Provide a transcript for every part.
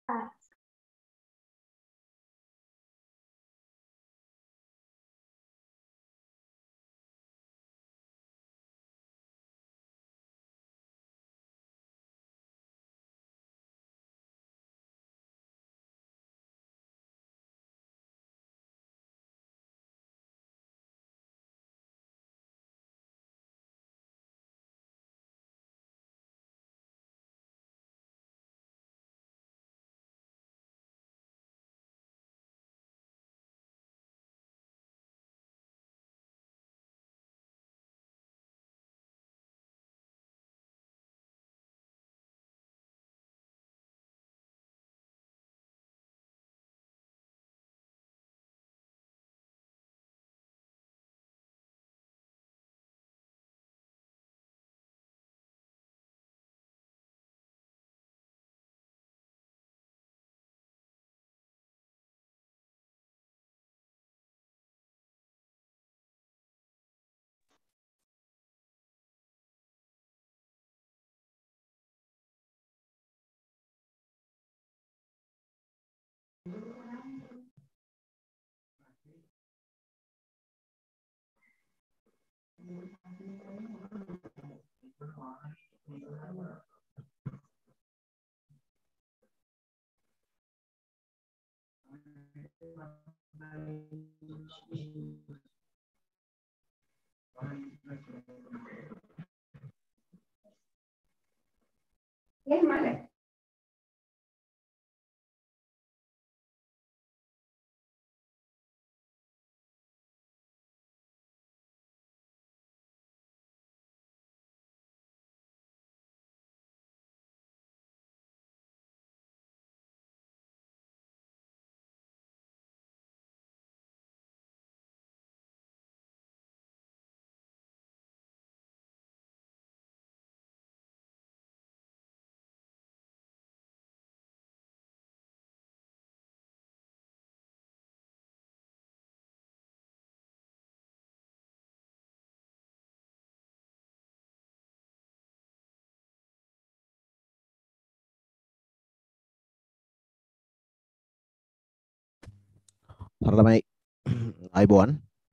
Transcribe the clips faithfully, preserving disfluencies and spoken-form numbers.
Ramai අයිබෝන්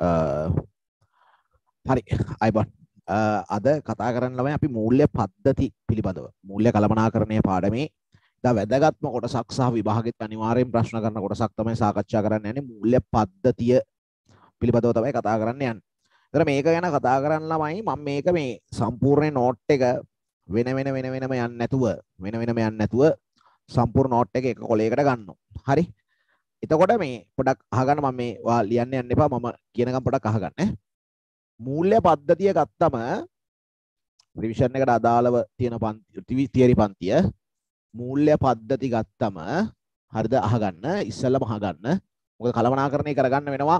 හරි අයිබෝන් අද කතා කරන්න ළමයි අපි මූල්‍ය පද්ධති පිළිබඳව මූල්‍ය කළමනාකරණය පාඩමේ ඉතා වැදගත්ම කොටසක් සහ විභාගෙත් අනිවාර්යෙන් ප්‍රශ්න කරන කොටසක් තමයි සාකච්ඡා කරන්න යන්නේ මූල්‍ය පද්ධතිය පිළිබඳව තමයි කතා කරන්න යන්නේ. ඒතර මේක ගැන කතා කරන්න ළමයි මම මේක මේ සම්පූර්ණ නෝට් එක වෙන වෙන වෙන වෙනම යන්නේ නැතුව වෙන වෙනම යන්නේ නැතුව සම්පූර්ණ නෝට් එක එක කොලයකට ගන්නවා. හරි. එතකොට මේ පොඩක් අහගන්න මම මේ වා ලියන්න යන්න එපා මම කියනකම් පොඩක් අහගන්න ඈ මූල්‍ය පද්ධතිය ගත්තම රිවිෂන් එකට අදාළව තියෙන පන්ති තියරි පන්තිය මූල්‍ය පද්ධති ගත්තම හරිද අහගන්න ඉස්සෙල්ලම අහගන්න මොකද කළමනාකරණය කරගන්න වෙනවා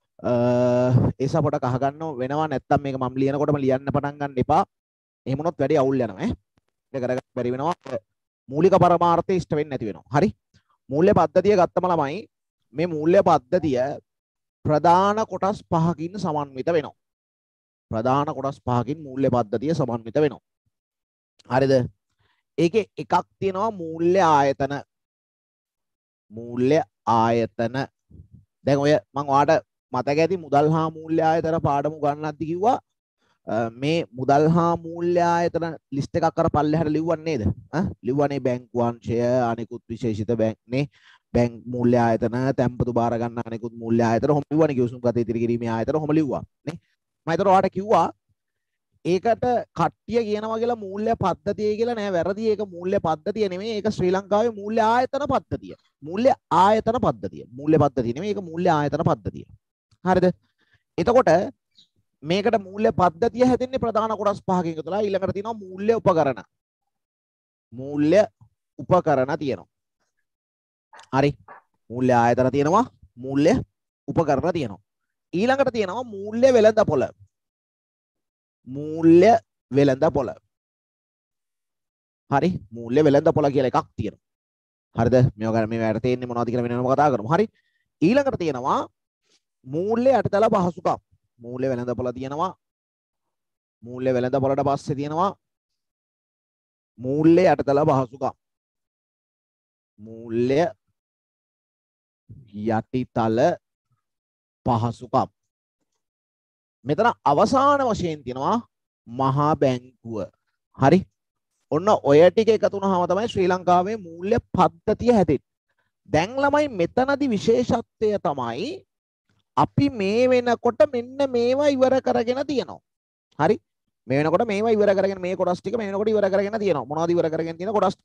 ඒස පොඩක් අහගන්න වෙනවා නැත්තම් මේක මම ලියනකොටම ලියන්න පටන් ගන්න එපා එහෙම වුණොත් වැඩි අවුල් යනවා ඈ ඒක කරගන්න බැරි වෙනවා මූලික පරමාර්ථය ඉෂ්ට වෙන්නේ නැති වෙනවා හරි මූල්‍ය පද්ධතිය ගත්තම ළමයි මේ මූල්‍ය පද්ධතිය ප්‍රධාන කොටස් පහකින් සමන්විත වෙනවා. ප්‍රධාන කොටස් පහකින් මූල්‍ය පද්ධතිය සමන්විත වෙනවා. හරිද? ඒකේ එකක් තියෙනවා මූල්‍ය ආයතන. මූල්‍ය ආයතන. දැන් ඔය මම ඔයාලට මතක ඇති මුදල් හා මූල්‍ය ආයතන පාඩම ගන්නද්දි කිව්වා මේ මුදල් හා මූල්‍ය ආයතන ලිස්ට් එකක් අර පල්ලෙහාට ලිව්වන්නේ නේද? ඈ ලිව්වනේ බැංකු අංශය අනිකුත් විශේෂිත බැංක් නේ බැංක් මූල්‍ය ආයතන තැන්පතු බාර ගන්න අනිකුත් මූල්‍ය ආයතන ඔහොම ලිව්වනේ කිව්සුම් ගත ඉදිරි කිරීමේ ආයතන ඔහොම ලිව්වා නේ මම ඒතර ඔයාලට කිව්වා ඒකට කට්ටිය කියනවා කියලා මූල්‍ය පද්ධතිය කියලා නෑ වැරදි ඒක මූල්‍ය පද්ධතිය නෙමෙයි ඒක ශ්‍රී ලංකාවේ මූල්‍ය ආයතන පද්ධතිය මූල්‍ය ආයතන පද්ධතිය මූල්‍ය පද්ධතිය නෙමෙයි ඒක මූල්‍ය ආයතන පද්ධතිය හරිද එතකොට මේකට මූල්‍ය පද්ධතිය හැදෙන්නේ ප්‍රධාන කොටස් පහකින් එකතුලා ඊළඟට තියෙනවා මූල්‍ය උපකරණ මූල්‍ය උපකරණ තියෙනවා හරි මූල්‍ය ආයතන තියෙනවා මූල්‍ය උපකරණ තියෙනවා ඊළඟට තියෙනවා මූල්‍ය වෙළඳපොළ මූල්‍ය වෙළඳපොළ හරි මූල්‍ය වෙළඳපොළ කියලා එකක් තියෙනවා හරිද මේවා ගන්න මේ වැඩ තේන්නේ මොනවද කියලා වෙනම කතා කරමු හරි ඊළඟට තියෙනවා මූල්‍ය යටිතල පහසුකම් මූල්‍ය වෙළඳපොළ තියෙනවා මූල්‍ය වෙළඳපොළට පස්සේ තියෙනවා මූල්‍ය යටිතල පහසුකම් මූල්‍ය යටිතල පහසුකම්. මෙතන අවසාන වශයෙන් තියෙනවා මහා බැංකුව. හරි. ඔන්න ඔය ටික එකතු වුණාම තමයි ශ්‍රී ලංකාවේ මූල්‍ය පද්ධතිය හැදෙන්නේ. දැන් ළමයි මෙතනදී විශේෂත්වය තමයි අපි මේ වෙනකොට මෙන්න මේවා ඉවර කරගෙන තියෙනවා. හරි. මේ වෙනකොට මේවා ඉවර කරගෙන මේ කොටස් ටික මේ වෙනකොට ඉවර කරගෙන තියෙනවා. මොනවද ඉවර කරගෙන තියෙන කොටස්?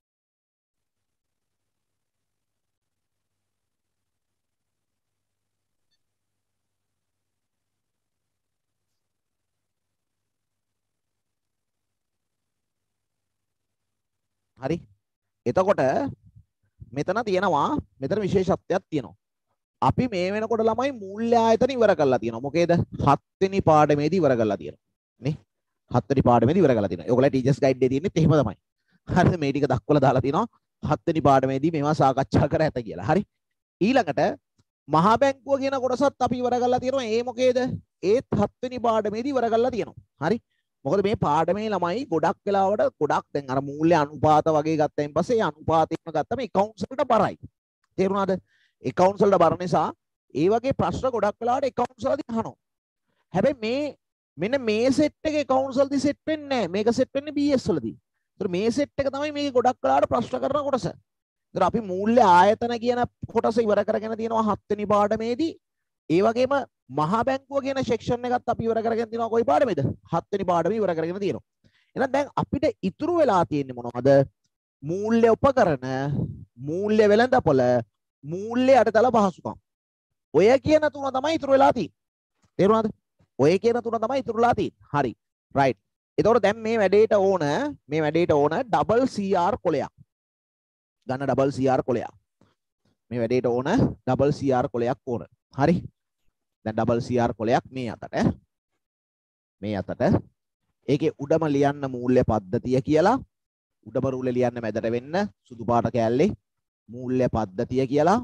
හරි. එතකොට මෙතන තියෙනවා මෙතන විශේෂත්වයක් තියෙනවා. අපි මේ වෙනකොට ළමයි මූල්‍ය ආයතන ඉවර කරලා තියෙනවා. මොකේද? හත් වෙනි පාඩමේදී ඉවර කරලා තියෙනවා. නේ? හත් වෙනි පාඩමේදී ඉවර කරලා තියෙනවා. ඔයගොල්ලෝ ටීචර්ස් ගයිඩ් එකේ තියෙන්නේ එහෙම තමයි. හරිද? මේ ටික දක්වලා දාලා තියෙනවා. හත් වෙනි පාඩමේදී මේවා සාකච්ඡා කර ඇත කියලා. හරි. ඊළඟට මහා බැංකුව කියන කොටසත් අපි ඉවර කරලා තියෙනවා. ඒ මොකේද? ඒත් හත් වෙනි පාඩමේදී ඉවර කරලා තියෙනවා. හරි. මොකද මේ පාඩමේ ළමයි ගොඩක් වෙලාවට ගොඩක් දැන් අර මූල්‍ය අනුපාත වගේ ගත්තයින් පස්සේ ඒ අනුපාතෙම ගත්තම accounts වලට බරයි. තේරුණාද? accounts වලට බර නිසා ඒ වගේ ප්‍රශ්න ගොඩක් වෙලාවට accounts වලදී අහනවා. හැබැයි මේ මෙන්න මේ සෙට් එකේ accounts වලදී සෙට් වෙන්නේ නැහැ. මේක සෙට් වෙන්නේ B S වලදී. ඒතර මේ සෙට් එක තමයි මේකේ ගොඩක් වෙලාවට ප්‍රශ්න කරන කොටස. ඒතර අපි මූල්‍ය ආයතන කියන කොටස ඉවර කරගෙන තියෙනවා හත් වෙනි පාඩමේදී. ඒ වගේම මහා බැංකුව කියන සෙක්ෂන් එකත් අපි ඉවර කරගෙන තියෙනවා කොයි පාඩමේද? හත් වෙනි පාඩමේ ඉවර කරගෙන තියෙනවා. එහෙනම් දැන් අපිට ඉතුරු වෙලා තියෙන්නේ මොනවද? මූල්‍ය උපකරණ, මූල්‍ය වෙළඳපොළ, මූල්‍ය යටිතල පහසුකම්. ඔය කියන තුන තමයි ඉතුරු වෙලා තියෙන්නේ. තේරුණාද? ඔය කියන තුන තමයි ඉතුරු වෙලා තියෙන්නේ. හරි. රයිට්. එතකොට දැන් මේ වැඩේට ඕන මේ වැඩේට ඕන ඩබල් C R කොලයක්. ගන්න ඩබල් C R කොලයක්. මේ වැඩේට ඕන ඩබල් C R කොලයක් ඕන. හරි. දැන් ඩබල් C R කොලයක් මේ අතට මේ අතට ඒකේ උඩම ලියන්න මූල්‍ය පද්ධතිය කියලා උඩම රුල ලියන්න මැදට වෙන්න සුදු පාට කෑල්ලේ මූල්‍ය පද්ධතිය කියලා.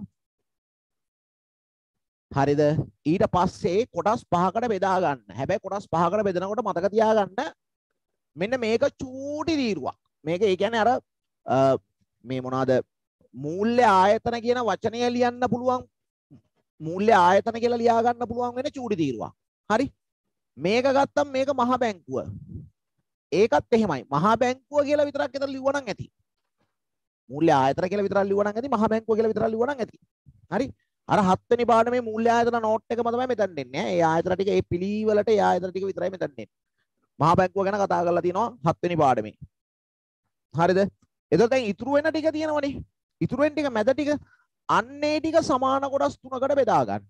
හරිද? ඊට පස්සේ කොටස් පහකට බෙදා ගන්න. හැබැයි කොටස් පහකට බෙදනකොට මතක තියාගන්න මෙන්න මේක චූටි තීරුවක්. මේක ඒ කියන්නේ අර මේ මොනවාද මූල්‍ය ආයතන කියන වචනය ලියන්න පුළුවන් මූල්‍ය ආයතන කියලා ලියා ගන්න පුළුවන් වෙන චූටි තීරුවක්. හරි? මේක ගත්තම් මේක මහා බැංකුව. ඒකත් එහෙමයි. මහා බැංකුව කියලා විතරක් එතන ලිව්වනම් ඇති. මූල්‍ය ආයතන කියලා විතරක් ලිව්වනම් ඇති. මහා බැංකුව කියලා විතරක් ලිව්වනම් ඇති. හරි? අර හත් වෙනි පාඩමේ මූල්‍ය ආයතන නෝට් එකම තමයි මෙතන දෙන්නේ. ඒ ආයතන ටික ඒ පිළිවෙලට ඒ ආයතන ටික විතරයි මෙතන දෙන්නේ. මහා බැංකුව ගැන කතා කරලා තියෙනවා හත් වෙනි පාඩමේ. හරිද? එතකොට දැන් ඉතුරු වෙන ටික තියෙනවනේ. ඉතුරු වෙන ටික මැද ටික අන්නේ ටික සමාන කොටස් තුනකට බෙදා ගන්න.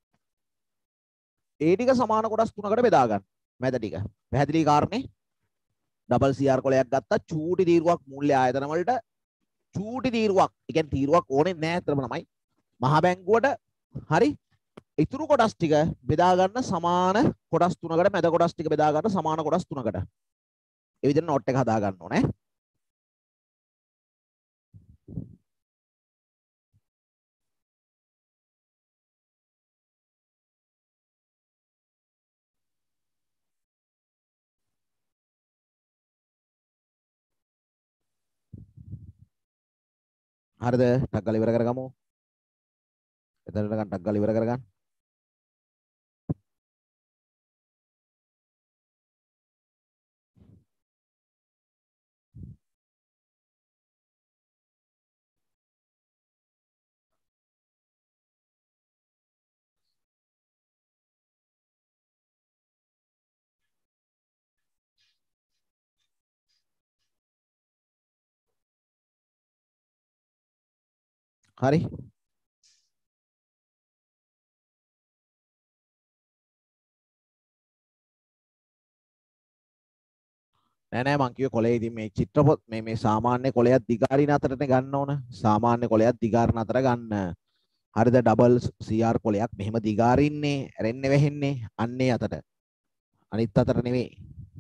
ඒ ටික සමාන කොටස් තුනකට බෙදා ගන්න. මැද ටික. පැහැදිලි කාරණේ? ඩබල් C R කොලයක් ගත්තා චූටි තීරුවක් මූල්‍ය ආයතන වලට චූටි තීරුවක්. ඒ කියන්නේ තීරුවක් ඕනේ නැහැ අතරම ළමයි. මහා බැංකුවට හරි ඉතුරු කොටස් ටික බෙදා ගන්න සමාන කොටස් තුනකට මැද කොටස් ටික බෙදා ගන්න සමාන කොටස් තුනකට. ඒ විදිහට නෝට් එක හදා ගන්න ඕනේ. හරිද? ටක් ගාලා ඉවර කරගමු. එතනට ගන්න ටක් ගාලා ඉවර කරගන්න. හරි? නෑ නෑ මං කිව්වේ කොලේ ඉතින් මේ චිත්‍රපොත් මේ මේ සාමාන්‍ය කොලයක් දිගාරින අතරනේ ගන්න ඕන. සාමාන්‍ය කොලයක් දිගාරන අතර ගන්න. හරිද? ඩබල් C R කොලයක් මෙහෙම දිගාරින්නේ ඇරෙන්නේ වැහෙන්නේ අන්නේ අතට. අනිත් අතට නෙවෙයි.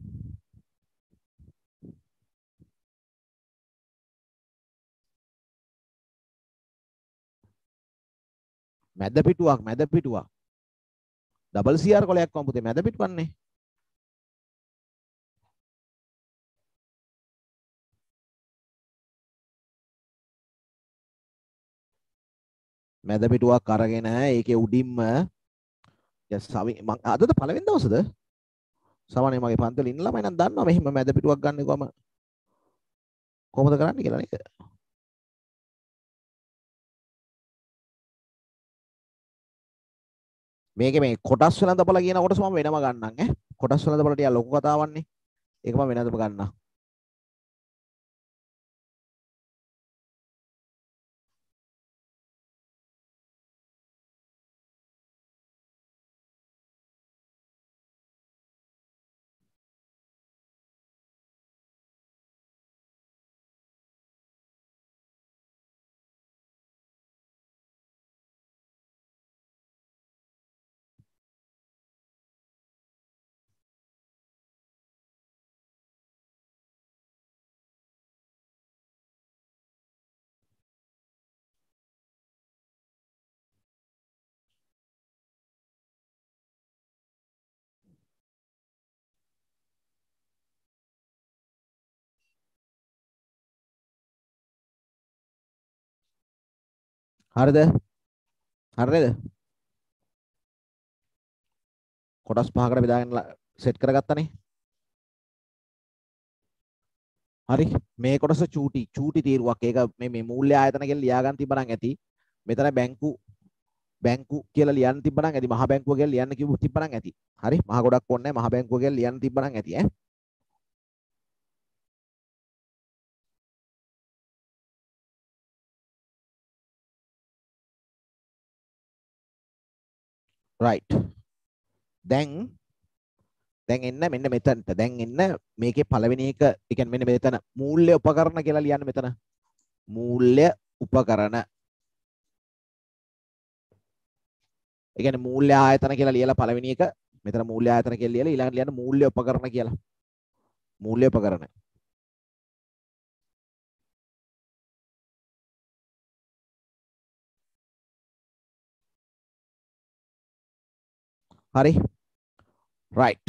මැද පිටුවක් මැද පිටුවක්. ඩබල් C R කොලයක් වම් පුතේ මැද පිටුවන්නේ. මැද පිටුවක් අරගෙන ඒකේ උඩින්ම සවි මං අදද පළවෙනි දවසද සවනේ මගේ පන්තිවල ඉන්න ළමයි නම් දන්නවා මෙහෙම මැද පිටුවක් ගන්න කොහම කොහොමද කරන්නේ කියලා නේද? මේකේ මේ කොටස් වෙනදපළ කියන කොටස මම වෙනම ගන්නම් ඈ. කොටස් වෙනදපළ ටික ලොකු කතාවන්නේ. ඒක මම වෙනදම ගන්නම්. හරිද? හරිද? කොටස් පහකට බෙදාගෙන සෙට් කරගත්තනේ. හරි මේ කොටස චූටි චූටි තීරුවක්. ඒක මේ මේ මූල්‍ය ආයතන කියලා ලියා ගන්න තිබ්බනම් ඇති. මෙතන බැංකු බැංකු කියලා ලියන්න තිබ්බනම් ඇති. මහ බැංකුව කියලා ලියන්න කිව්ව තිබ්බනම් ඇති. හරි මහ ගොඩක් ඕනේ නැහැ. මහ බැංකුව කියලා ලියන්න තිබ්බනම් ඇති ඈ. right දැන් දැන් එන්න මෙන්න මෙතනට. දැන් එන්න මේකේ පළවෙනි එක ඒ කියන්නේ මෙන්න මෙතන මූල්‍ය උපකරණ කියලා ලියන්න මෙතන. මූල්‍ය උපකරණ. ඒ කියන්නේ මූල්‍ය ආයතන කියලා ලියලා පළවෙනි එක මෙතන මූල්‍ය ආයතන කියලා ලියලා ඊළඟට ලියන්න මූල්‍ය උපකරණ කියලා. මූල්‍ය උපකරණ. හරි. right.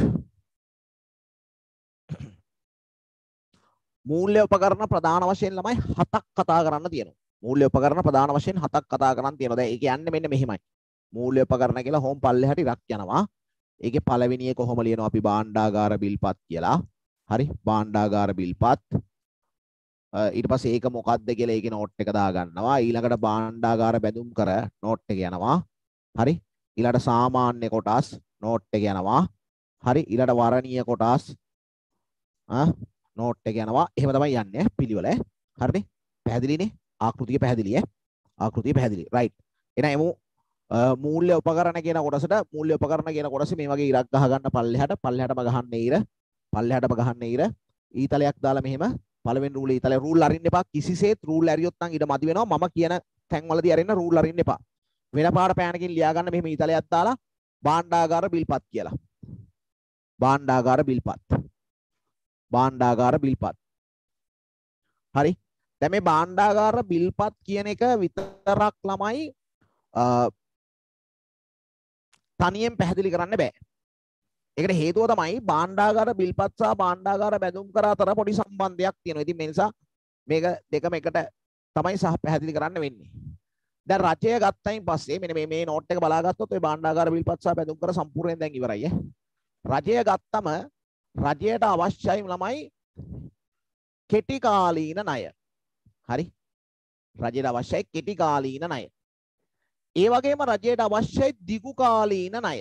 මූල්‍ය උපකරණ ප්‍රධාන වශයෙන් ළමයි හතක් කතා කරන්න තියෙනවා. මූල්‍ය උපකරණ ප්‍රධාන වශයෙන් හතක් කතා කරන්න තියෙනවා. දැන් ඒක යන්නේ මෙන්න මෙහිමයි. මූල්‍ය උපකරණ කියලා හෝම් පල්ලෙහාට ඉරක් යනවා. ඒකේ පළවෙනි එක කොහොම ලියනවා අපි භාණ්ඩාගාර බිල්පත් කියලා. හරි භාණ්ඩාගාර බිල්පත්. ඊට පස්සේ ඒක මොකක්ද කියලා ඒකේ නෝට් එක දාගන්නවා. ඊළඟට භාණ්ඩාගාර බැඳුම් කර නෝට් එක යනවා. හරි ඊළඟට සාමාන්‍ය කොටස් නෝට් එක යනවා. හරි ඊළඟට වරණීය කොටස් ආ නෝට් එක යනවා. එහෙම තමයි යන්නේ පිළිවෙල. හරිනේ? පැහැදිලිනේ? ආකෘතිය පැහැදිලි ඈ. ආකෘතිය පැහැදිලි. right. එහෙනම් එමු මූල්‍ය උපකරණ කියන කොටසට. මූල්‍ය උපකරණ කියන කොටසේ මේ වගේ ඉරක් ගහ ගන්න පල්ලෙහාට පල්ලෙහාටම ගහන්නේ ඉර. පල්ලෙහාටම ගහන්නේ ඉර. ඊතලයක් දාලා මෙහෙම පළවෙනි රූලේ ඊතලේ රූල් අරින්න එපා. කිසිසේත් රූල් ඇරියොත් නම් ඊට මදි වෙනවා. මම කියන තැන්වලදී අරින්න රූල් අරින්න එපා. වෙන පාඩ පෑනකින් ලියා ගන්න මෙහෙම ඊතලයක් දාලා භාණ්ඩාගාර බිල්පත් කියලා. භාණ්ඩාගාර බිල්පත්. භාණ්ඩාගාර බිල්පත්. හරි. දැන් මේ භාණ්ඩාගාර බිල්පත් කියන එක විතරක් ළමයි තනියෙන් පැහැදිලි කරන්න බෑ. ඒකට හේතුව තමයි භාණ්ඩාගාර බිල්පත් සහ භාණ්ඩාගාර බැඳුම් කර අතර පොඩි සම්බන්ධයක් තියෙනවා. ඉතින් මේ නිසා මේක දෙකම එකට තමයි සහ පැහැදිලි කරන්න වෙන්නේ. දැන් රජය ගත්තයින් පස්සේ මෙන්න මේ මේ නෝට් එක බලාගත්තොත් ඔය භාණ්ඩාගාර බිල්පත් සහ බැඳුම් කර සම්පූර්ණයෙන් දැන් ඉවරයි ඈ. රජය ගත්තම රජයට අවශ්‍යයි ළමයි කෙටි කාලීන ණය. හරි. රජයට අවශ්‍යයි කෙටි කාලීන ණය. ඒ වගේම රජයට අවශ්‍යයි දිගු කාලීන ණය.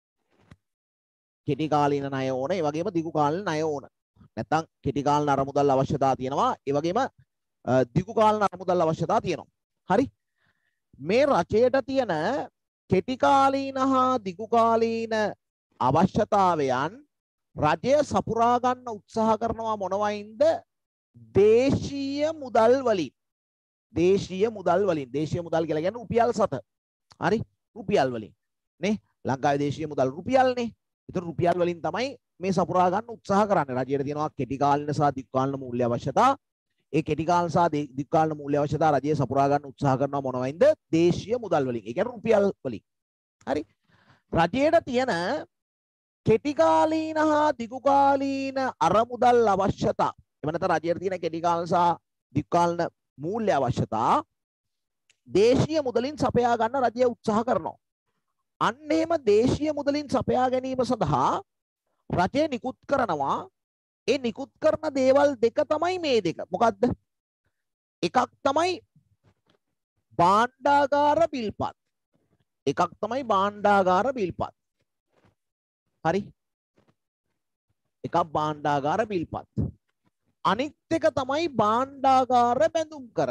කෙටි කාලීන ණය ඕන, ඒ වගේම දිගු කාලීන ණය ඕන. නැත්නම් කෙටි කාලීන අරමුදල් අවශ්‍යතාව තියෙනවා, ඒ වගේම දිගු කාලීන අරමුදල් අවශ්‍යතාව තියෙනවා. හරි. මේ රජයට තියෙන කෙටි කාලීන හා දිගු කාලීන අවශ්‍යතාවයන් රජය සපුරා ගන්න උත්සාහ කරනවා මොනවයින්ද? දේශීය මුදල් වලින්. දේශීය මුදල් වලින්. දේශීය මුදල් කියලා කියන්නේ රුපියල් සත. හරි? රුපියල් වලින්. නේ? ලංකාවේ දේශීය මුදල් රුපියල්නේ. ඒතර රුපියල් වලින් තමයි මේ සපුරා ගන්න උත්සාහ කරන්නේ. රජයට තියෙනවා කෙටි කාලින සහ දිගු කාලින මූල්‍ය අවශ්‍යතා. ඒ කෙටි කාලින සහ දිගු කාලින මූල්‍ය අවශ්‍යතා රජය සපුරා ගන්න උත්සාහ කරනවා මොනවයින්ද? දේශීය මුදල් වලින්. ඒ කියන්නේ රුපියල් වලින්. හරි? රජයට තියෙන කෙටි කාලීන හා දිගු කාලීන අරමුදල් අවශ්‍යතා. එව නැත්නම් රජයට තියෙන කෙටි කාලීන සහ දිගු කාලීන මූල්‍ය අවශ්‍යතා දේශීය මුදලින් සපයා ගන්න රජය උත්සාහ කරනවා. අන්න එහෙම දේශීය මුදලින් සපයා ගැනීම සඳහා රජය නිකුත් කරනවා. ඒ නිකුත් කරන දේවල් දෙක තමයි මේ දෙක. මොකද්ද? එකක් තමයි භාණ්ඩාගාර බිල්පත්. එකක් තමයි භාණ්ඩාගාර බිල්පත්. හරි? එකක් භාණ්ඩාගාර බිල්පත්. අනිත් එක තමයි භාණ්ඩාගාර බැඳුම් කර.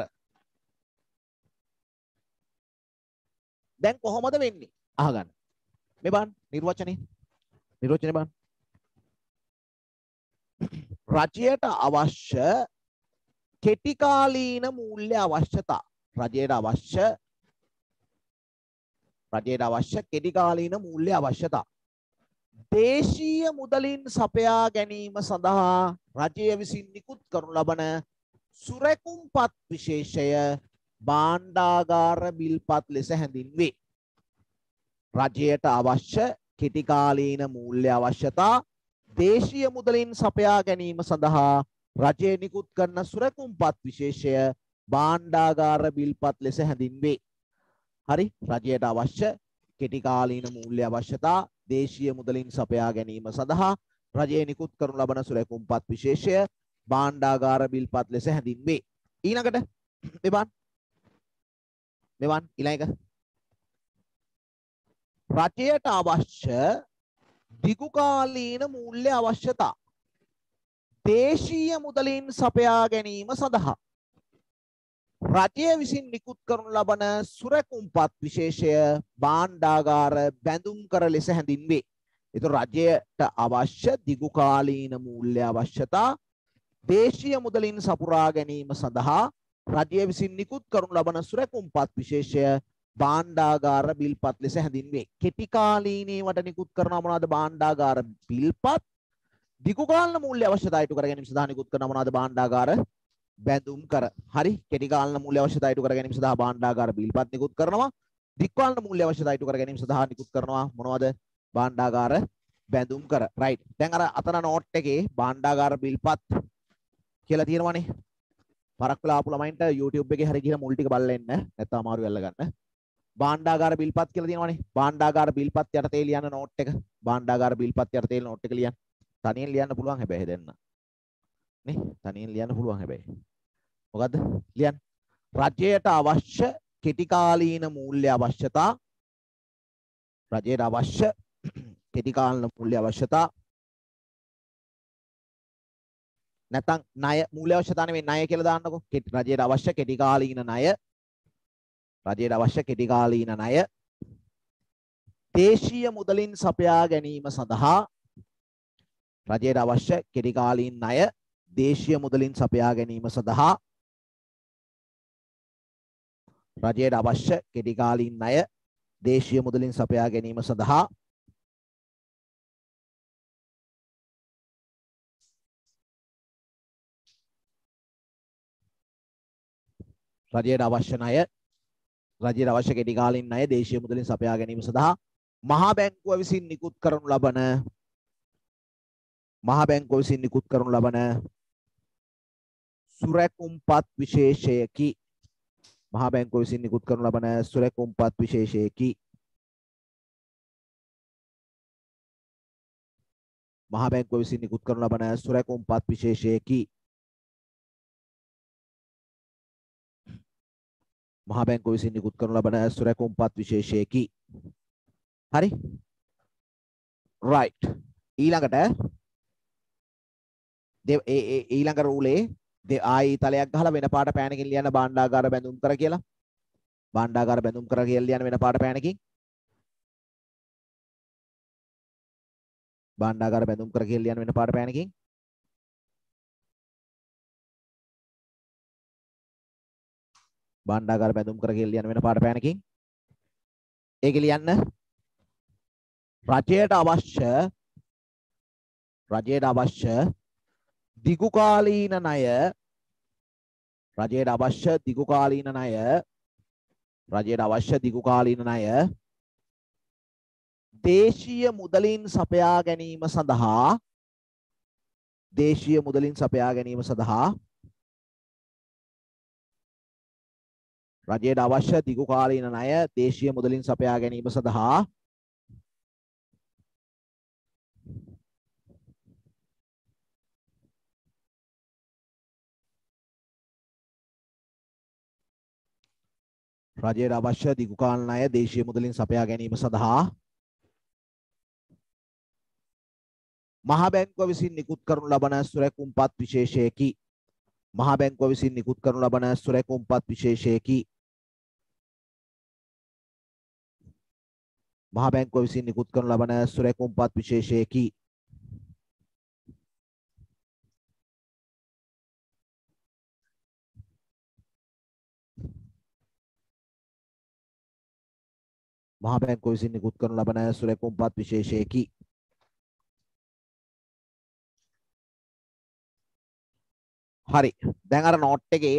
දැන් කොහොමද වෙන්නේ? අහගන්න. මේ බලන්න නිර්වචනේ. නිර්වචනේ බලන්න. රජයට අවශ්‍ය කෙටි කාලීන මූල්‍ය අවශ්‍යතා. රජයට අවශ්‍ය රජයට අවශ්‍ය කෙටි කාලීන මූල්‍ය අවශ්‍යතා. දේශීය මුදලින් සපයා ගැනීම සඳහා රජය විසින් නිකුත් කරනු ලබන සුරැකුම්පත් විශේෂය භාණ්ඩාගාර බිල්පත් ලෙස හැඳින්වේ. රජයට අවශ්‍ය කෙටි කාලීන මූල්‍ය අවශ්‍යතා දේශීය මුදලින් සපයා ගැනීම සඳහා රජය නිකුත් කරන සුරැකුම්පත් විශේෂය භාණ්ඩාගාර බිල්පත් ලෙස හැඳින්වේ. හරි? රජයට අවශ්‍ය කෙටි කාලීන මූල්‍ය අවශ්‍යතා දේශීය මුදලින් සපයා ගැනීම සඳහා රජය නිකුත් කරනු ලබන සුරැකුම්පත් විශේෂය භාණ්ඩාගාර බිල්පත් ලෙස හැඳින්වේ. ඊළඟට මෙවන් මෙවන් ඊළඟ රජයට අවශ්‍ය දිගු කාලීන මූල්‍ය අවශ්‍යතා දේශීය මුදලින් සපයා ගැනීම සඳහා රජය විසින් නිකුත් කරනු ලබන සුරැකුම්පත් විශේෂය භාණ්ඩාගාර බැඳුම් කර ලෙස හැඳින්වේ. ඒතර රජයට අවශ්‍ය දිගු කාලීන මූල්‍ය අවශ්‍යතා දේශීය මුදලින් සපුරා ගැනීම සඳහා රජය විසින් නිකුත් කරනු ලබන සුරැකුම්පත් විශේෂය භාණ්ඩාගාර බිල්පත් ලෙස හැඳින්වේ. කෙටි කාලීනේවට නිකුත් කරනවා මොනවාද? භාණ්ඩාගාර බිල්පත්. දිගු කාලීන මූල්‍ය අවශ්‍යතා ඉටු කර ගැනීම සඳහා නිකුත් කරනවා මොනවාද? භාණ්ඩාගාර බැඳුම් කර. හරි? කෙටි කාලීන මූල්‍ය අවශ්‍යතා ඉටු කර ගැනීම සඳහා භාණ්ඩාගාර බිල්පත් නිකුත් කරනවා. දිගු කාලීන මූල්‍ය අවශ්‍යතා ඉටු කර ගැනීම සඳහා නිකුත් කරනවා මොනවද? භාණ්ඩාගාර බැඳුම් කර. රයිට්. දැන් අර අතන නෝට් එකේ භාණ්ඩාගාර බිල්පත් කියලා තියෙනවනේ. පරක් වෙලා ආපු ළමයින්ට YouTube එකේ හරි ගිහලා මුල් ටික බලලා එන්න. නැත්නම් අමාරු වෙල්ල ගන්න. භාණ්ඩාගාර බිල්පත් කියලා තියෙනවනේ. භාණ්ඩාගාර බිල්පත් යටතේ ලියන නෝට් එක. භාණ්ඩාගාර බිල්පත් යටතේ නෝට් එක ලියන්න. තනියෙන් ලියන්න පුළුවන් හැබැයි දෙන්න. නේ? තනියෙන් ලියන්න පුළුවන් හැබැයි. මොකද්ද? ලියන්න. රජයට අවශ්‍ය කෙටි කාලීන මූල්‍ය අවශ්‍යතා රජයට අවශ්‍ය කෙටි කාලීන මූල්‍ය අවශ්‍යතා නැත්නම් ණය මූල්‍ය අවශ්‍යතා නෙවෙයි ණය කියලා දාන්නකෝ. රජයට අවශ්‍ය කෙටි කාලීන ණය රජයට අවශ්‍ය කෙටි කාලීන ණය දේශීය මුදලින් සපයා ගැනීම සඳහා රජයට අවශ්‍ය කෙටි කාලීන ණය දේශීය මුදලින් සපයා ගැනීම සඳහා රජයට අවශ්‍ය කෙටි කාලීන ණය දේශීය මුදලින් සපයා ගැනීම සඳහා රජයට අවශ්‍ය ණය රජයට අවශ්‍ය කෙටි කාලීන ණය දේශීය මුදලින් සපයා ගැනීම සඳහා මහා බැංකුව විසින් නිකුත් කරනු ලබන මහා බැංකුව විසින් නිකුත් කරනු ලබන සුරැකුම්පත් විශේෂයකි. මහා බැංකුව විසින් නිකුත් කරනු ලබන සුරැකුම්පත් විශේෂයකි. මහා බැංකුව විසින් නිකුත් කරනු ලබන සුරැකුම්පත් විශේෂයකි. මහා බැංකුව විසින් නිකුත් කරනු ලබන සුරැකුම්පත් විශේෂයකි. හරි? right. ඊළඟට ඒ ඊළඟ රූලේ ආයි තලයක් ගහලා වෙන පාට පෑනකින් ලියන්න භාණ්ඩාගාර බැඳුම් කර කියලා. භාණ්ඩාගාර බැඳුම් කර කියලා ලියන්න වෙන පාට පෑනකින්. භාණ්ඩාගාර බැඳුම් කර කියලා ලියන්න වෙන පාට පෑනකින්. භාණ්ඩාගාර බැඳුම් කර කියලා ලියන්න වෙන පාට පෑනකින්. ඒක ලියන්න රජයට අවශ්‍ය රජයට අවශ්‍ය දිගු කාලීන ණය රජයට අවශ්‍ය දිගු කාලීන ණය රජයට අවශ්‍ය දිගු කාලීන ණය දේශීය මුදලින් සපයා ගැනීම සඳහා දේශීය මුදලින් සපයා ගැනීම සඳහා රජයට අවශ්‍ය දිගු කාලීන ණය දේශීය මුදලින් සපයා ගැනීම සඳහා රජයට අවශ්‍ය දිගු කාලීන ණය දේශීය මුදලින් සපයා ගැනීම සඳහා මහ බැංකුව විසින් නිකුත් කරනු ලබන සුරැකුම්පත් විශේෂයකි. මහ බැංකුව විසින් නිකුත් කරනු ලබන සුරැකුම්පත් විශේෂයකි. මහ බැංකුව විසින් නිකුත් කරනු ලබන සුරැකුම්පත් විශේෂයකි. මහ බැංකුව විසින් නිකුත් කරනු ලබන සුරැකුම්පත් විශේෂයකි. හරි. දැන් අර නෝට් එකේ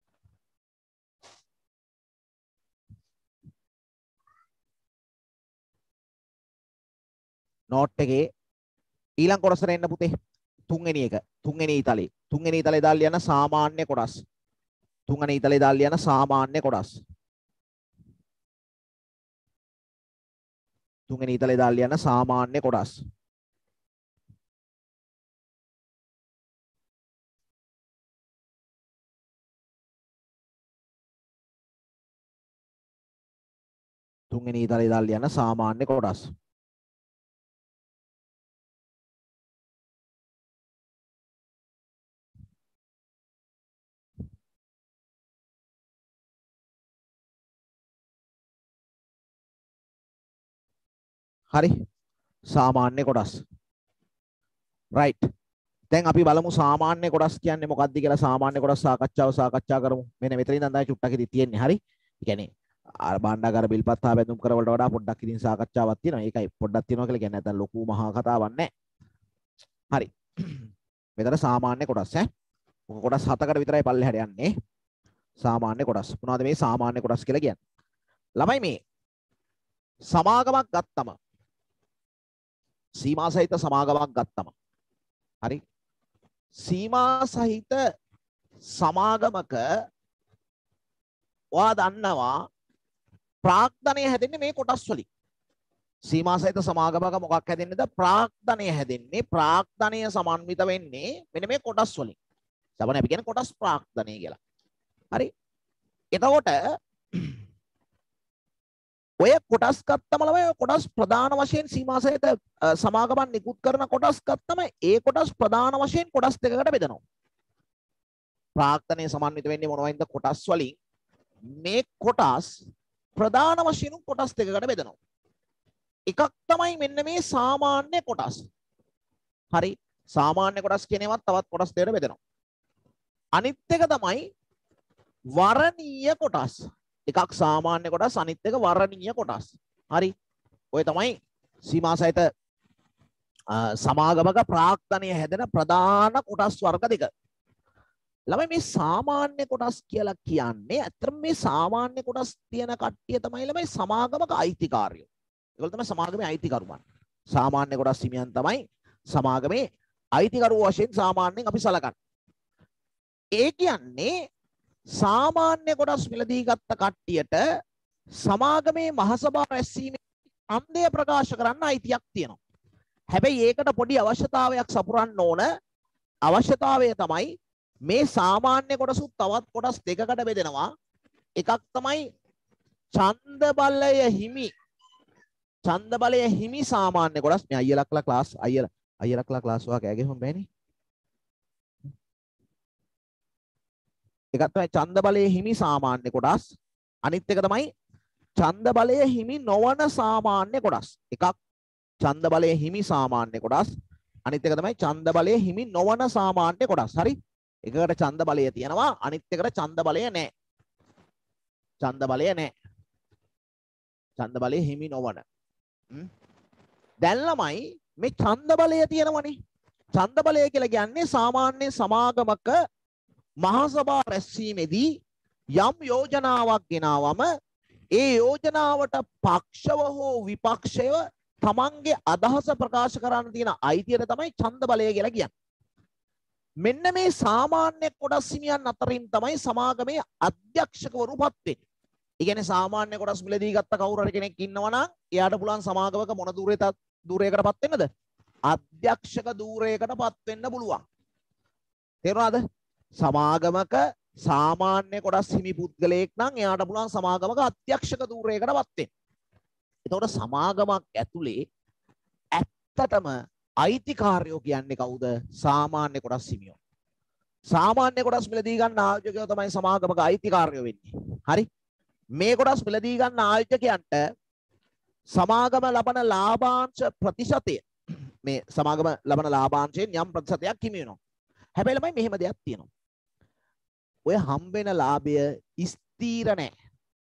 නෝට් එකේ ඊළඟ කොටසට එන්න පුතේ. තුන්වෙනි එක. තුන්වෙනි ඊතලේ. තුන්වෙනි ඊතලේ දාලා යන සාමාන්‍ය කොටස්. තුන්වෙනි ඊතලේ දාලා යන සාමාන්‍ය කොටස්. තුන්වෙනි ඊතලේ දාලා යන සාමාන්‍ය කොටස්. තුන්වෙනි ඊතලේ දාලා යන සාමාන්‍ය කොටස්. හරි. සාමාන්‍ය කොටස්. right. දැන් අපි බලමු සාමාන්‍ය කොටස් කියන්නේ මොකක්ද කියලා. සාමාන්‍ය කොටස් සාකච්ඡාව සාකච්ඡා කරමු. මෙන්න මෙතන ඉඳන් තමයි චුට්ටක් ඉතින් තියෙන්නේ. හරි. ඒ කියන්නේ අර භාණ්ඩාගාර බිල්පත් හා බැඳුම් කර වලට වඩා පොඩ්ඩක් ඉතින් සාකච්ඡාවක් තියෙනවා. ඒකයි පොඩ්ඩක් තියෙනවා කියලා කියන්නේ නැත්නම් ලොකු මහා කතාවක් නැහැ. හරි. මෙතන සාමාන්‍ය කොටස් ඈ. මොක කොටස් හතකට විතරයි පල්ලෙහාට යන්නේ. සාමාන්‍ය කොටස්. මොනවද මේ සාමාන්‍ය කොටස් කියලා කියන්නේ? ළමයි මේ සමාගමක් ගත්තම සීමා සහිත සමාගමක් ගත්තම හරි සීමා සහිත සමාගමක ඔයා දන්නවා ප්‍රාග්ධනය හැදෙන්නේ මේ කොටස් වලින්. සීමා සහිත සමාගමක මොකක් හැදෙන්නේද? ප්‍රාග්ධනය හැදෙන්නේ. ප්‍රාග්ධනය සමන්විත වෙන්නේ මෙන්න මේ කොටස් වලින්. සමහරවිට අපි කියන්නේ කොටස් ප්‍රාග්ධනය කියලා. හරි. එතකොට ඔය කොටස් ගත්තම ළමයි ඔය කොටස් ප්‍රධාන වශයෙන් සීමා සහිත සමාගමන් නිකුත් කරන කොටස් ගත්තම ඒ කොටස් ප්‍රධාන වශයෙන් කොටස් දෙකකට බෙදනවා. ප්‍රාග්ධනය සමන්විත වෙන්නේ මොනවයින්ද? කොටස් වලින්. මේ කොටස් ප්‍රධාන වශයෙන් කොටස් දෙකකට බෙදනවා. එකක් තමයි මෙන්න මේ සාමාන්‍ය කොටස්. හරි. සාමාන්‍ය කොටස් කියන ඒවාත් තවත් කොටස් දෙකකට බෙදනවා. අනිත් එක තමයි වරණීය කොටස්. එකක් සාමාන්‍ය කොටස් අනිත් එක වරණීය කොටස්. හරි. ඔය තමයි සීමා සහිත සමාගමක ප්‍රාග්ධනය හැදෙන ප්‍රධාන කොටස් වර්ග දෙක. ළමයි මේ සාමාන්‍ය කොටස් කියලා කියන්නේ අත්‍තරම මේ සාමාන්‍ය කොටස් තියෙන කට්ටිය තමයි ළමයි සමාගමක අයිතිකාරයෝ. ඒගොල්ලෝ තමයි සමාගමේ අයිතිකරුවන්. සාමාන්‍ය කොටස් හිමියන් තමයි සමාගමේ අයිතිකරුවෝ වශයෙන් සාමාන්‍යයෙන් අපි සලකන්නේ. ඒ කියන්නේ සාමාන්‍ය කොටස් මිලදී ගත්ත කට්ටියට සමාගමේ මහසභාව රැස්වීමේ ඡන්දය ප්‍රකාශ කරන්න අයිතියක් තියෙනවා. හැබැයි ඒකට පොඩි අවශ්‍යතාවයක් සපුරන්න ඕන. අවශ්‍යතාවය තමයි මේ සාමාන්‍ය කොටසුත් තවත් කොටස් දෙකකට බෙදෙනවා. එකක් තමයි ඡන්ද බලය හිමි. ඡන්ද බලය හිමි සාමාන්‍ය කොටස්. මේ අයියලක්ලා ක්ලාස් අයියලා අයියලක්ලා ක්ලාස් වගේ ඇගෙ හොම් බෑනේ. එකක් තමයි ඡන්ද බලයේ හිමි සාමාන්‍ය කොටස්. අනිත් එක තමයි ඡන්ද බලයේ හිමි නොවන සාමාන්‍ය කොටස්. එකක් ඡන්ද බලයේ හිමි සාමාන්‍ය කොටස්. අනිත් එක තමයි ඡන්ද බලයේ හිමි නොවන සාමාන්‍ය කොටස්. හරි. එකකට ඡන්ද බලය තියෙනවා අනිත් එකට ඡන්ද බලය නැහැ. ඡන්ද බලය නැහැ. ඡන්ද බලයේ හිමි නොවන. දැන් ළමයි මේ ඡන්ද බලය තියෙනවනේ. ඡන්ද බලය කියලා කියන්නේ සාමාන්‍ය සමාගමක මහසභා රැස්වීමේදී යම් යෝජනාවක් ගෙනාවම ඒ යෝජනාවට පක්ෂව හෝ විපක්ෂව තමන්ගේ අදහස ප්‍රකාශ කරන්න තියෙන අයිතියට තමයි ඡන්ද බලය කියලා කියන්නේ. මෙන්න මේ සාමාන්‍ය කොටස් හිමියන් අතරින් තමයි සමාගමේ අධ්‍යක්ෂකවරු පත් වෙන්නේ. ඒ කියන්නේ සාමාන්‍ය කොටස් මිලදී ගත්ත කවුරු හරි කෙනෙක් ඉන්නවා නම් එයාට පුළුවන් සමාගමක මොන දූරයට දූරයකටපත් වෙන්නද? අධ්‍යක්ෂක දූරයකටපත් වෙන්න පුළුවන්. තේරුණාද? සමාගමක සාමාන්‍ය කොටස් හිමි පුද්ගලයෙක් නම් එයාට පුළුවන් සමාගමක අධ්‍යක්ෂක දූරයකටපත් වෙන්න. එතකොට සමාගමක් ඇතුලේ ඇත්තටම අයිතිකාරයෝ කියන්නේ කවුද? සාමාන්‍ය කොටස් හිමියෝ. සාමාන්‍ය කොටස් මිලදී ගන්න ආයෝජකයෝ තමයි සමාගමක අයිතිකාරයෝ වෙන්නේ. හරි? මේ කොටස් මිලදී ගන්න ආයෝජකයන්ට සමාගම ලබන ලාභාංශ ප්‍රතිශතය මේ සමාගම ලබන ලාභාංශයෙන් යම් ප්‍රතිශතයක් හිමි වෙනවා. හැබැයි ළමයි මෙහෙම දෙයක් තියෙනවා. ඔය හම්බෙන ලාභය ස්ථිර නැහැ.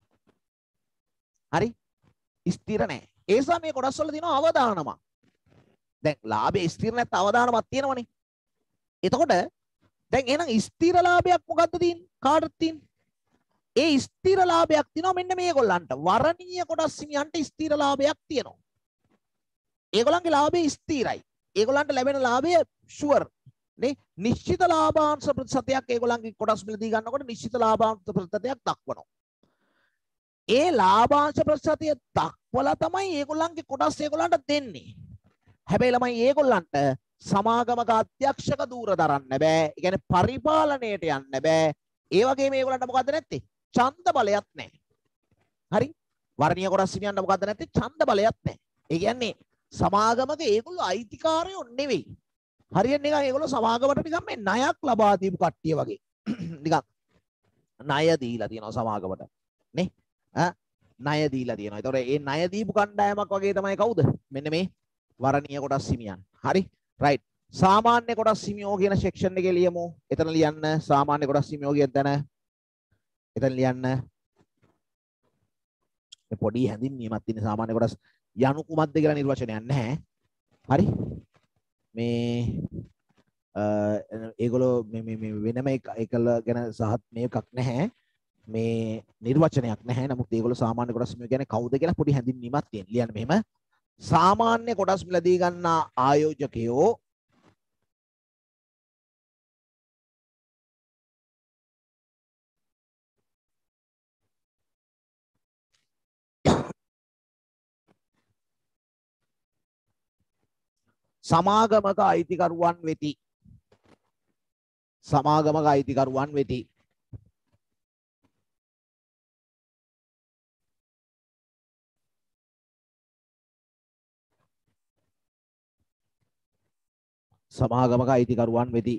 හරි? ස්ථිර නැහැ. ඒ නිසා මේ කොටස් වල තියෙන අවදානමක්. දැන් ලාභයේ ස්ථිර නැත්නම් අවදානමක් තියෙනවනේ. එතකොට දැන් එහෙනම් ස්ථිර ලාභයක් මොකද්ද තියෙන්නේ? කාටද තියෙන්නේ? ඒ ස්ථිර ලාභයක් තියෙනවා මෙන්න මේගොල්ලන්ට. වරණීය කොටස් හිමියන්ට ස්ථිර ලාභයක් තියෙනවා. ඒගොල්ලන්ගේ ලාභය ස්ථිරයි. ඒගොල්ලන්ට ලැබෙන ලාභය ෂුවර් නේ. නිශ්චිත ලාභාංශ ප්‍රතිශතයක් ඒගොල්ලන්ගේ කොටස් මිලදී ගන්නකොට නිශ්චිත ලාභාංශ ප්‍රතිශතයක් දක්වනවා. ඒ ලාභාංශ ප්‍රතිශතය දක්වලා තමයි ඒගොල්ලන්ගේ කොටස් ඒගොල්ලන්ට දෙන්නේ. හැබැයි ළමයි ඒගොල්ලන්ට සමාගමක අධ්‍යක්ෂක දූර දරන්න බෑ. ඒ කියන්නේ පරිපාලනයට යන්න බෑ. ඒ වගේම ඒගොල්ලන්ට මොකද්ද නැත්තේ? ඡන්ද බලයක් නැහැ. හරි? වර්ණීය කොටස් හිමියන්ට මොකද්ද නැත්තේ? ඡන්ද බලයක් නැහැ. ඒ කියන්නේ සමාගමක ඒගොල්ලෝ අයිතිකාරයෝ නෙවෙයි. හරියට නිකන් ඒගොල්ලෝ සමාගමට නිකන් මේ ණයක් ලබා දීපු කට්ටිය වගේ. නිකන් ණය දීලා තියෙනවා සමාගමට. නේ? ඈ ණය දීලා තියෙනවා. ඒතකොට මේ ණය දීපු කණ්ඩායමක් වගේ තමයි කවුද? මෙන්න මේ වරණීය කොටස් හිමියන්. හරි? රයිට්. සාමාන්‍ය කොටස් හිමියෝ කියන සෙක්ෂන් එකේ ලියමු. එතන ලියන්න සාමාන්‍ය කොටස් හිමියෝ කියන තැන. එතන ලියන්න. මේ පොඩි හැඳින්වීමක් තියෙන සාමාන්‍ය කොටස් යනු කුමක්ද කියලා නිර්වචනයක් නැහැ. හරි? මේ ඒගොල්ලෝ මේ මේ වෙනම එකල ගැන සහත් මේකක් නැහැ. මේ නිර්වචනයක් නැහැ. නමුත් ඒගොල්ලෝ සාමාන්‍ය කොටස් හිමියෝ කියන්නේ කවුද කියලා පොඩි හැඳින්වීමක් තියෙන. ලියන්න මෙහෙම. සාමාන්‍ය කොටස් මිලදී ගන්නා ආයෝජකයෝ සමාගමක අයිතිකරුවන් වෙති. සමාගමක අයිතිකරුවන් වෙති. සමාගමක අයිතිකරුවන් වෙති.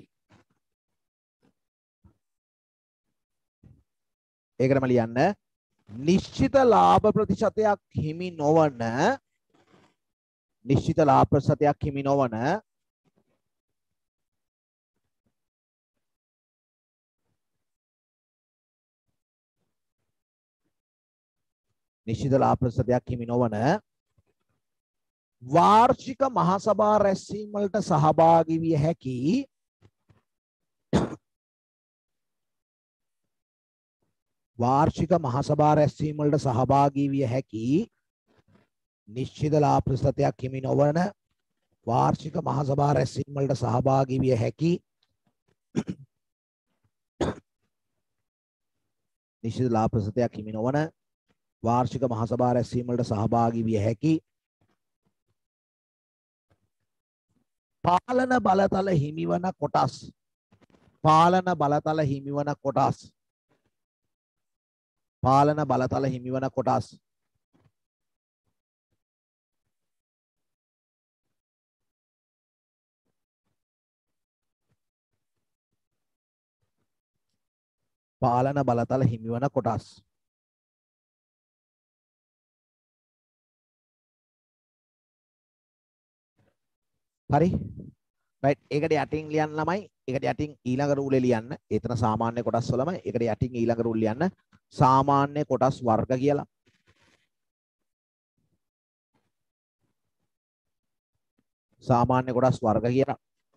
ඒකටම ලියන්න නිශ්චිත ලාභ ප්‍රතිශතයක් හිමි නොවන නිශ්චිත ලාභ ප්‍රතිශතයක් හිමි නොවන නිශ්චිත ලාභ ප්‍රතිශතයක් හිමි නොවන වාර්ෂික මහසභා රැස්වීම් වලට සහභාගී විය හැකි වාර්ෂික මහසභා රැස්වීම් වලට සහභාගී විය හැකි නිශ්චිත ලාභ ප්‍රතිශතයක් හිමි නොවන වාර්ෂික මහසභා රැස්වීම් වලට සහභාගී විය හැකි නිශ්චිත ලාභ ප්‍රතිශතයක් හිමි නොවන වාර්ෂික මහසභා රැස්වීම් වලට සහභාගී විය හැකි පාලන බලතල හිමිවන කොටස් පාලන බලතල හිමිවන කොටස් පාලන බලතල හිමිවන කොටස් පාලන බලතල හිමිවන කොටස් හරි රයිට් ඒකට යටින් ලියන්න ළමයි ඒකට යටින් ඊළඟ රූලේ ලියන්න එතන සාමාන්‍ය කොටස් වලම ඒකට යටින් ඊළඟ රූල් ලියන්න සාමාන්‍ය කොටස් වර්ග කියලා සාමාන්‍ය කොටස් වර්ග කියලා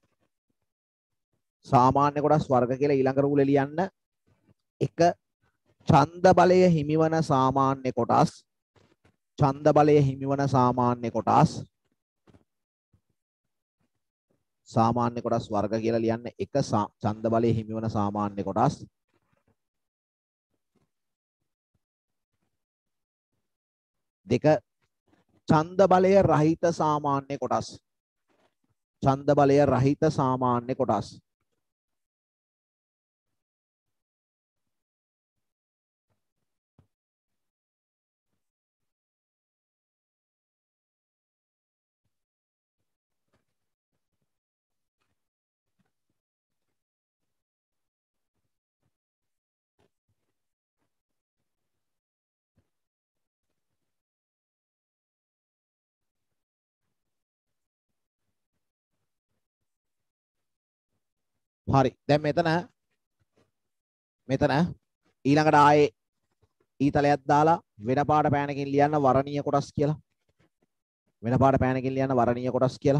සාමාන්‍ය කොටස් වර්ග කියලා ඊළඟ රූලේ ලියන්න එක ඡන්ද බලය හිමිවන සාමාන්‍ය කොටස් ඡන්ද බලය හිමිවන සාමාන්‍ය කොටස් සාමාන්‍ය කොටස් වර්ග කියලා ලියන්න එක ඡන්ද බලය හිමිවන සාමාන්‍ය කොටස් දෙක ඡන්ද බලය රහිත සාමාන්‍ය කොටස්. ඡන්ද බලය රහිත සාමාන්‍ය කොටස්. හරි. දැන් මෙතන මෙතන ඊළඟට ආයේ ඊතලයක් දාලා වෙන පාට පෑනකින් ලියන්න වරණීය කොටස් කියලා. වෙන පාට පෑනකින් ලියන්න වරණීය කොටස් කියලා.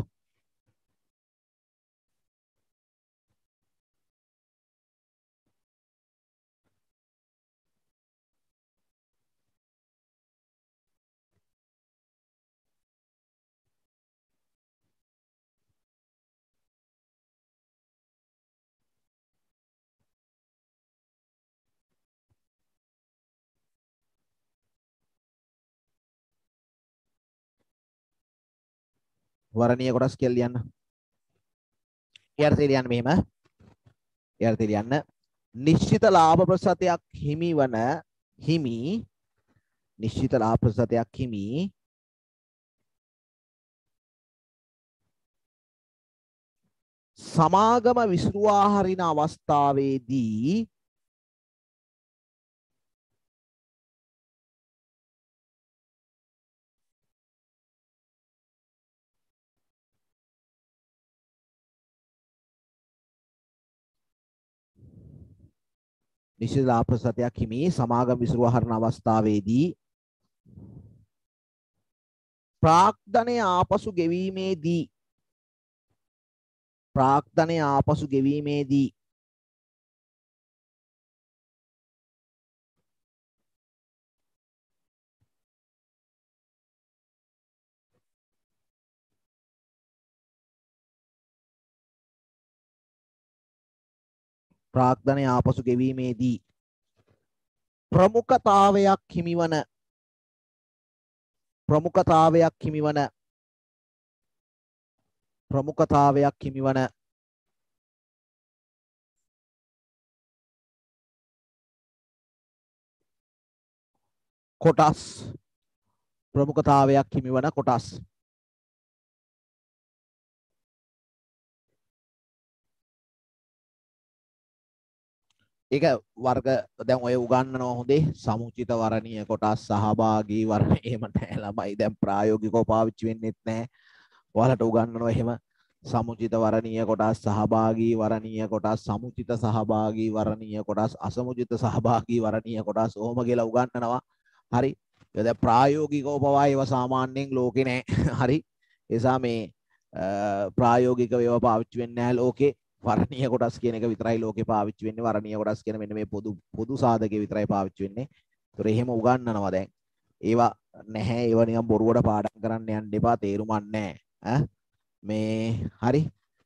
වරණීය කොටස් කියලා ලියන්න. ඊට ලියන්න මෙහෙම. ඊට ලියන්න නිශ්චිත ලාභ ප්‍රතිශතයක් හිමි වන හිමි නිශ්චිත ලාභ ප්‍රතිශතයක් හිමි සමාගම විසුරුවා හරින අවස්ථාවේදී නිශ්චිත ලාභ ප්‍රතිශතයක් හිමි සමාගම විසුරුවා හරින අවස්ථාවේදී ප්‍රාග්ධනය ආපසු ගෙවීමේදී ප්‍රාග්ධනය ආපසු ගෙවීමේදී ප්‍රාග්ධනය ආපසු ගෙවීමේදී ප්‍රමුඛතාවයක් හිමිවන ප්‍රමුඛතාවයක් හිමිවන ප්‍රමුඛතාවයක් හිමිවන කොටස් ප්‍රමුඛතාවයක් හිමිවන කොටස් ඒක වර්ග දැන් ඔය උගන්වනවා හොඳේ සමුචිත වරණීය කොටස් සහභාගී වරණ එහෙම නැහැ ළමයි දැන් ප්‍රායෝගිකව පාවිච්චි වෙන්නෙත් නැහැ ඔයාලට උගන්වනවා එහෙම සමුචිත වරණීය කොටස් සහභාගී වරණීය කොටස් සමුචිත සහභාගී වරණීය කොටස් අසමුචිත සහභාගී වරණීය කොටස් ඔහොම කියලා උගන්වනවා හරි ඒක දැන් ප්‍රායෝගිකව පවා ඒවා සාමාන්‍යයෙන් ලෝකේ නැහැ හරි ඒ නිසා මේ ප්‍රායෝගිකව ඒවා පාවිච්චි වෙන්නේ නැහැ ලෝකේ වරණීය කොටස් කියන එක විතරයි ලෝකේ පාවිච්චි වෙන්නේ වරණීය කොටස් කියන මෙන්න මේ පොදු පොදු සාධකේ විතරයි පාවිච්චි වෙන්නේ. ඒතොර එහෙම උගන්වනවා දැන්. ඒවා නැහැ ඒවා නිකන් බොරුවට පාඩම් කරන්න යන්න එපා තේරුමක් නැහැ. ඈ මේ හරි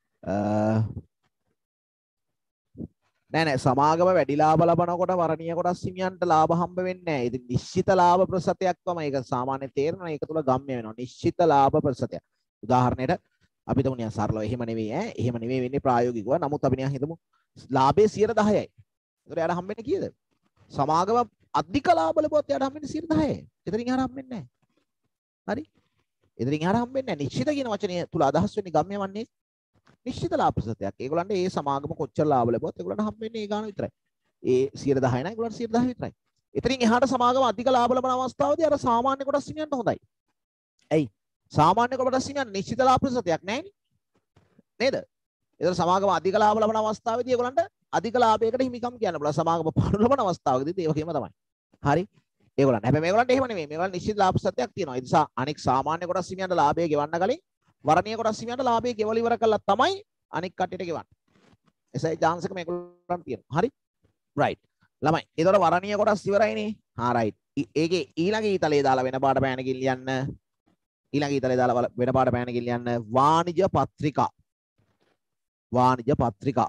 නෑ නෑ සමාගම වැඩි ලාභ ලබනකොට වරණීය කොටස් හිමියන්ට ලාභ හම්බ වෙන්නේ නැහැ. ඉතින් නිශ්චිත ලාභ ප්‍රතිශතයක් තමයි ඒක සාමාන්‍යයෙන් තේරෙනවා. ඒක තුල ගම්ම්‍ය වෙනවා. නිශ්චිත ලාභ ප්‍රතිශතයක්. උදාහරණයට අපි හිතමු නිකන් සරලව එහෙම නෙවෙයි ඈ එහෙම නෙවෙයි වෙන්නේ ප්‍රායෝගිකව. නමුත් අපි නිකන් හිතමු ලාභයේ සියයට දහයයි. ඒතර එයාට හම්බෙන්නේ කීයද? සමාගම අධික ලාභ ලැබුවොත් එයාට හම්බෙන්නේ සියයට දහයයි. එතනින් එහාට හම්බෙන්නේ නැහැ. හරි? එතනින් එහාට හම්බෙන්නේ නැහැ. නිශ්චිත කියන වචනේ තුල අදහස් වෙන්නේ ගම්ම්‍ය වන්නේ නිශ්චිත ලාභ ප්‍රතිශතයක්. ඒගොල්ලන්ට ඒ සමාගම කොච්චර ලාභ ලැබුවත් ඒගොල්ලන්ට හම්බෙන්නේ ඒ ගාන විතරයි. ඒ සියයට දහය නෑ ඒගොල්ලන්ට සියයට දහ විතරයි. එතනින් එහාට සමාගම අධික ලාභ ලබන අවස්ථාවේදී අර සාමාන්‍ය කොටස් හිමියන්ට හොඳයි. ඇයි? සාමාන්‍ය කොටස් හිමියන් නිශ්චිත ලාභ ප්‍රතිශතයක් නෑනේ. නේද? ඒතර සමාගම අධික ලාභ ලබන අවස්ථාවේදී ඒගොල්ලන්ට අධික ලාභයකට හිමිකම් කියන්න පුළුවන්. සමාගම පාඩු ලබන අවස්ථාවකදීත් ඒ වගේම තමයි. හරි? ඒගොල්ලන් හැබැයි මේගොල්ලන්ට එහෙම නෙමෙයි. මේගොල්ලන් නිශ්චිත ලාභ ප්‍රතිශතයක් තියෙනවා. ඒ නිසා අනෙක් සාමාන්‍ය කොටස් හිමියන්ට ලාභය ගෙවන්න කලින් වරණීය කොටස් හිමියන්ට ලාභය ගෙවල ඉවර කළා තමයි අනෙක් කට්ටියට ගෙවන්න. එසයි chance එක මේගොල්ලන්ට තියෙනවා. හරි? right. ළමයි. ඒතකොට වරණීය කොටස් ඉවරයිනේ. හා right. ඒකේ ඊළඟ ඊතලයේ දාලා වෙන පාඩ පෑනකින් ලියන්න. ඊළඟ ඊතලයේ දාලා වෙන පාඩ පෑනකින් ලියන්න වාණිජ පත්‍රිකා. වාණිජ පත්‍රිකා.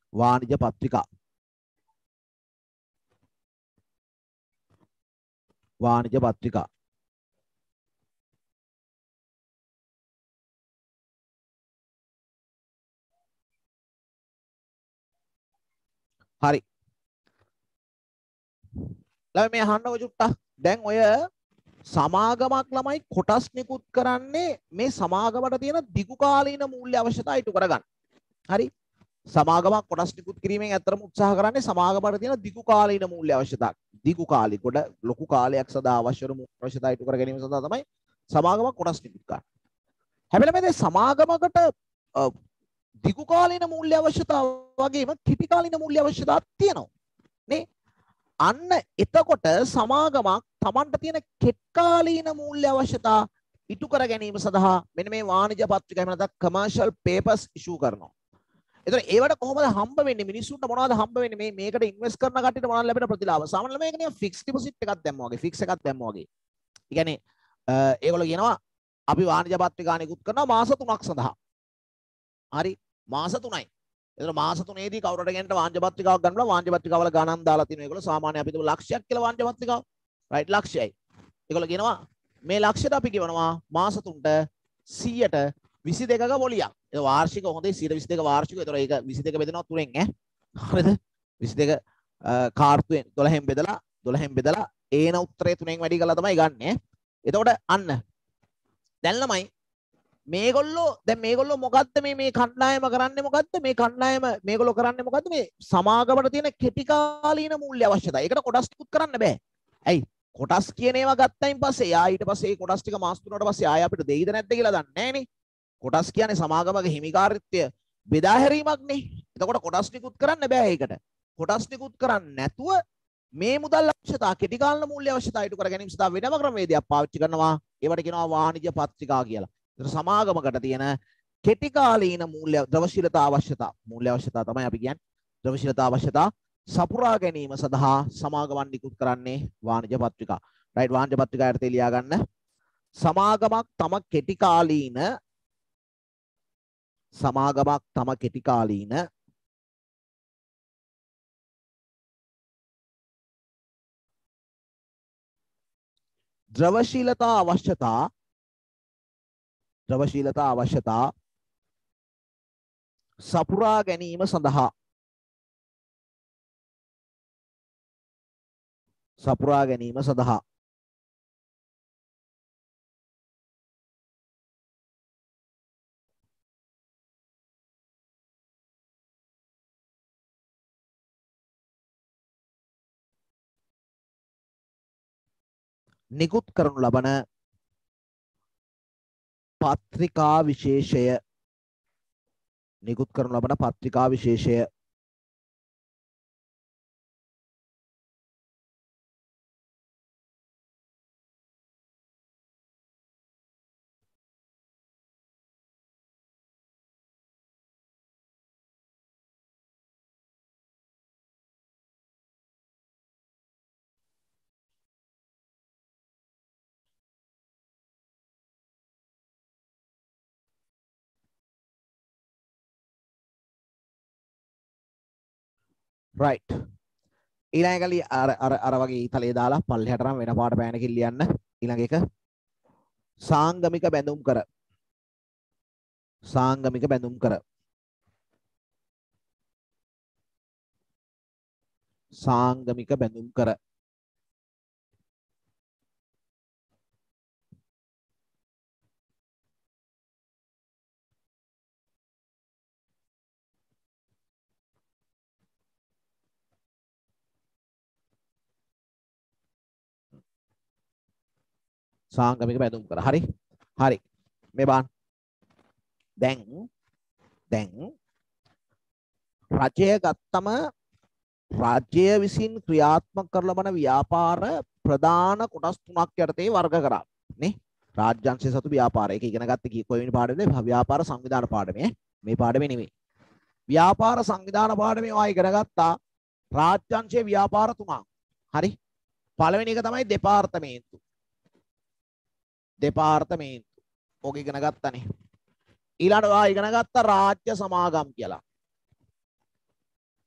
වාණිජ පත්‍රිකා වාණිජ පත්‍රිකා හරි ළමයි මේ අහන්නකො චුට්ටක් දැන් ඔය සමාගමක් ළමයි කොටස් නිකුත් කරන්නේ මේ සමාගමට තියෙන දිගු කාලීන මූල්‍ය අවශ්‍යතා ඉටු කරගන්න හරි සමාගමක් කොටස් නිකුත් කිරීමෙන් ඇත්තටම උත්සාහ කරන්නේ සමාගමට තියෙන දිගු කාලීන මූල්‍ය අවශ්‍යතා දිගු කාලී කොට ලොකු කාලයක් සඳහා අවශ්‍ය වන මූල්‍ය අවශ්‍යතා ඉටු කර ගැනීම සඳහා තමයි සමාගමක් කොටස් නිකුත් කරන්නේ හැබැයි මේ සමාගමකට දිගු කාලීන මූල්‍ය අවශ්‍යතා වගේම කෙටි කාලීන මූල්‍ය අවශ්‍යතාවක් තියෙනවා නේ අන්න එතකොට සමාගමක් Tamanට තියෙන කෙටි කාලීන මූල්‍ය අවශ්‍යතා ඉටු කර ගැනීම සඳහා මෙන්න මේ වාණිජ පත්‍රිකා එහෙම නැත්නම් කමර්ෂල් පේපර්ස් ඉෂුව කරනවා. එතකොට ඒවට කොහොමද හම්බ වෙන්නේ මිනිස්සුන්ට මොනවද හම්බ වෙන්නේ මේ මේකට ඉන්වෙස්ට් කරන කට්ටියට මොනවද ලැබෙන ප්‍රතිලාභ? සාමාන්‍යයෙන් මේක නිකන් ෆික්ස් ඩිපොසිට් එකක් දැම්මා වගේ ෆික්ස් එකක් දැම්මා වගේ. ඒ කියන්නේ ඒගොල්ලෝ කියනවා අපි වාණිජ පත්‍රිකා නිකුත් කරනවා මාස තුනක් සඳහා. හරි මාස තුනයි. එතන මාස තුනේදී කවුරුට ගෙන්ට වාණිජ පත්‍රිකාවක් ගන්නවා වාණිජ පත්‍රිකාවල ගණන් දාලා තියෙනවා. ඒගොල්ලෝ සාමාන්‍ය අපි තුමු ලක්ෂයක් කියලා වාණිජ පත්‍රිකාව. රයිට් ලක්ෂයයි. ඒගොල්ලෝ කියනවා මේ ලක්ෂයට අපි කියවනවා මාස තුනට සීයට විසි දෙකක පොලියක්. ඒක වාර්ෂික හොඳේ සීයට විසි දෙක වාර්ෂික. ඒතර ඒක විසි දෙක බෙදෙනවා තුනෙන් ඈ. හරිද? විසි දෙක කාර්තුවෙන් දොළහෙන් බෙදලා දොළහෙන් බෙදලා ඒන උත්තරේ තුනෙන් වැඩි කරලා තමයි ගන්නෙ. එතකොට අන්න දැන් ළමයි මේගොල්ලෝ දැන් මේගොල්ලෝ මොකද්ද මේ මේ කණ්ඩායම කරන්නේ මොකද්ද මේ කණ්ඩායම මේගොල්ලෝ කරන්නේ මොකද්ද මේ සමාගමට තියෙන කෙටි කාලීන මූල්‍ය අවශ්‍යතාවය. ඒකට කොටස් ටිකුත් කරන්න බෑ. ඇයි? කොටස් කියන ඒවා ගත්තයින් පස්සේ යා ඊට පස්සේ ඒ කොටස් ටික මාස තුනකට පස්සේ ආය අපිට දෙයිද නැද්ද කියලා දන්නේ නැහනේ. කොටස් කියන්නේ සමාගමක හිමිකාරීත්වය බෙදා හැරීමක්නේ. එතකොට කොටස් නිකුත් කරන්න බෑ ඒකට. කොටස් නිකුත් කරන්නේ නැතුව මේ මුදල් අවශ්‍යතා කෙටි කාලීන මූල්‍ය අවශ්‍යතා ඉටු කර ගැනීම සඳහා වෙනම ක්‍රමවේදයක් පාවිච්චි කරනවා. ඒවට කියනවා වාණිජ පත්‍රිකා කියලා. ඒතර සමාගමකට තියෙන කෙටි කාලීන මූල්‍ය ද්‍රවශීලතා අවශ්‍යතා මූල්‍ය අවශ්‍යතා තමයි අපි කියන්නේ. ද්‍රවශීලතා අවශ්‍යතා සපුරා ගැනීම සඳහා සමාගමන් නිකුත් කරන්නේ වාණිජ පත්‍රිකා. රයිට් වාණිජ පත්‍රිකා යටතේ ලියා ගන්න. සමාගමක් තම කෙටි කාලීන සමාගමක් තම කෙටි කාලීන ද්‍රවශීලතා අවශ්‍යතා ද්‍රවශීලතා අවශ්‍යතා සපුරා ගැනීම සඳහා සපුරා ගැනීම සඳහා නිකුත් කරනු ලබන පත්‍රිකා විශේෂය නිකුත් කරනු ලබන පත්‍රිකා විශේෂය right ඊළඟ එකලි අර අර අර වගේ ඊතලයේ දාලා පල්ලෙහාට නම් වෙන පාට පෑනකින් ලියන්න ඊළඟ එක සාංගමික බැඳුම් කර සාංගමික බැඳුම් කර සාංගමික බැඳුම් කර සාංගමික බැඳුම් කර හරි හරි මේ බලන්න දැන් දැන් රජය ගත්තම රාජ්‍ය විසින් ක්‍රියාත්මක කරන ලබන ව්‍යාපාර ප්‍රධාන කොටස් තුනක් යටතේ වර්ග කරා නේ රාජ්‍යංශය සතු ව්‍යාපාර ඒක ඉගෙන ගත්තේ කී කොයි වෙනි පාඩමේද ව්‍යාපාර සංවිධාන පාඩමේ මේ පාඩමේ නෙමෙයි ව්‍යාපාර සංවිධාන පාඩමේ ඔයා ඉගෙන ගත්තා රාජ්‍යංශයේ ව්‍යාපාර තුනක් හරි පළවෙනි එක තමයි දෙපාර්තමේන්තු දෙපාර්තමේන්තු ඔක ඉගෙන ගත්තනේ ඊළඟට ඔයා ඉගෙන ගත්තා රාජ්‍ය සමාගම් කියලා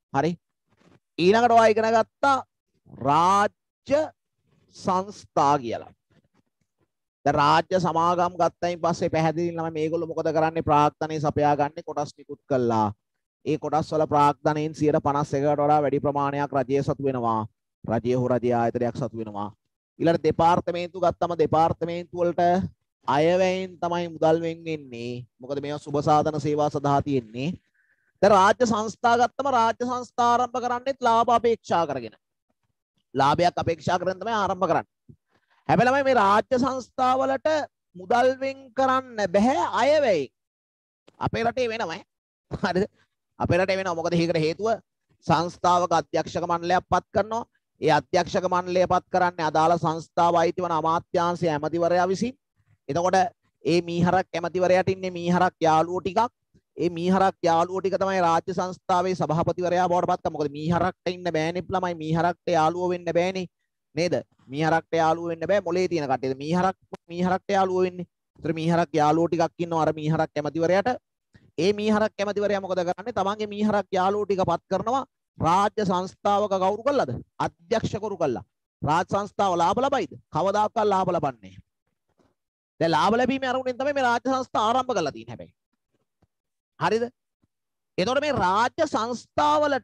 හරි. ඊළඟට ඔයා ඉගෙන ගත්තා රාජ්‍ය සංස්ථා කියලා. දැන් රාජ්‍ය සමාගම් ගත්තයින් පස්සේ පැහැදිලි ළමයි මේගොල්ලෝ මොකද කරන්නේ? ප්‍රාග්ධනයේ සපයා ගන්න කොටස් නිකුත් කළා. ඒ කොටස් වල ප්‍රාග්ධනයෙන් සියයට පනස් එකකට වඩා වැඩි ප්‍රමාණයක් රජයේ සතු වෙනවා. රජයේ හෝ රජයේ ආයතනයක් සතු වෙනවා. ඊළඟට දෙපාර්තමේන්තු ගත්තම දෙපාර්තමේන්තු වලට අයවැයෙන් තමයි මුදල් වෙන් වෙන්නේ. මොකද මේවා සුබ සාධන සේවා සඳහා තියෙන්නේ. දැන් රාජ්‍ය සංස්ථා ගත්තම රාජ්‍ය සංස්ථා ආරම්භ කරන්නේත් ලාභ අපේක්ෂා කරගෙන. ලාභයක් අපේක්ෂා කරගෙන තමයි ආරම්භ කරන්නේ. හැබැයි මේ රාජ්‍ය සංස්ථා වලට මුදල් වෙන් කරන්න බෑ අයවැයෙන්. අපේ රටේ වෙනවයි. හරිද? අපේ රටේ වෙනවා. මොකද ඒකට හේතුව සංස්ථාවක අධ්‍යක්ෂක මණ්ඩලයක් පත් කරනවා. ඒ අධ්‍යක්ෂක මණ්ඩලය පත් කරන්නේ අදාළ සංස්ථාව අයිති වන අමාත්‍යාංශයේ ඇමතිවරයා විසින්. එතකොට ඒ මීහරක් ඇමතිවරයාට ඉන්නේ මීහරක් යාළුවෝ ටිකක්. ඒ මීහරක් යාළුවෝ ටික තමයි රාජ්‍ය සංස්ථාවේ සභාපතිවරයා බවට පත් කරන්නේ. මොකද මීහරක්ට ඉන්න බෑනේ ළමයි, මීහරක්ට යාළුවෝ වෙන්න බෑනේ. නේද? මීහරක්ට යාළුවෝ වෙන්න බෑ මොලේ තියෙන කට්ටියද මීහරක් මීහරක්ට යාළුවෝ වෙන්නේ. ඒතර මීහරක් යාළුවෝ ටිකක් ඉන්නවා අර මීහරක් ඇමතිවරයාට. ඒ මීහරක් ඇමතිවරයා මොකද කරන්නේ? තමන්ගේ මීහරක් යාළුවෝ ටික පත් කරනවා රාජ්‍ය සංස්ථාවක කවුරු කළාද? අධ්‍යක්ෂකවරු කළා. රාජ්‍ය සංස්ථාව ලාභ ලබයිද? කවදාකවත් ලාභ ලබන්නේ නැහැ. දැන් ලාභ ලැබීමේ අරමුණෙන් තමයි මේ රාජ්‍ය සංස්ථා ආරම්භ කරලා තියෙන්නේ හැබැයි. හරිද? එතකොට මේ රාජ්‍ය සංස්ථාවලට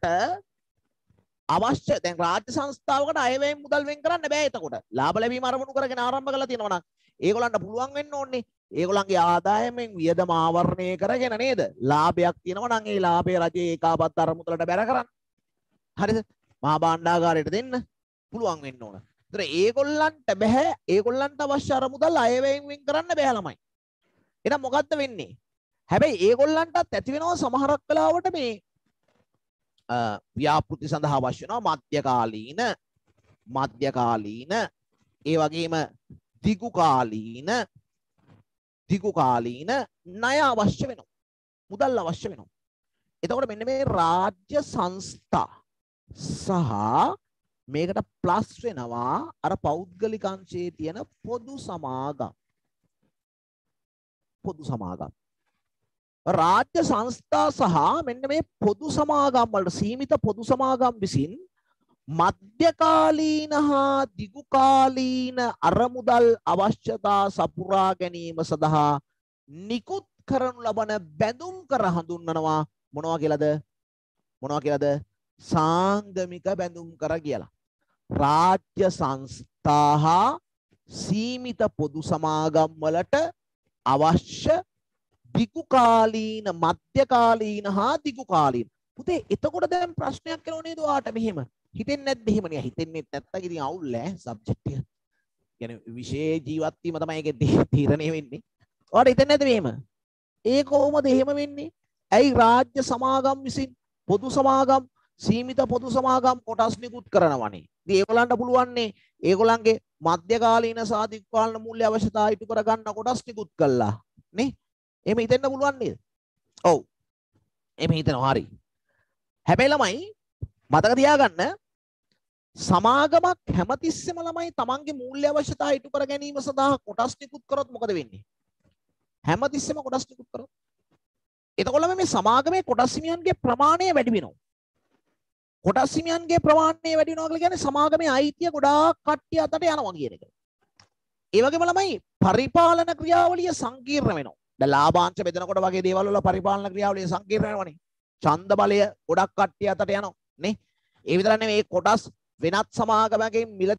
අවශ්‍ය දැන් රාජ්‍ය සංස්ථාවකට අයවැයෙන් මුදල් වෙන් කරන්න බෑ. එතකොට ලාභ ලැබීම අරමුණු කරගෙන ආරම්භ කරලා තියෙනවා නම් ඒගොල්ලන්ට පුළුවන් වෙන්න ඕනේ ඒගොල්ලන්ගේ ආදායමෙන් වියදම ආවරණය කරගෙන නේද? ලාභයක් තියෙනවා නම් ඒ ලාභය රජයේ ඒකාබද්ධ අරමුදලට බැර කරන්න. හරිද? මහා භාණ්ඩාගාරයට දෙන්න පුළුවන් වෙන්න ඕන. ඒතර ඒගොල්ලන්ට බෑ ඒගොල්ලන්ට අවශ්‍ය අරමුදල් අයවැයෙන් වෙන් කරන්න බෑ ළමයි. එහෙනම් මොකද්ද වෙන්නේ? හැබැයි ඒගොල්ලන්ටත් ඇති වෙනවා සමහරක් වෙලාවට මේ ව්‍යාපෘති සඳහා අවශ්‍ය වෙනවා මධ්‍යකාලීන මධ්‍යකාලීන ඒ වගේම දිගුකාලීන දිගුකාලීන ණය අවශ්‍ය වෙනවා. මුදල් අවශ්‍ය වෙනවා. එතකොට මෙන්න මේ රාජ්‍ය සංස්ථා සහ මේකට ප්ලස් වෙනවා අර පෞද්ගලික අංශයේ තියෙන පොදු සමාගම්. පොදු සමාගම්. රාජ්‍ය සංස්ථා සහ මෙන්න මේ පොදු සමාගම් වලට සීමිත පොදු සමාගම් විසින් මධ්‍යකාලීන හා දිගුකාලීන අරමුදල් අවශ්‍යතා සපුරා ගැනීම සඳහා නිකුත් කරනු ලබන බැඳුම් කර හඳුන්වනවා මොනවා කියලාද? මොනවා කියලාද? සාංගමික බැඳුම් කර කියලා. රාජ්‍ය සංස්ථා හා සීමිත පොදු සමාගම් වලට අවශ්‍ය දිගුකාලීන මධ්‍යකාලීන හා දිගුකාලීන. පුතේ එතකොට දැන් ප්‍රශ්නයක් කියලා නේද ඔයාට මෙහෙම? හිතෙන්නේ නැද්ද එහෙම නේ? හිතෙන්නේ නැත්තම් ඉතින් අවුල් ඈ සබ්ජෙක්ට් එක. කියන්නේ විශේෂ ජීවත් වීම තමයි ඒකේ තීරණය වෙන්නේ. ඔයාට හිතෙන්නේ නැද්ද මෙහෙම? ඒ කොහොමද එහෙම වෙන්නේ? ඇයි රාජ්‍ය සමාගම් විසින් පොදු සමාගම් සීමිත පොදු සමාගම් කොටස් නිකුත් කරනවනේ. ඉතින් ඒගොල්ලන්ට පුළුවන්නේ ඒගොල්ලන්ගේ මධ්‍යකාලීන සහ දිගුකාලීන මූල්‍ය අවශ්‍යතා ඉටු කර ගන්න කොටස් නිකුත් කළා නේ? එහෙම හිතෙන්න පුළුවන් නේද? ඔව්. එහෙම හිතනවා හරි. හැබැයි ළමයි මතක තියාගන්න සමාගමක් හැමතිස්සෙම ළමයි තමන්ගේ මූල්‍ය අවශ්‍යතා ඉටු කර ගැනීම සඳහා කොටස් නිකුත් කරොත් මොකද වෙන්නේ? හැමතිස්සෙම කොටස් නිකුත් කරොත්. එතකොට මේ සමාගමේ කොටස් හිමියන්ගේ ප්‍රමාණය වැඩි වෙනවා. කොටස් හිමියන්ගේ ප්‍රමාණය වැඩි වෙනවා කියලා කියන්නේ සමාගමේ අයිතිය ගොඩාක් කට්ටිය අතට යනවා කියන එක. ඒ වගේම ළමයි පරිපාලන ක්‍රියාවලිය සංකීර්ණ වෙනවා. දැන් ලාභාංශ බෙදනකොට වගේ දේවල් වල පරිපාලන ක්‍රියාවලිය සංකීර්ණ වෙනවනේ. ඡන්ද බලය ගොඩක් කට්ටිය අතට යනවා නේ. ඒ විතර නෙවෙයි කොටස් වෙනත් සමාගමකින් මිල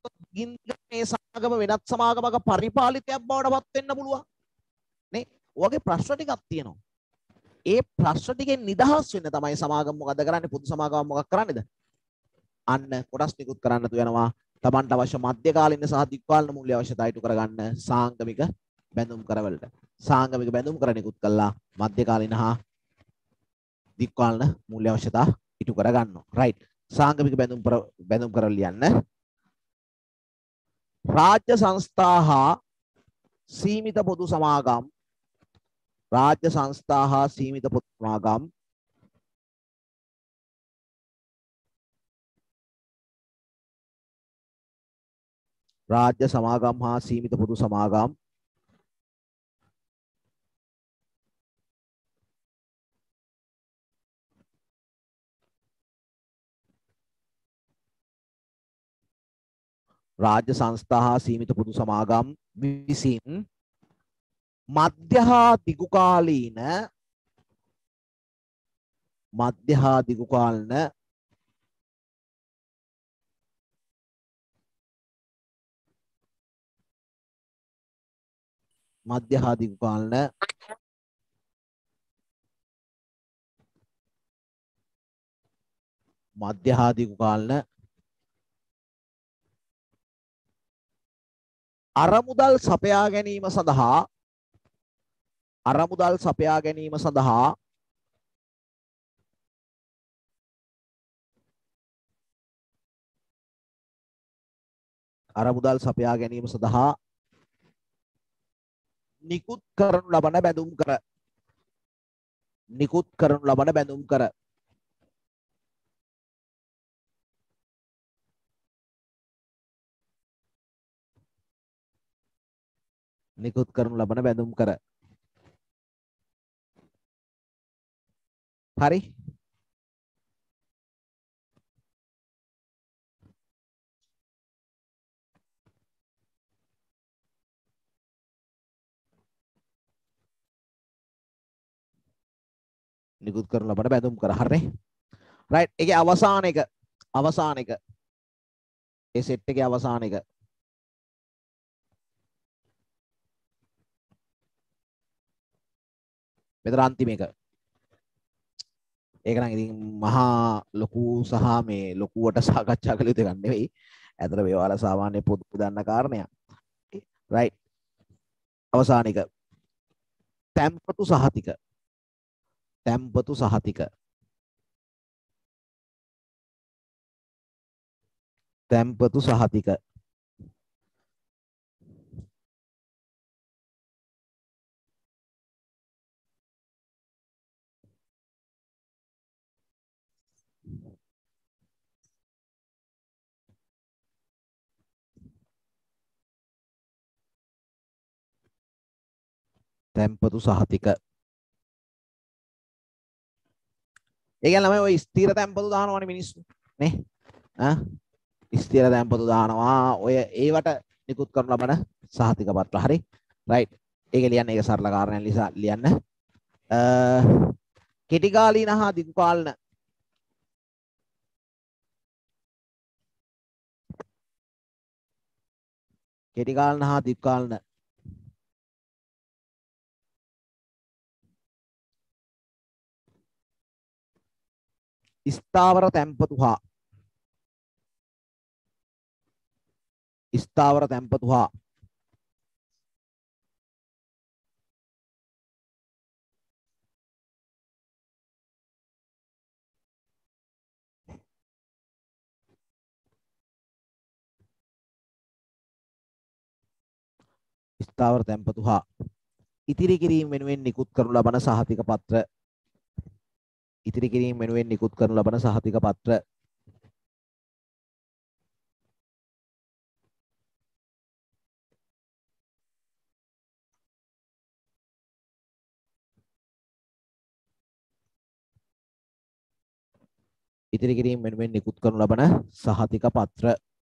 මේ සමාගම වෙනත් සමාගමක පරිපාලිතයක් බවට පත් වෙන්න පුළුවන් නේ. ඔයගේ ප්‍රශ්න ටිකක් තියෙනවා. ඒ ප්‍රශ්න ටිකෙන් නිදහස් වෙන්න තමයි සමාගම මොකද කරන්නේ? පොදු සමාගම මොකක් කරන්නේද? අන්න කොටස් නිකුත් කරන්න තු වෙනවා. Tamanට අවශ්‍ය මධ්‍යකාලීන සහ දිග්කාලීන මූල්‍ය අවශ්‍යතා ඉටු කරගන්න සාංගමික බැඳුම් කරවලට. සාංගමික බැඳුම් කර නිකුත් කළා මධ්‍යකාලීන හා දිග්කාලීන මූල්‍ය අවශ්‍යතා ඉටු කර ගන්නවා. රයිට්. සාංගමික බැඳුම් බැඳුම් කරවල ලියන්න. රාජ්‍ය සංස්ථා හා සීමිත පොදු සමාගම් රාජ්‍ය සංස්ථා හා සීමිත පොදු සමාගම් රාජ්‍ය සමාගම් හා සීමිත පොදු සමාගම් රාජ්‍ය සංස්ථා හා සීමිත පොදු සමාගම් විසින් මධ්‍ය හා දිගු කාලීන මධ්‍ය හා දිගු කාලීන මධ්‍ය හා දිගු කාලීන මධ්‍ය හා දිගු කාලීන අරමුදල් සපයා ගැනීම සඳහා අරමුදල් සපයා ගැනීම සඳහා අරමුදල් සපයා ගැනීම සඳහා නිකුත් කරනු ලබන බැඳුම් කර නිකුත් කරනු ලබන බැඳුම් කර නිකුත් කරනු ලබන බැඳුම් කර හරි නිකුත් කරනු ලබන බැඳුම් කර හරිනේ රයිට් ඒකේ අවසාන එක අවසාන එක ඒ සෙට් එකේ අවසාන එක මෙතන අන්තිම එක ඒක නම් ඉතින් මහා ලොකු සහ මේ ලොකුවට සාකච්ඡා කළ යුතු එකක් නෙවෙයි. ඇතර මේවාල සාමාන්‍ය පොදු දන්න කාරණයක්. රයිට්. අවසාන එක. තැම්පතු සහතික. තැම්පතු සහතික. තැම්පතු සහතික. තැම්පතු සහතික. ඒ කියන්නේ ළමයි ඔය ස්ථිර තැම්පතු දානවනේ මිනිස්සු නේ ආ ස්ථිර තැම්පතු දානවා ඔය ඒවට නිකුත් කරන ලබන සහතික පත්‍ර හරි රයිට් ඒක ලියන්න ඒක සරල කාරණයක් නිසා ලියන්න අ කෙටි කාලීන හා දිගු කාලීන කෙටි කාලීන හා දිගු කාලීන ස්ථාවර තැන්පතු හා ස්ථාවර තැන්පතු හා ස්ථාවර තැන්පතු හා ඉතිරි කිරීම වෙනුවෙන් නිකුත් කරනු ලබන සහතික පත්‍ර ඉතිරි කිරීම වෙනුවෙන් නිකුත් කරනු ලබන සහතික පත්‍ර ඉතිරි කිරීම වෙනුවෙන් නිකුත් කරනු ලබන සහතික පත්‍ර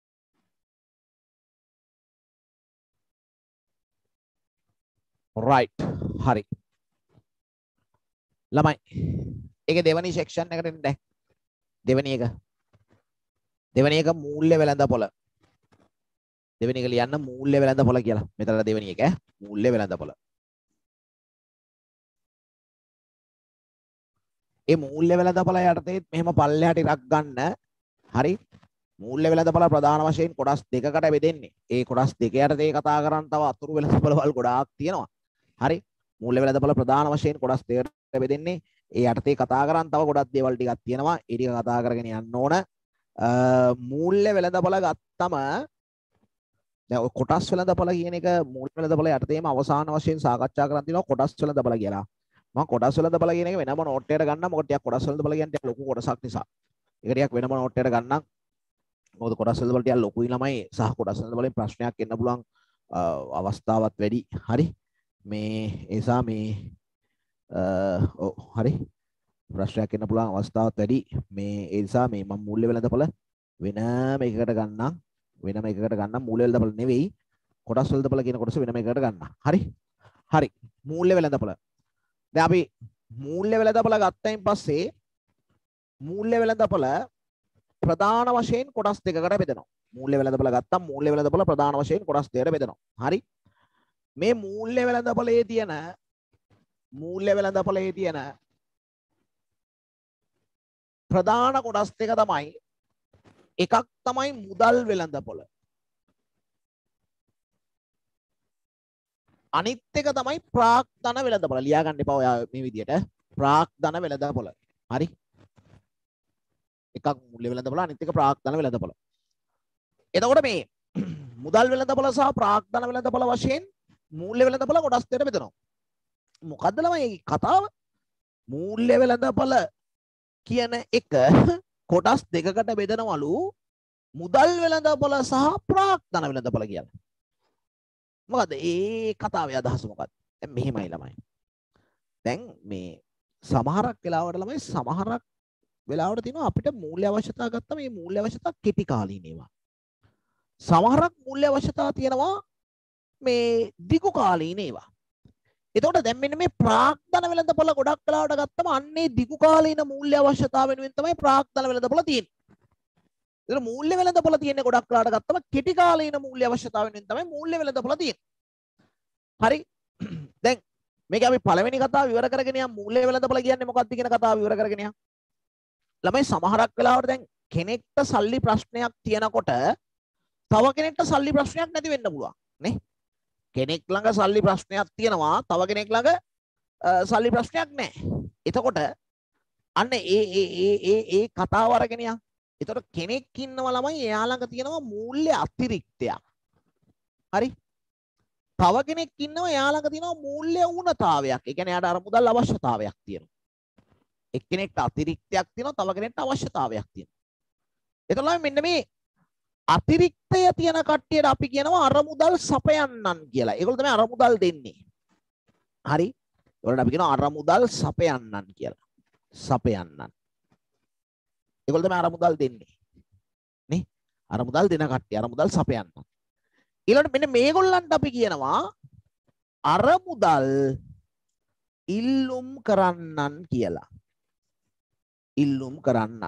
right හරි ළමයි ඒක දෙවනි සෙක්ෂන් එකට එන්න දැන් දෙවනි එක දෙවනි එක මූල්‍ය වෙළඳපොළ දෙවනි එක ලියන්න මූල්‍ය වෙළඳපොළ කියලා මෙතන දෙවනි එක ඈ මූල්‍ය වෙළඳපොළ ඒ මූල්‍ය වෙළඳපොළ යටතේ මෙහෙම පල්ලෙහාට ඉරක් ගන්න හරි මූල්‍ය වෙළඳපොළ ප්‍රධාන වශයෙන් කොටස් දෙකකට බෙදෙන්නේ ඒ කොටස් දෙක යටතේ කතා කරන් තව අතුරු වෙළඳපොළවල් ගොඩාක් තියෙනවා හරි මූල්‍ය වෙළඳපොළ ප්‍රධාන වශයෙන් කොටස් දෙකකට බෙදෙන්නේ ඒ යටතේ කතා කරන් තව ගොඩක් දේවල් ටිකක් තියෙනවා ඒ ටික කතා කරගෙන යන්න ඕන මූල්‍ය වෙළඳපොළ ගත්තම දැන් ඔය කොටස් වෙළඳපොළ කියන එක මූල්‍ය වෙළඳපොළ යටතේම අවසාන වශයෙන් සාකච්ඡා කරන් තියෙනවා කොටස් වෙළඳපොළ කියලා මම කොටස් වෙළඳපොළ කියන එක වෙනම නෝට් එකකට ගන්නම් මොකද ටිකක් කොටස් වෙළඳපොළ කියන්නේ ටිකක් ලොකු කොටසක් නිසා ඒක ටිකක් වෙනම නෝට් එකකට ගන්නම් මොකද කොටස් වෙළඳපොළ ටිකක් ලොකුයි ළමයි සහ කොටස් වෙළඳපොළෙන් ප්‍රශ්නයක් එන්න පුළුවන් අවස්ථාවක් වැඩි හරි මේ ඒ නිසා මේ ඔව් හරි ප්‍රශ්නයක් එන්න පුළුවන් අවස්ථාවක් වැඩි මේ ඒ නිසා මේ මම මූල්‍ය වෙළඳපොළ වෙනම එකකට ගන්නම් වෙනම එකකට ගන්න මූල්‍ය වෙළඳපොළ නෙවෙයි කොටස් වෙළඳපොළ කියන කොටස වෙනම එකකට ගන්න. හරි? හරි. මූල්‍ය වෙළඳපොළ. දැන් අපි මූල්‍ය වෙළඳපොළ ගත්තයින් පස්සේ මූල්‍ය වෙළඳපොළ ප්‍රධාන වශයෙන් කොටස් දෙකකට බෙදෙනවා. මූල්‍ය වෙළඳපොළ ගත්තම මූල්‍ය වෙළඳපොළ ප්‍රධාන වශයෙන් කොටස් දෙකකට බෙදෙනවා. හරි? මේ මූල්‍ය වෙළඳපොළේ තියෙන මූල්‍ය වෙළඳපොළේ තියෙන ප්‍රධාන කොටස් දෙක තමයි එකක් තමයි මුදල් වෙළඳපොළ. අනිත් එක තමයි ප්‍රාග්ධන වෙළඳපොළ. ලියා ගන්න එපා ඔයා මේ විදියට. ප්‍රාග්ධන වෙළඳපොළ. හරි? එකක් මූල්‍ය වෙළඳපොළ අනිත් එක ප්‍රාග්ධන වෙළඳපොළ. එතකොට මේ මුදල් වෙළඳපොළ සහ ප්‍රාග්ධන වෙළඳපොළ වශයෙන් මූල්‍ය වෙළඳපොළ කොටස් දෙකකට බෙදෙනවා. මොකද්ද ළමයි කතාව? මූල්‍ය වෙළඳපොළ කියන එක කොටස් දෙකකට බෙදනවලු මුදල් වෙළඳපොළ සහ ප්‍රාග්ධන වෙළඳපොළ කියලා. මොකද ඒ කතාවේ අදහස මොකක්ද? දැන් මෙහෙමයි ළමයි. දැන් මේ සමහරක් වෙලාවට ළමයි සමහරක් වෙලාවට තියෙනවා අපිට මූල්‍ය අවශ්‍යතා ගත්තා මේ මූල්‍ය අවශ්‍යතා කෙටි කාලීන ඒවා. සමහරක් මූල්‍ය අවශ්‍යතා තියෙනවා මේ දිගු කාලීන ඒවා. එතකොට දැන් මෙන්න මේ ප්‍රාග්ධන වෙළඳපොළ ගොඩක් වෙලාවට ගත්තම අන්නේ දිගු කාලීන මූල්‍ය අවශ්‍යතාව වෙනුවෙන් තමයි ප්‍රාග්ධන වෙළඳපොළ තියෙන්නේ. ඒතර මූල්‍ය වෙළඳපොළ තියෙන්නේ ගොඩක් වෙලාවට ගත්තම කෙටි කාලීන මූල්‍ය අවශ්‍යතාව වෙනුවෙන් තමයි මූල්‍ය වෙළඳපොළ තියෙන්නේ. හරි? දැන් මේක අපි පළවෙනි කතාව විවර කරගෙන යමු. මූල්‍ය වෙළඳපොළ කියන්නේ මොකක්ද කියන කතාව විවර කරගෙන යමු. ළමයි සමහරක් වෙලාවට දැන් කෙනෙක්ට සල්ලි ප්‍රශ්නයක් තියෙනකොට තව කෙනෙක්ට සල්ලි ප්‍රශ්නයක් නැති වෙන්න පුළුවන් නේ? කෙනෙක් ළඟ සල්ලි ප්‍රශ්නයක් තියෙනවා තව කෙනෙක් ළඟ සල්ලි ප්‍රශ්නයක් නැහැ. එතකොට අන්න ඒ ඒ ඒ ඒ ඒ කතාව අරගෙන යන්න. එතකොට කෙනෙක් ඉන්නවා ළමයි එයා ළඟ තියෙනවා මූල්‍ය අතිරික්තයක්. හරි? තව කෙනෙක් ඉන්නවා එයා ළඟ තියෙනවා මූල්‍ය ඌනතාවයක්. ඒ කියන්නේ එයාට අර මුදල් අවශ්‍යතාවයක් තියෙනවා. එක්කෙනෙක්ට අතිරික්තයක් තියෙනවා තව කෙනෙක්ට අවශ්‍යතාවයක් තියෙනවා. එතකොට මෙන්න මේ අතිරික්තය තියෙන කට්ටියට අපි කියනවා අර මුදල් සපයන්නන් කියලා. ඒගොල්ලෝ තමයි අර මුදල් දෙන්නේ. හරි? ඒගොල්ලන්ට අපි කියනවා අර මුදල් සපයන්නන් කියලා. සපයන්නන්. ඒගොල්ලෝ තමයි අර මුදල් දෙන්නේ. නේ? අර මුදල් දෙන කට්ටිය අර මුදල් සපයන්නන්. ඊළඟට මෙන්න මේගොල්ලන්ට අපි කියනවා අර මුදල් ඉල්ලුම් කරන්නන් කියලා. ඉල්ලුම් කරන්නන්.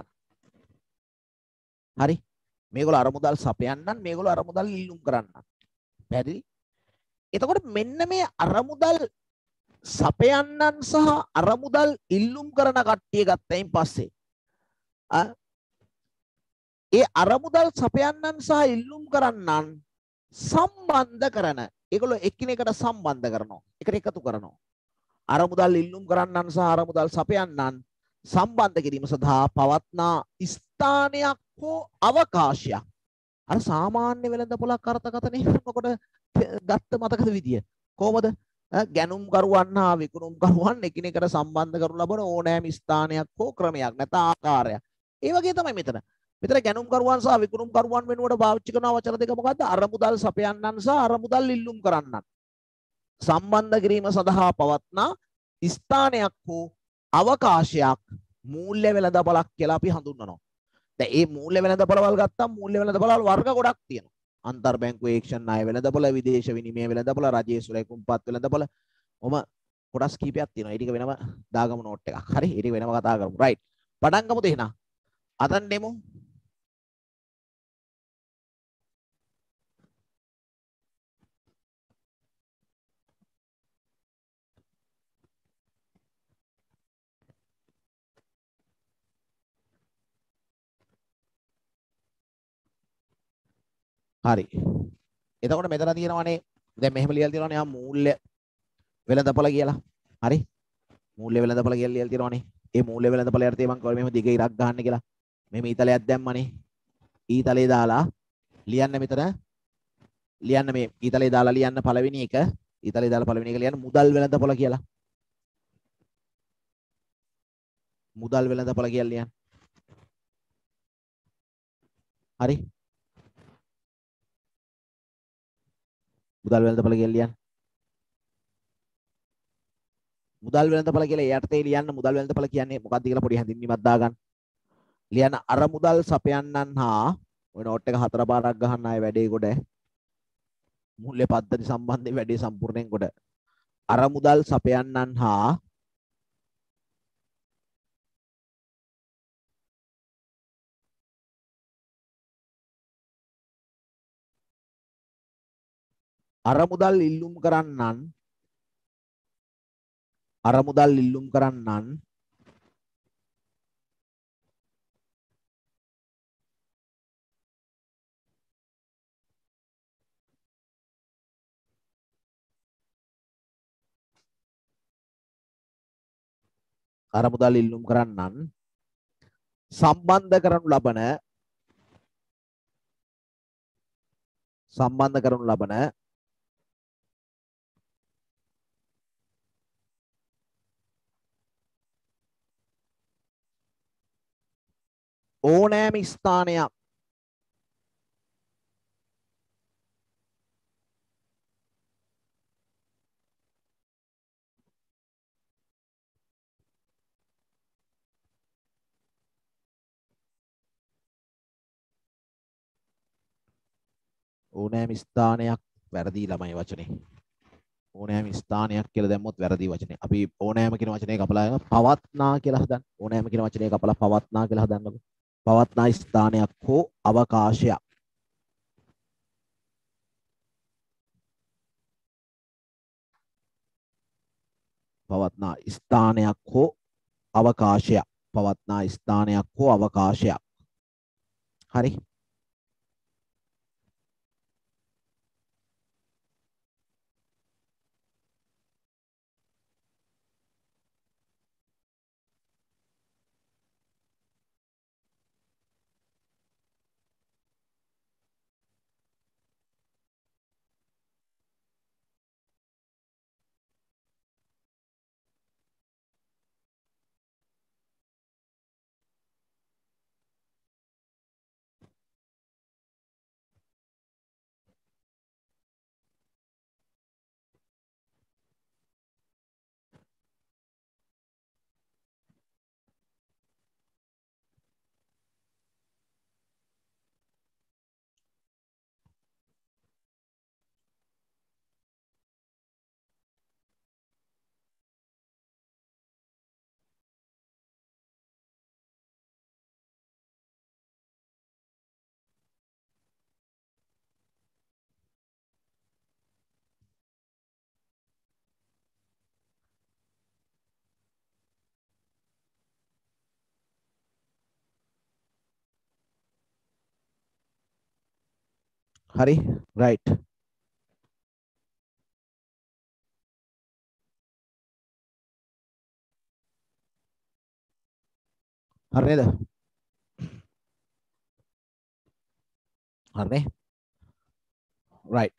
හරි? මේගොල්ලෝ අර මුදල් සපයන්නන් මේගොල්ලෝ අර මුදල් ඉල්ලුම් කරන්නන්. පැහැදිලි? එතකොට මෙන්න මේ අර මුදල් සපයන්නන් සහ අර මුදල් ඉල්ලුම් කරන කට්ටිය ගත්තයින් පස්සේ ආ ඒ අර මුදල් සපයන්නන් සහ ඉල්ලුම් කරන්නන් සම්බන්ධ කරන ඒගොල්ලෝ එකිනෙකට සම්බන්ධ කරනවා. එකට එකතු කරනවා. අර මුදල් ඉල්ලුම් කරන්නන් සහ අර මුදල් සපයන්නන් සම්බන්ධ කිරීම සඳහා පවත්නා ස්ථානයක් හෝ අවකාශයක්. අර සාමාන්‍ය වෙළඳපොළක් අර්ථකථනය කරනකොට ගත්ත මතකද විදිය කොහොමද? ගැනුම් කරුවන් හා විකුණුම් කරුවන් එකිනෙකට සම්බන්ධ කරනු ලබන ඕනෑම ස්ථානයක් හෝ ක්‍රමයක් නැත්නම් ආකාරයක්. ඒ වගේ තමයි මෙතන. මෙතන ගැනුම් කරුවන් සහ විකුණුම් කරුවන් වෙනුවට පාවිච්චි කරන වචන දෙක මොකද්ද? අර මුදල් සපයන්නන් සහ අර මුදල් ඉල්ලුම් කරන්නන් සම්බන්ධ කිරීම සඳහා පවත්නා ස්ථානයක් හෝ අවකාශයක් මූල්‍ය වෙළඳපොළක් කියලා අපි හඳුන්වනවා. දැන් මේ මූල්‍ය වෙළඳපොළවල් ගත්තම මූල්‍ය වෙළඳපොළවල් වර්ග ගොඩක් තියෙනවා. අන්තර් බැංකු ඒක්ෂන් ණය වෙළඳපොළ, විදේශ විනිමය වෙළඳපොළ, රජයේ සුළයි කුම්පත් වෙළඳපොළ. ඔම කොටස් කීපයක් තියෙනවා. ඒ ටික වෙනම දාගමු නෝට් එකක්. හරි? ඒ ටික වෙනම කතා කරමු. රයිට්. පටන් ගමුද එහෙනම්? අතන් දෙමු. හරි. එතකොට මෙතන තියෙනවානේ දැන් මෙහෙම ලියලා තියෙනවානේ ආ මූල්‍ය වෙළඳපොළ කියලා. හරි? මූල්‍ය වෙළඳපොළ කියලා ලියලා තියෙනවානේ. ඒ මූල්‍ය වෙළඳපොළ යටතේ මම කිව්වා මෙහෙම දිග ඉරක් ගන්න කියලා. මෙහෙම ඊතලයක් දැම්මනේ. ඊතලේ දාලා ලියන්න මෙතන. ලියන්න මේ ඊතලේ දාලා ලියන්න පළවෙනි එක. ඊතලේ දාලා පළවෙනි එක ලියන්න මුදල් වෙළඳපොළ කියලා. මුදල් වෙළඳපොළ කියලා ලියන්න. හරි? මුදල් වෙළඳපොළ කියලා ලියන්න. මුදල් වෙළඳපොළ කියලා යටතේ ලියන්න මුදල් වෙළඳපොළ කියන්නේ මොකක්ද කියලා පොඩි හැඳින්වීමක් දාගන්න. ලියන්න අර මුදල් සපයන්නන් හා ඔය නෝට් එක හතර පාරක් ගහන්න ආයේ වැඩේ කොට මූල්‍ය පද්ධති සම්බන්ධයෙන් වැඩේ සම්පූර්ණයෙන් කොට අරමුදල් සපයන්නන් හා අරමුදල් ඉල්ලුම් කරන්නන් අරමුදල් ඉල්ලුම් කරන්නන් අරමුදල් ඉල්ලුම් කරන්නන් සම්බන්ධ කරනු ලබන සම්බන්ධ කරනු ලබන ඕනෑම ස්ථානයක් ඕනෑම ස්ථානයක් වැරදි ළමයි වචනේ ඕනෑම ස්ථානයක් කියලා දැම්මොත් වැරදි වචනේ අපි ඕනෑම කියන වචනේ කපලා පවත්නා කියලා හදන්න ඕනෑම කියන වචනේ කපලා පවත්නා කියලා හදන්නකො පවත්නා ස්ථානයක් හෝ අවකාශයක් පවත්නා ස්ථානයක් හෝ අවකාශයක් පවත්නා ස්ථානයක් හෝ අවකාශයක් හරි හරි රයිට් හරි නේද හරිනේ රයිට්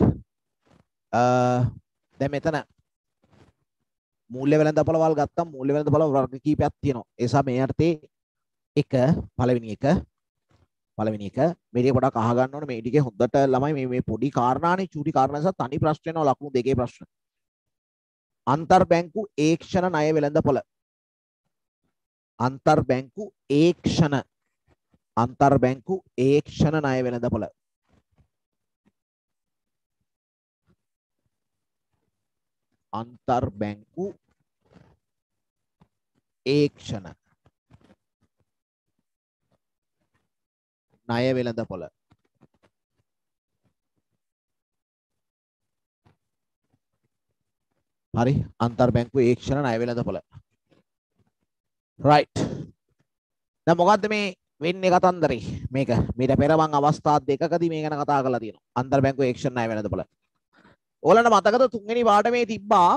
දැන් මෙතන මූල්‍ය වෙළඳපළවල් ගත්තම මූල්‍ය වෙළඳපළ වර්ග කීපයක් තියෙනවා ඒ නිසා මේ අර්ථයේ එක පළවෙනි එක පළවෙනි එක මේ ටික පොඩක් අහගන්න ඕනේ මේ ටිකේ හොඳට ළමයි මේ මේ පොඩි කාරණානේ චූටි කාරණා නිසා තනි ප්‍රශ්න එනවා ලකුණු දෙකේ ප්‍රශ්න අන්තර් බැංකු ඒක්ෂණ ණය වෙළඳපොළ අන්තර් බැංකු ඒක්ෂණ අන්තර් බැංකු ඒක්ෂණ ණය වෙළඳපොළ අන්තර් බැංකු ඒක්ෂණ ණය වෙළඳපොළ හරි අන්තර් බැංකු ඒක්ෂණ ණය වෙළඳපොළ රයිට් දැන් මොකද්ද මේ වෙන්නේ කතන්දරේ මේක මීට පෙර මම අවස්ථා දෙකකදී මේ ගැන කතා කරලා තියෙනවා අන්තර් බැංකු ඒක්ෂණ ණය වෙළඳපොළ ඕලන්න මතකද තුන්වෙනි පාඩමේ තිබ්බා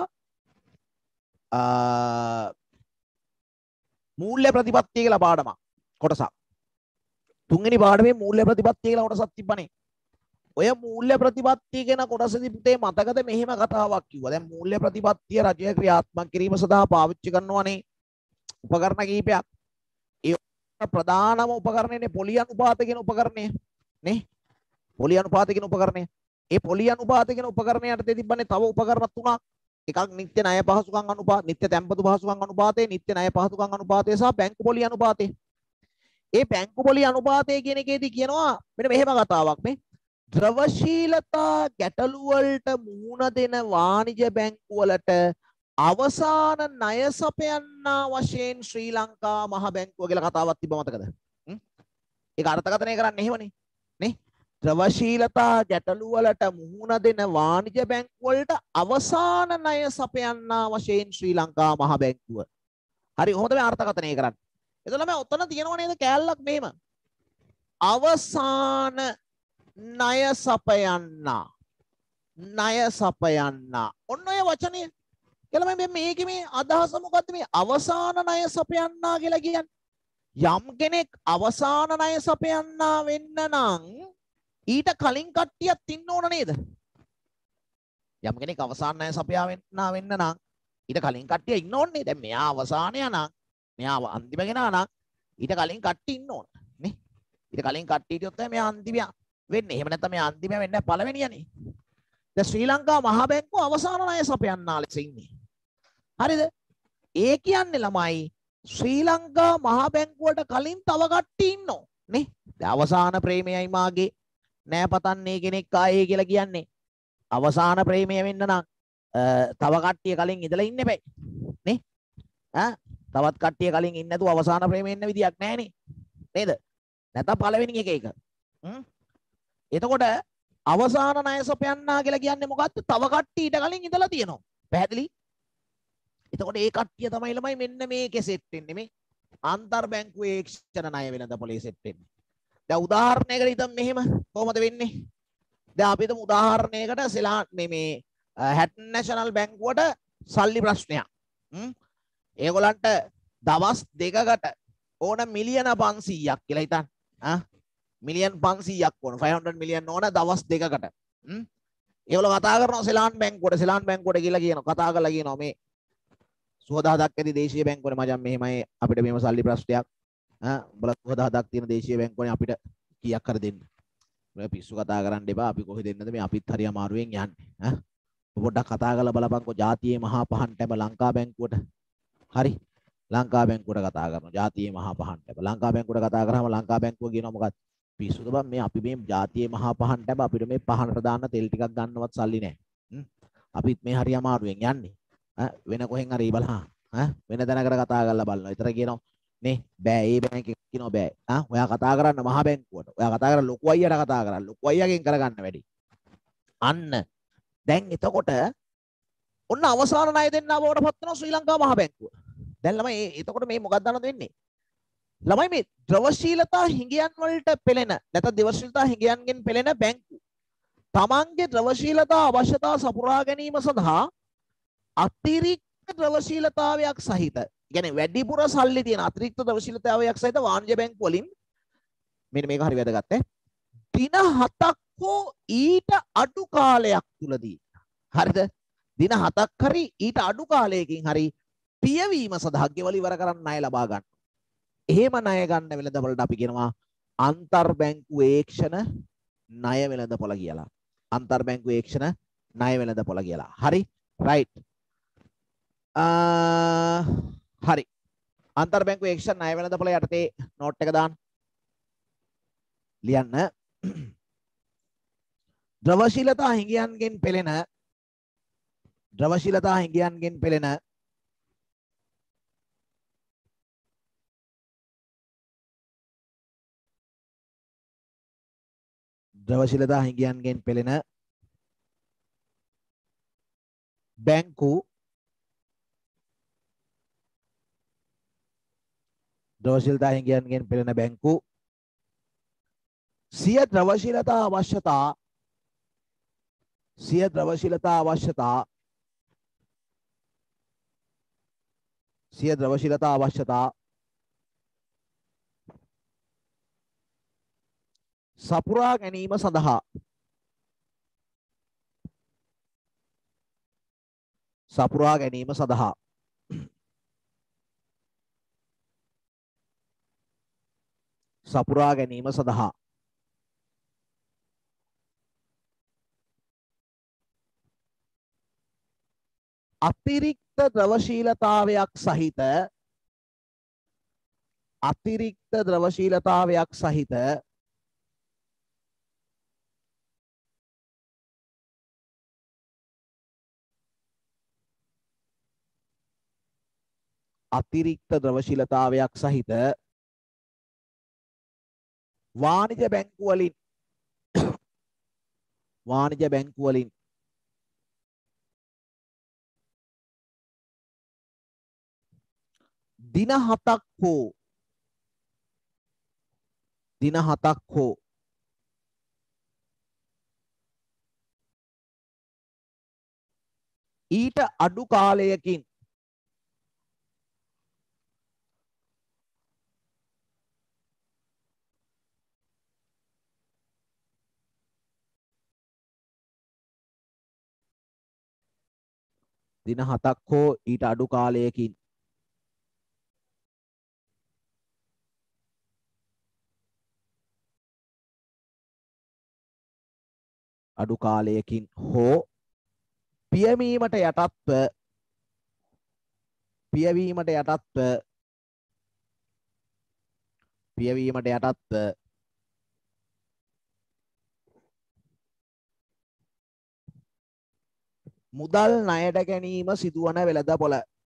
මූල්‍ය ප්‍රතිපත්තිය කියලා පාඩමක් කොටසක් තුන්වෙනි පාඩමේ මූල්‍ය ප්‍රතිපත්තිය කියලා කොටසක් තිබ්බනේ ඔය මූල්‍ය ප්‍රතිපත්තිය කියන කොටසදී පුතේ මතකද මෙහෙම කතාවක් කිව්වා දැන් මූල්‍ය ප්‍රතිපත්තිය රජය ක්‍රියාත්මක කිරීම සඳහා පාවිච්චි කරනවානේ උපකරණ කිහිපයක් ඒ ප්‍රධානම උපකරණයනේ පොලි අනුපාත කියන උපකරණය නේ පොලි අනුපාත කියන උපකරණය ඒ පොලි අනුපාත කියන උපකරණයට තිබ්බනේ තව උපකරණ තුනක් එකක් නිත්‍ය ණය පහසුකම් අනුපාත නිත්‍ය තැන්පතු පහසුකම් අනුපාතය නිත්‍ය ණය පහසුකම් අනුපාතය සහ බැංකු පොලි අනුපාතය ඒ බැංකු පොලි අනුපාතය කියන එකේදී කියනවා මෙන්න මෙහෙම කතාවක් මේ ද්‍රවශීලතා ගැටලු වලට මුහුණ දෙන වාණිජ බැංකු වලට අවසාන ණය සපයන්නා වශයෙන් ශ්‍රී ලංකා මහ බැංකුව කියලා කතාවක් තිබ්බ මතකද? ඒක අර්ථකථනය කරන්නේ එහෙමනේ නේ. ද්‍රවශීලතා ගැටලු වලට මුහුණ දෙන වාණිජ බැංකු වලට අවසාන ණය සපයන්නා වශයෙන් ශ්‍රී ලංකා මහ බැංකුව. හරි කොහොමද මේ අර්ථකථනය කරන්නේ? එතකොට මේ ඔතන තියෙනව නේද කෑල්ලක් මෙහෙම. අවසාන ණය සපයන්නා ණය සපයන්නා ඔන්න ඔය වචනය කියලා මේ මේකේ මේ අදහස මොකද්ද මේ අවසාන ණය සපයන්නා කියලා කියන්නේ යම් කෙනෙක් අවසාන ණය සපයන්නා වෙන්න නම් ඊට කලින් කට්ටියක් ඉන්න ඕන නේද යම් කෙනෙක් අවසාන ණය සපයන්නා වෙන්න නම් ඊට කලින් කට්ටිය ඉන්න ඕනේ දැන් මෙයා අවසානය නම් මෙයා අන්තිම කෙනා නම් ඊට කලින් කට්ටිය ඉන්න ඕන නේ ඊට කලින් කට්ටිය හිටියොත් තමයි මෙයා අන්තිමයා වෙන්නේ එහෙම නැත්නම් මෙයා අන්තිමයා වෙන්නේ පළවෙනියනේ දැන් ශ්‍රී ලංකා මහ බැංකුව අවසාන ණය සපයන්නා ලෙස ඉන්නේ හරිද ඒ කියන්නේ ළමයි ශ්‍රී ලංකා මහ බැංකුවට කලින් තව කට්ටිය ඉන්නෝ නේ දැන් අවසාන ප්‍රේමයයි මාගේ නෑ පතන්නේ කෙනෙක් ආයේ කියලා කියන්නේ අවසාන ප්‍රේමය වෙන්න නම් තව කට්ටිය කලින් ඉඳලා ඉන්න එපයි නේ ඈ තවත් කට්ටිය කලින් ඉන්නේ නැතුව අවසාන ප්‍රේමෙ ඉන්න විදියක් නැහනේ නේද නැත්නම් පළවෙනි එක එක හ්ම් එතකොට අවසාන ණය සපයන්නා කියලා කියන්නේ මොකද්ද තව කට්ටියට කලින් ඉඳලා තියෙනවා පැහැදිලි එතකොට ඒ කට්ටිය තමයි ළමයි මෙන්න මේකේ සෙට් වෙන්නේ මේ අන්තර් බැංකුවේ ඒක්ෂණ ණය වෙළඳපොලේ සෙට් වෙන්නේ දැන් උදාහරණයකට හිතමු මෙහෙම කොහොමද වෙන්නේ දැන් අපි හිතමු උදාහරණයකට සෙලා මේ මේ හැටන් නැෂනල් බැංකුවට සල්ලි ප්‍රශ්නයක් හ්ම් ඒගොල්ලන්ට දවස් දෙකකට ඕන මිලියන පන්සීයක් කියලා හිතන්න ආ මිලියන් පන්සීයක් ඕන five hundred මිලියන් ඕන දවස් දෙකකට හ්ම් ඒගොල්ලෝ කතා කරනවා සෙලාන් බැංකුවට සෙලාන් බැංකුවට කියලා කියනවා කතා කරලා කියනවා මේ සුවදාහදක් ඇති දේශීය බැංකුවනේ මචං මෙහෙමයි අපිට මෙහෙම සල්ලි ප්‍රශ්නයක් ආ උඹලා සුවදාහදක් තියෙන දේශීය බැංකුවනේ අපිට කීයක් කර දෙන්න මේ පිස්සු කතා කරන්න එපා අපි කොහෙද එන්නද මේ අපිත් හරිය අමාරුවෙන් යන්නේ ආ පොඩ්ඩක් කතා කරලා බලපන්කෝ ජාතියේ මහා පහන් ටැබ ලංකා බැංකුවට හරි ලංකා බැංකුවට කතා කරනවා ජාතියේ මහා පහන් ටැබ ලංකා බැංකුවට කතා කරාම ලංකා බැංකුව කියනවා මොකක්ද පිස්සුද බං මේ අපි මේ ජාතියේ මහා පහන් ටැබ අපිට මේ පහනට දාන්න තෙල් ටිකක් ගන්නවත් සල්ලි නැහැ අපිත් මේ හරිය අමාරුවෙන් යන්නේ ඈ වෙන කොහෙන් හරි බලහන් ඈ වෙන තැනකට කතා කරලා බලනවා ඊතර කියනවා නේ බෑ ඒ බැංකුවේ කියනවා බෑ ආ ඔයා කතා කරන්න මහා බැංකුවට ඔයා කතා කරලා ලොකු අයියට කතා කරලා ලොකු අයියාගෙන් කරගන්න වැඩි අන්න දැන් එතකොට ඔන්න අවසාන ණය දෙන්න බවට පත් වෙනවා ශ්‍රී ලංකා මහ බැංකුව. දැන් ළමයි එතකොට මේ මොකක්ද දන්නවද වෙන්නේ? ළමයි මේ ද්‍රවශීලතා හිඟයන් වලට පෙළෙන නැත්නම් ද්‍රවශීලතා හිඟයන්ගෙන් පෙළෙන බැංකු. තමන්ගේ ද්‍රවශීලතා අවශ්‍යතා සපුරා ගැනීම සඳහා අතිරික්ත ද්‍රවශීලතාවයක් සහිත, කියන්නේ වැඩිපුර සල්ලි තියෙන අතිරික්ත ද්‍රවශීලතාවයක් සහිත වාණිජ බැංකු වලින් මෙන්න මේක හරි වැදගත් ඈ. දින හතක් හෝ ඊට අඩු කාලයක් තුලදී හරිද දින හතක් හරි ඊට අඩු කාලයකින් හරි පියවීම සඳහා ගෙවල් ඉවර කරන්න ණය ලබා ගන්න. එහෙම ණය ගන්න වෙළඳපොළට අපි කියනවා අන්තර් බැංකු ඒක්ෂණ ණය වෙළඳපොළ කියලා. අන්තර් බැංකු ඒක්ෂණ ණය වෙළඳපොළ කියලා. හරි රයිට්. අ හරි. අන්තර් බැංකු ඒක්ෂණ ණය වෙළඳපොළ යටතේ නෝට් එක දාන්න. ලියන්න. ද්‍රවශීලතා හිඟයන්ගෙන් පෙළෙන ද්‍රවශීලතා හිඟයන්ගෙන් පෙළෙන ද්‍රවශීලතා හිඟයන්ගෙන් පෙළෙන බැංකු ද්‍රවශීලතා හිඟයන්ගෙන් පෙළෙන බැංකු සිය ද්‍රවශීලතා අවශ්‍යතා සිය ද්‍රවශීලතා අවශ්‍යතා සිය ද්‍රවශීලතා අවශ්‍යතා සපුරා ගැනීම සඳහා සපුරා ගැනීම සඳහා සපුරා ගැනීම සඳහා අතිරික්ත ද්‍රවශීලතාවයක් සහිත අතිරික්ත ද්‍රවශීලතාවයක් සහිත අතිරික්ත ද්‍රවශීලතාවයක් සහිත වාණිජ බැංකු වලින් වාණිජ බැංකු වලින් දින හතක් හෝ දින හතක් හෝ ඊට අඩු කාලයකින් දින හතක් හෝ ඊට අඩු කාලයකින් අඩු කාලයකින් හෝ පියවීමට යටත්ව පියවීමට යටත්ව පියවීමට යටත්ව මුදල් ණයට ගැනීම සිදුවන වෙළඳපොළ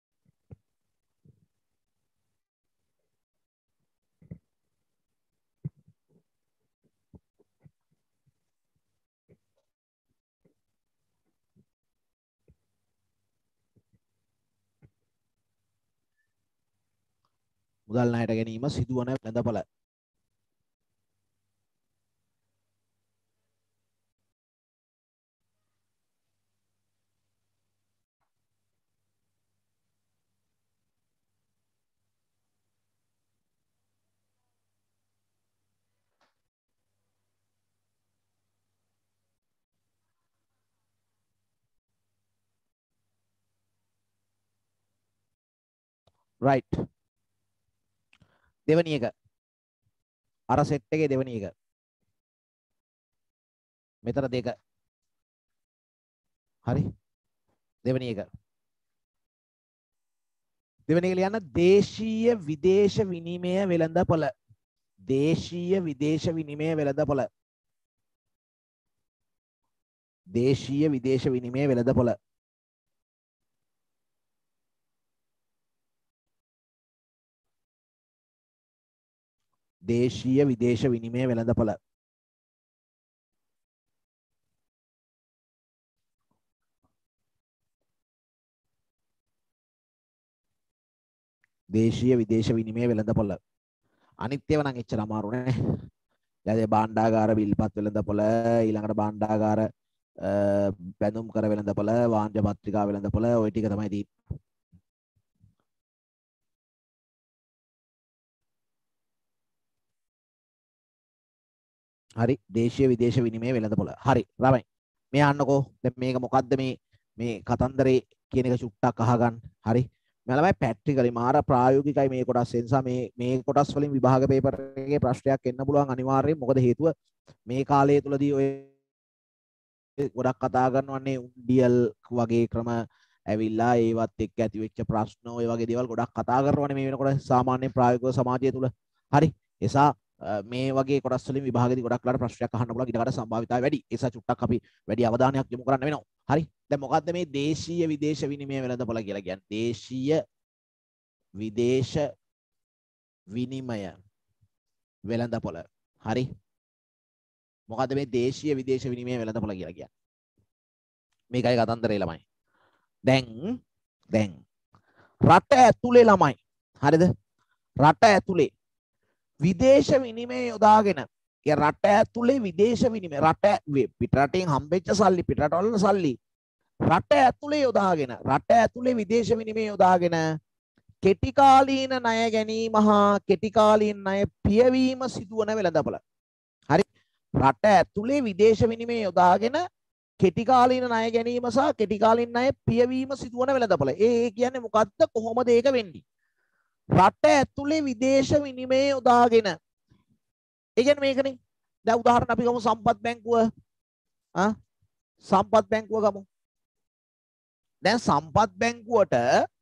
මුදල් ණයට ගැනීම සිදුවන වෙළඳපොළ right දෙවැනි එක අර සෙට් එකේ දෙවැනි එක මෙතන දෙක හරි දෙවැනි එක දෙවැනි එක ලියන්න දේශීය විදේශ විනිමය වෙළඳපොළ දේශීය විදේශ විනිමය වෙළඳපොළ දේශීය විදේශ විනිමය වෙළඳපොළ දේශීය විදේශ විනිමය වෙළඳපොළ දේශීය විදේශ විනිමය වෙළඳපොළ අනිත් ඒවා නම් එච්චර අමාරු නෑ. දැන් භාණ්ඩාගාර බිල්පත් වෙළඳපොළ ඊළඟට භාණ්ඩාගාර බැඳුම් කර වෙළඳපොළ වාණිජ පත්‍රිකා වෙළඳපොළ ওই ටික තමයි තියෙන්නේ. හරි දේශීය විදේශ විනිමය වෙළඳපොළ හරි රමයි මේ අහන්නකෝ දැන් මේක මොකද්ද මේ මේ කතන්දරේ කියන එක චුට්ටක් අහගන්න හරි මේ ළමයි පැට්‍රිකලි මාර ප්‍රායෝගිකයි මේ කොටස් ඒ නිසා මේ මේ කොටස් වලින් විභාග පේපර් එකේ ප්‍රශ්නයක් එන්න පුළුවන් අනිවාර්යයෙන් මොකද හේතුව මේ කාලය තුලදී ඔය ගොඩක් කතා කරනවන්නේ උන්ඩියල් වගේ ක්‍රම ඇවිල්ලා ඒවත් එක්ක ඇති වෙච්ච ප්‍රශ්න ඔය වගේ දේවල් ගොඩක් කතා කරනවනේ මේ වෙනකොට සාමාන්‍ය ප්‍රායෝගික සමාජය තුල හරි එසා මේ වගේ කොටස් වලින් විභාගෙදී ගොඩක් ලාට ප්‍රශ්නයක් අහන්න පුළුවන් ඊට වඩා සම්භාවිතාවය වැඩි. ඒ නිසා චුට්ටක් අපි වැඩි අවධානයක් යොමු කරන්න වෙනවා. හරි. දැන් මොකද්ද මේ දේශීය විදේශ විනිමය වෙළඳපොළ කියලා කියන්නේ? දේශීය විදේශ විනිමය වෙළඳපොළ. හරි. මොකද්ද මේ දේශීය විදේශ විනිමය වෙළඳපොළ කියලා කියන්නේ? මේකයි කතන්දරේ ළමයි. දැන් දැන් රට ඇතුලේ ළමයි. හරිද? රට ඇතුලේ විදේශ විනිමය යොදාගෙන ඒ රට ඇතුලේ විදේශ විනිමය රට පිටරටින් හම්බෙච්ච සල්ලි පිටරටවල සල්ලි රට ඇතුලේ යොදාගෙන රට ඇතුලේ විදේශ විනිමය යොදාගෙන කෙටි කාලීන ණය ගැනීම හා කෙටි කාලීන ණය පියවීම සිදුවන වෙළඳපොළ. හරි. රට ඇතුලේ විදේශ විනිමය යොදාගෙන කෙටි කාලීන ණය ගැනීම සහ කෙටි කාලීන ණය පියවීම සිදුවන වෙළඳපොළ. ඒ කියන්නේ මොකද්ද කොහොමද ඒක වෙන්නේ? රට ඇතුලේ විදේශ විනිමය යොදාගෙන ඒ කියන්නේ මේකනේ දැන් උදාහරණ අපි ගමු සම්පත් බැංකුව ආ සම්පත් බැංකුව ගමු දැන් සම්පත් බැංකුවට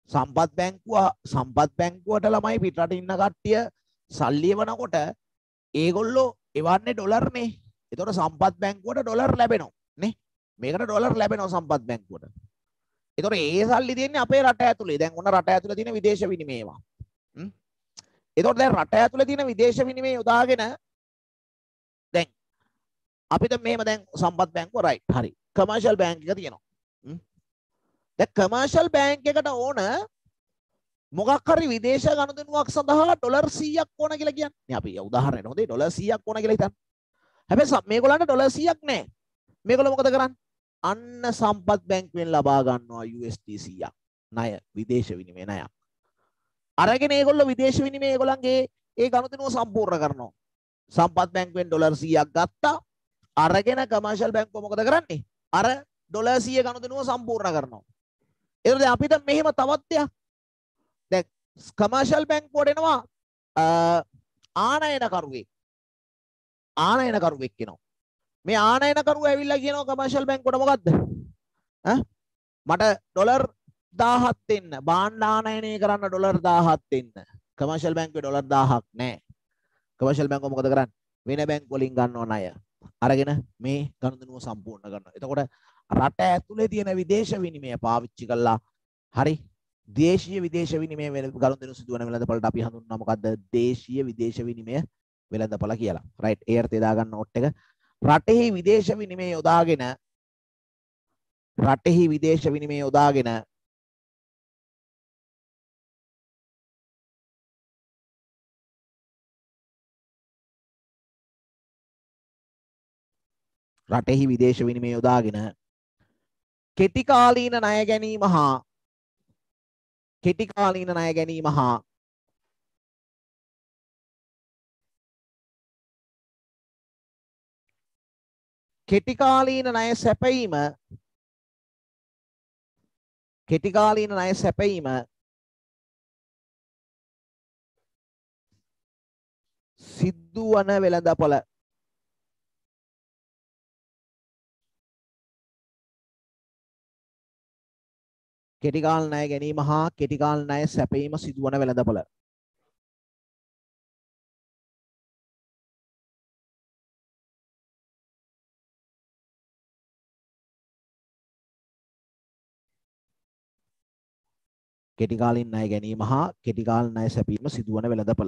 සම්පත් බැංකුව සම්පත් බැංකුවට ළමයි පිටරට ඉන්න කට්ටිය සල්ලි එවනකොට ඒගොල්ලෝ එවන්නේ ඩොලර්නේ. ඒතකොට සම්පත් බැංකුවට ඩොලර් ලැබෙනවා නේ. මේකට ඩොලර් ලැබෙනවා සම්පත් බැංකුවට. ඒතකොට ඒ සල්ලි තියෙන්නේ අපේ රට ඇතුලේ. දැන් ඔන්න රට ඇතුලේ තියෙන විදේශ විනිමය ඒවා. හ්ම්. ඒතකොට දැන් රට ඇතුලේ තියෙන විදේශ විනිමය යොදාගෙන දැන් අපිට මෙහෙම දැන් සම්පත් බැංකුව රයිට් හරි. කමර්ෂල් බැංක් එක තියෙනවා. හ්ම්. දැන් කමර්ෂල් බැංක් එකට ඕන මොකක් හරි විදේශ ගනුදෙනුවක් සඳහා ඩොලර් සීයක් ඕන කියලා කියන්නේ. අපි උදාහරණයක් හොඳේ ඩොලර් සීයක් ඕන කියලා හිතන්න. හැබැයි මේගොල්ලන්ට ඩොලර් සීයක් නැහැ. මේගොල්ලෝ මොකද කරන්නේ? අන්න සම්පත් බැංකුවෙන් ලබා ගන්නවා යූ එස් ඩී සීයක් ණය විදේශ විනිමය ණයක්. අරගෙන ඒගොල්ලෝ විදේශ විනිමය ඒගොල්ලන්ගේ ඒ ගනුදෙනුව සම්පූර්ණ කරනවා. සම්පත් බැංකුවෙන් ඩොලර් සීයක් ගත්තා. අරගෙන කමර්ෂල් බැංකුව මොකද කරන්නේ? අර ඩොලර් සීය ගනුදෙනුව සම්පූර්ණ කරනවා. ඒතකොට දැන් අපිට මෙහෙම තවත් දෙයක් දැන් කමර්ෂල් බැංකුවට එනවා ආනයනකරුවෙක් ආනයනකරුවෙක් කෙනවා. මේ ආනයනකරුව ඇවිල්ලා කියනවා කමර්ෂල් බැංකුවට මොකද්ද? ඈ මට ඩොලර් දාහක් දෙන්න. භාණ්ඩ ආනයනය කරන්න ඩොලර් දාහක් දෙන්න. කමර්ෂල් බැංකුවේ ඩොලර් දාහක් නැහැ. කමර්ෂල් බැංකුව මොකද කරන්නේ? වෙන බැංකු වලින් ගන්නව ණය. අරගෙන මේ ගනුදෙනුව සම්පූර්ණ කරනවා. එතකොට රට ඇතුලේ තියෙන විදේශ විනිමය පාවිච්චි කළා හරි දේශීය විදේශ විනිමය ගනුදෙනු සිදුවන වෙළඳපළට අපි හඳුන්වනවා මොකද්ද? දේශීය විදේශ විනිමය වෙළඳපළ කියලා. රයිට්. ඒ අර්ථය දාගන්න නෝට් එක. රටෙහි විදේශ විනිමය යොදාගෙන රටෙහි විදේශ විනිමය යොදාගෙන රටෙහි විදේශ විනිමය යොදාගෙන කෙටි කාලීන ණය ගැනීම හා කෙටි කාලීන ණය ගැනීම හා කෙටි කාලීන ණය සැපයීම කෙටි කාලීන ණය සැපයීම සිදුවන වෙළඳපළ කෙටි කාල ණය ගැනීම හා කෙටි කාල ණය සැපයීම සිදුවන වෙළඳපළ කෙටි කාලින් ණය ගැනීම හා කෙටි කාල ණය සැපීම සිදුවන වෙළඳපළ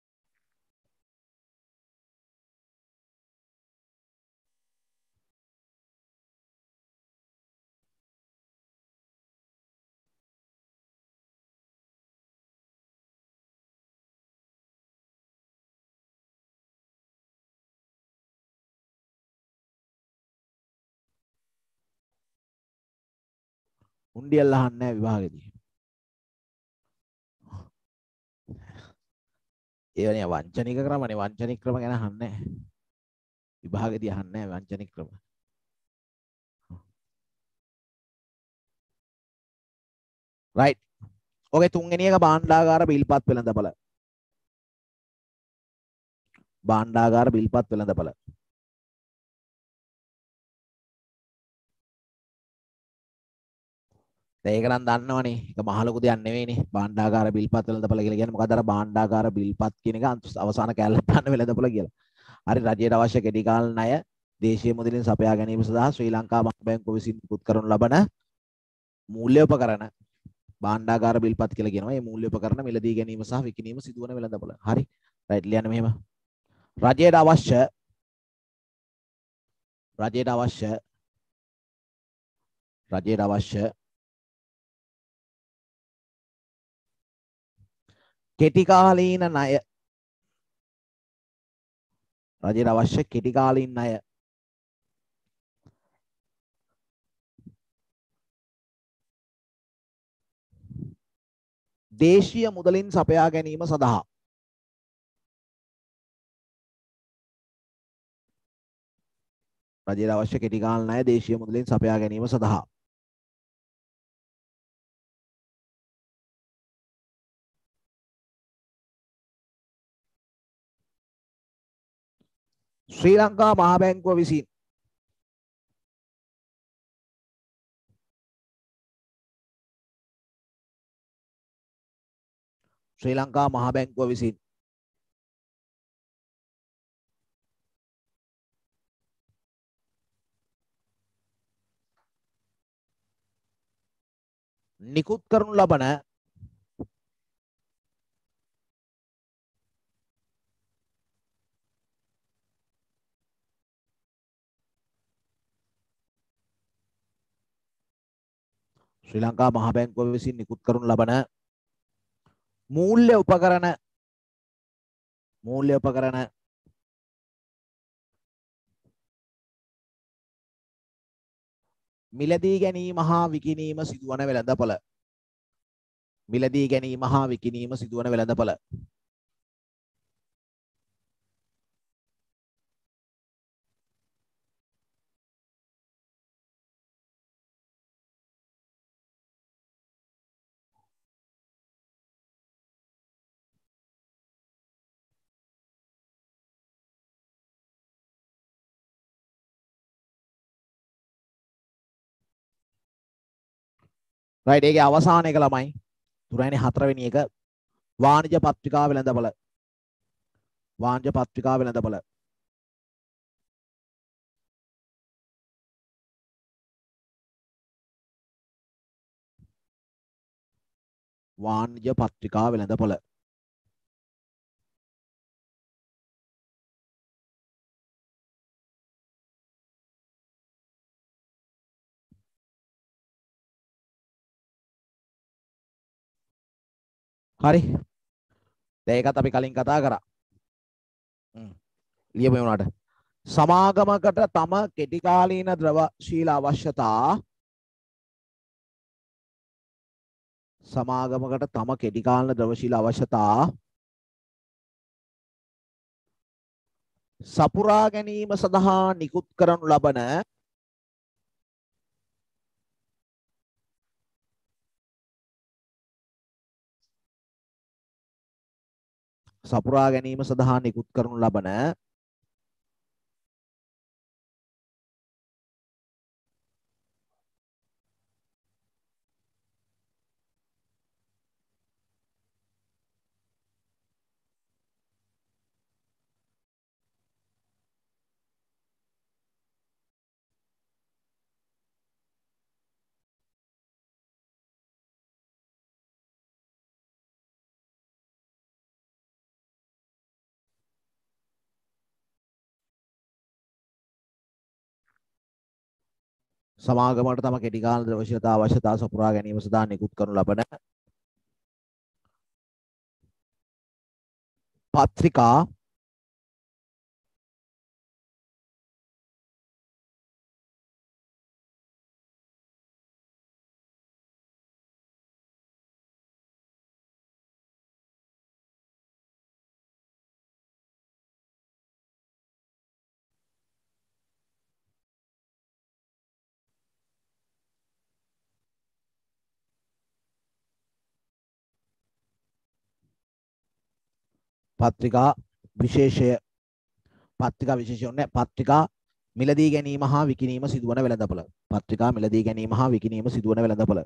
උණ්ඩියල් අහන්නේ නැහැ විභාගෙදී. ඒවනේ වංචනික ක්‍රමනේ වංචනික ක්‍රම ගැන අහන්නේ නැහැ. විභාගෙදී අහන්නේ නැහැ වංචනික ක්‍රම. රයිට්. ඔකේ තුන්වෙනි එක භාණ්ඩාගාර බිල්පත් වෙළඳපළ. භාණ්ඩාගාර බිල්පත් වෙළඳපළ. ඒක නම් දන්නවනේ. ඒක මහ ලොකු දෙයක් නෙවෙයිනේ. භාණ්ඩාගාර බිල්පත් වෙළඳපළ කියලා කියන්නේ මොකද? අර භාණ්ඩාගාර බිල්පත් කියන එක අවසාන කැලේ දාන්න වෙළඳපළ කියලා. හරි රජයට අවශ්‍ය කෙටි කාල ණය දේශීය මුදලින් සපයා ගැනීම සඳහා ශ්‍රී ලංකා මහා බැංකුව විසින් නිකුත් කරනු ලබන මූල්‍ය උපකරණ භාණ්ඩාගාර බිල්පත් කියලා කියනවා. මේ මූල්‍ය උපකරණ මිලදී ගැනීම සහ විකිණීම සිදුවන වෙළඳපළ. හරි. රයිට් ලියන්න මෙහෙම. රජයට අවශ්‍ය රජයට අවශ්‍ය රජයට අවශ්‍ය කෙටි කාලීන ණය රජයට අවශ්‍ය කෙටි කාලීන ණය දේශීය මුදලින් සපයා ගැනීම සඳහා රජයට අවශ්‍ය කෙටි කාල ණය දේශීය මුදලින් සපයා ගැනීම සඳහා ශ්‍රී ලංකා මහා බැංකුව විසින් ශ්‍රී ලංකා මහ බැංකුව විසින් නිකුත් කරනු ලබන ශ්‍රී ලංකා මහ බැංකුව විසින් නිකුත් කරනු ලබන මූල්‍ය උපකරණ මූල්‍ය උපකරණ මිලදී ගැනීම හා විකිණීම සිදුවන වෙළඳපොළ මිලදී ගැනීම හා විකිණීම සිදුවන වෙළඳපොළ රයිට් ඒකේ අවසාන එක ළමයි තුනයිනේ හතරවෙනි එක වාණිජ පත්‍රිකා වෙළඳපොළ වාණිජ පත්‍රිකා වෙළඳපොළ වාණිජ පත්‍රිකා වෙළඳපොළ හරි දැන් ඒකත් අපි කලින් කතා කරා ලියමු උනාට සමාගමකට තම කෙටි කාලීන ද්‍රවශීල අවශ්‍යතා සමාගමකට තම කෙටි කාලීන ද්‍රවශීල අවශ්‍යතා සපුරා ගැනීම සඳහා නිකුත් කරනු ලබන සපුරා ගැනීම සඳහා නිකුත් කරනු ලබන සමාගමකට තම කෙටි කාලීන ද්‍රවශීලතා අවශ්‍යතා සපුරා ගැනීම සඳහා නිකුත් කරනු ලබන පත්‍රිකා පත්‍රිකා විශේෂය පත්‍රිකා විශේෂය නැහැ පත්‍රිකා මිලදී ගැනීම හා විකිණීම සිදුවන වෙළඳපොළ පත්‍රිකා මිලදී ගැනීම හා විකිණීම සිදුවන වෙළඳපොළ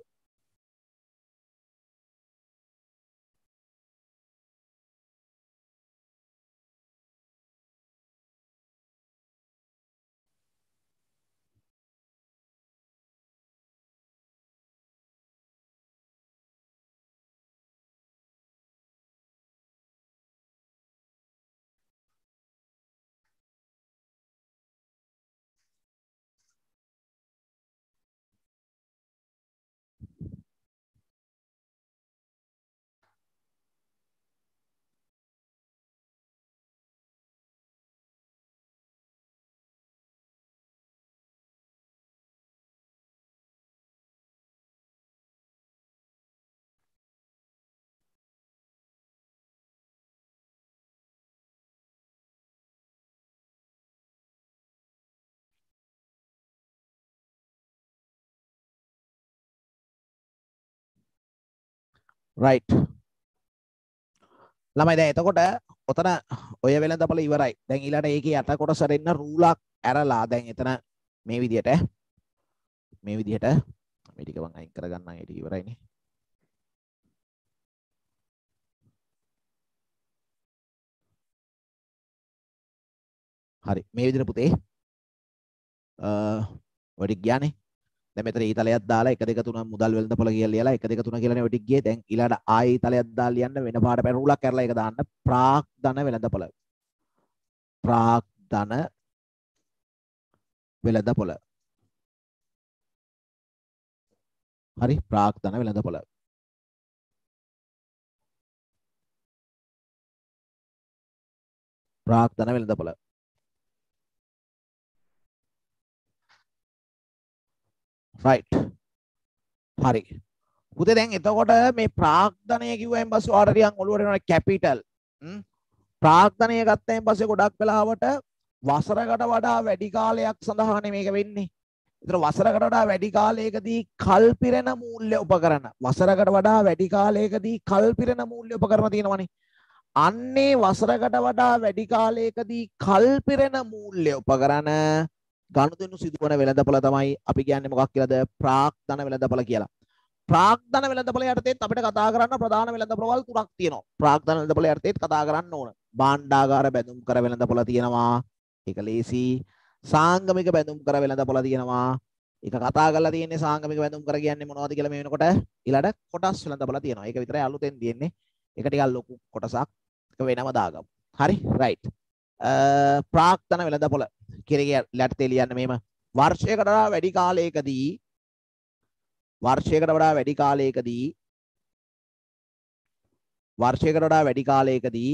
right ළමයි දැන් එතකොට ඔතන ඔය වෙළඳපොළ ඉවරයි දැන් ඊළඟට ඒකේ යට කොටසට එන්න රූලක් ඇරලා දැන් එතන මේ විදියට මේ විදියට මේ ටික මම අයින් කරගන්නම් ඒක ඉවරයිනේ හරි මේ විදිහට පුතේ අ ඔය ටික ගියානේ. දැන් මෙතන ඊතලයක් දාලා එක දෙක තුන මුදල් වෙළඳපොළ කියලා ලියලා එක දෙක තුන කියලානේ ඔය ටික ගියේ. දැන් ඊළඟට ආයි ඊතලයක් දාලා ලියන්න වෙන පාඩ පැරුණුලක් කරලා ඒක දාන්න ප්‍රාග්ධන වෙළඳපොළ. ප්‍රාග්ධන වෙළඳපොළ. හරි ප්‍රාග්ධන වෙළඳපොළ. ප්‍රාග්ධන වෙළඳපොළ. right හරි පුතේ දැන් එතකොට මේ ප්‍රාග්ධනය කිව්වයින් පස්සේ ඔයාලට ටිකක් ඔළුවට එනවා කැපිටල් ප්‍රාග්ධනය ගත්තයින් පස්සේ ගොඩක් වෙලාවට වසරකට වඩා වැඩි කාලයක් සඳහානේ මේක වෙන්නේ. ඒතර වසරකට වඩා වැඩි කාලයකදී කල්පිරෙන මූල්‍ය උපකරණ වසරකට වඩා වැඩි කාලයකදී කල්පිරෙන මූල්‍ය උපකරණ තියෙනවනේ. අන්නේ වසරකට වඩා වැඩි කාලයකදී කල්පිරෙන මූල්‍ය උපකරණ ගනුදෙනු සිදුවන වෙළඳපොළ තමයි අපි කියන්නේ මොකක් කියලාද ප්‍රාග්ධන වෙළඳපොළ කියලා. ප්‍රාග්ධන වෙළඳපොළ යටතේත් අපිට කතා කරන්න ප්‍රධාන වෙළඳපොළවල් තුනක් තියෙනවා. ප්‍රාග්ධන වෙළඳපොළ යටතේත් කතා කරන්න ඕන. භාණ්ඩාගාර බැඳුම් කර වෙළඳපොළ තියෙනවා. ඒක ලේසි. සාංගමික බැඳුම් කර වෙළඳපොළ තියෙනවා. ඒක කතා කරලා තියෙන්නේ සාංගමික බැඳුම් කර කියන්නේ මොනවද කියලා මේ වෙනකොට ඊළඟ කොටස් වෙළඳපොළ තියෙනවා. ඒක විතරයි අලුතෙන් තියෙන්නේ. ඒක ටිකක් ලොකු කොටසක්. ඒක වෙනම දාගමු. හරි රයිට්. ප්‍රාග්ධන වෙළඳපොළ කිරේ යටතේ ලියන්න මෙහෙම වර්ෂයකට වඩා වැඩි කාලයකදී වර්ෂයකට වඩා වැඩි කාලයකදී වර්ෂයකට වඩා වැඩි කාලයකදී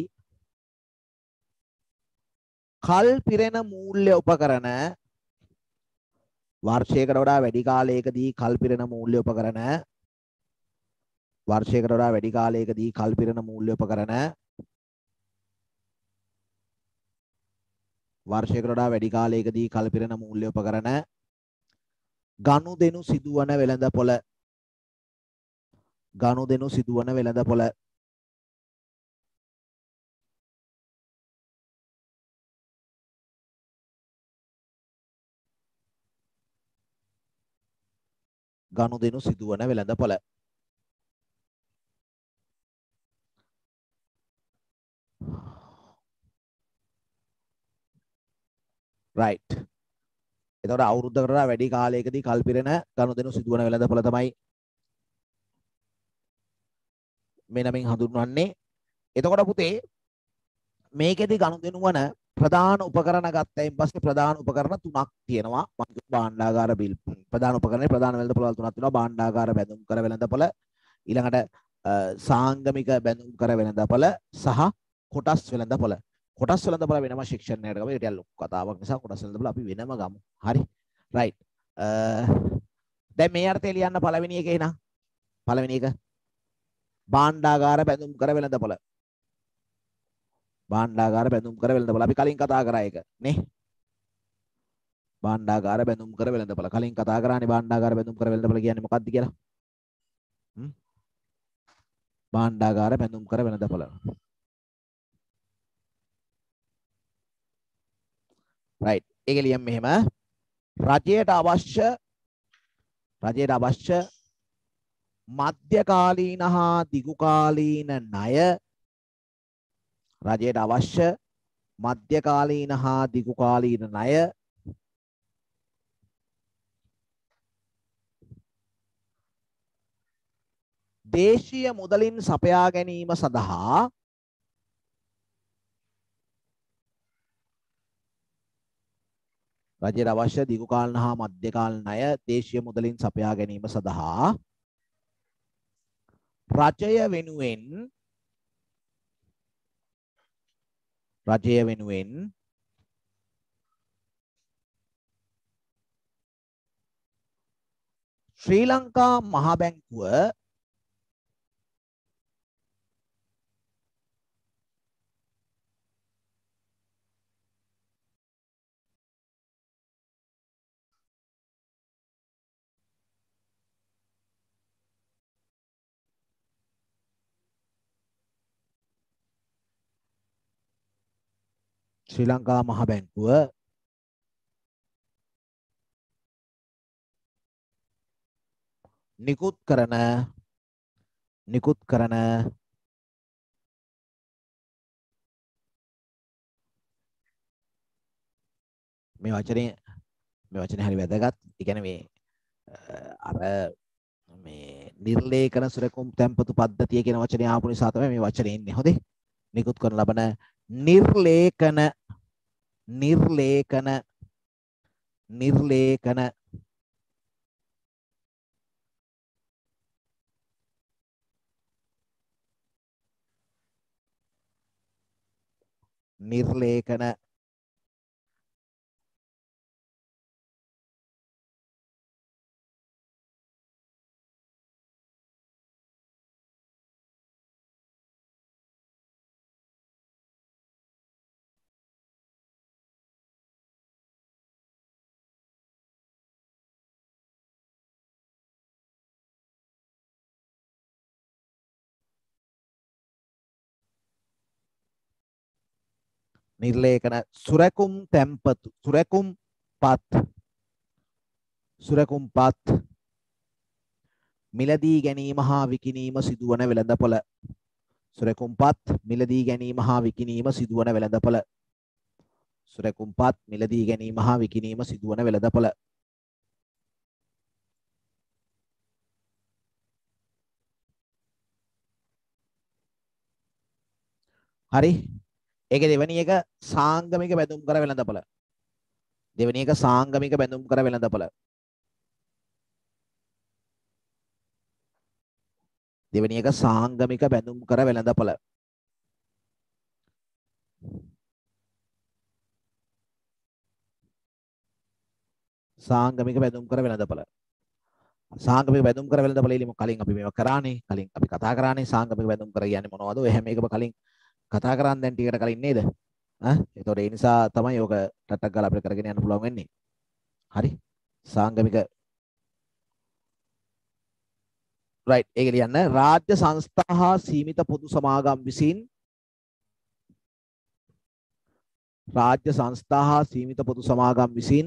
කල් පිරෙන මූල්‍ය උපකරණ වර්ෂයකට වඩා වැඩි කාලයකදී කල් පිරෙන මූල්‍ය උපකරණ වර්ෂයකට වඩා වැඩි කාලයකදී කල් පිරෙන මූල්‍ය උපකරණ වර්ෂයකට වඩා වැඩි කාලයකදී කල් පිරෙන මූල්‍ය උපකරණ ගනුදෙනු සිදුවන වෙළඳපොළ ගනුදෙනු සිදුවන වෙළඳපොළ ගනුදෙනු සිදුවන වෙළඳපොළ right එතකොට අවුරුද්දකට වඩා වැඩි කාලයකදී කල් පිරෙන ගනුදෙනු සිදුවන වෙළඳපොළ තමයි මේ නමින් හඳුන්වන්නේ. එතකොට පුතේ මේකෙදි ගනුදෙනු වන ප්‍රධාන උපකරණ ගත්තයින් පස්සේ ප්‍රධාන උපකරණ තුනක් තියෙනවා. භාණ්ඩාගාර බිල් ප්‍රධාන උපකරණේ ප්‍රධාන වෙළඳපොළ තුනක් තියෙනවා. භාණ්ඩාගාර බැඳුම් කර වෙළඳපොළ, ඊළඟට සාංගමික බැඳුම් කර වෙළඳපොළ සහ කොටස් වෙළඳපොළ. කොටස් වෙළඳපොළ වෙනම ශික්ෂණයට ගමු. ඒක ලොකු කතාවක් නිසා කොටස් වෙළඳපොළ අපි වෙනම ගමු. හරි. රයිට්. දැන් මේ අර්ථය ලියන්න පළවෙනි එකේ නා. පළවෙනි එක භාණ්ඩාගාර බැඳුම් කර වෙළඳපොළ. භාණ්ඩාගාර බැඳුම් කර වෙළඳපොළ අපි කලින් කතා කරා ඒක නේ. භාණ්ඩාගාර බැඳුම් කර වෙළඳපොළ කලින් කතා කරානේ භාණ්ඩාගාර බැඳුම් කර වෙළඳපොළ කියන්නේ මොකක්ද කියලා. හ්ම්. භාණ්ඩාගාර බැඳුම් කර වෙළඳපොළ. right ඒක ලියන්න මෙහෙම රජයට අවශ්‍ය රජයට අවශ්‍ය මධ්‍යකාලීන හා දිගුකාලීන ණය රජයට අවශ්‍ය මධ්‍යකාලීන හා දිගුකාලීන ණය දේශීය මුදලින් සපයා ගැනීම සඳහා රජයට අවශ්‍ය දිගු කාලීන හා මධ්‍ය කාලීන ණය දේශීය මුදලින් සපයා ගැනීම සඳහා රජය වෙනුවෙන් රජය වෙනුවෙන් ශ්‍රී ලංකා මහ බැංකුව ශ්‍රී ලංකා මහ බැංකුව නිකුත් කරන නිකුත් කරන මේ වචනේ මේ වචනේ හරි වැදගත්. ඒ කියන්නේ මේ අර මේ නිර්ලේඛන සුරකුම් තැන්පතු පද්ධතිය කියන වචනේ ආපු නිසා තමයි මේ වචනේ එන්නේ. හොඳේ. නිකුත් කරන ලබන නිර්ලේඛන නිර්ලේඛන නිර්ලේඛන නිර්ලේඛන නිර්ලේඛන සුරකුම් තැන්පතු සුරකුම් පත් සුරකුම් පත් මිලදී ගැනීම හා විකිණීම සිදුවන වෙළඳපොළ සුරකුම් පත් මිලදී ගැනීම හා විකිණීම සිදුවන වෙළඳපොළ සුරකුම් පත් මිලදී ගැනීම හා විකිණීම සිදුවන වෙළඳපොළ හරි ඒක දෙවෙනි එක සාංගමික බැඳුම් කර වෙළඳපොළ දෙවෙනි එක සාංගමික බැඳුම් කර වෙළඳපොළ දෙවෙනි එක සාංගමික බැඳුම් කර වෙළඳපොළ සාංගමික බැඳුම් කර වෙළඳපොළ සාංගමික බැඳුම් කර වෙළඳපොළ ඉලිම කලින් අපි මේවා කරානේ කලින් අපි කතා කරානේ සාංගමික බැඳුම් කර කියන්නේ මොනවද ඔය හැම එකම කලින් කතා කරන් දැන් ටිකට කලින් නේද ඈ ඒතකොට ඒ නිසා තමයි ඔක ටටක් ගාලා අපිට කරගෙන යන්න පුළුවන් වෙන්නේ හරි සාංගමික රයිට් ඒක ලියන්න රාජ්‍ය සංස්ථා හා සීමිත පොදු සමාගම් විසින් රාජ්‍ය සංස්ථා හා සීමිත පොදු සමාගම් විසින්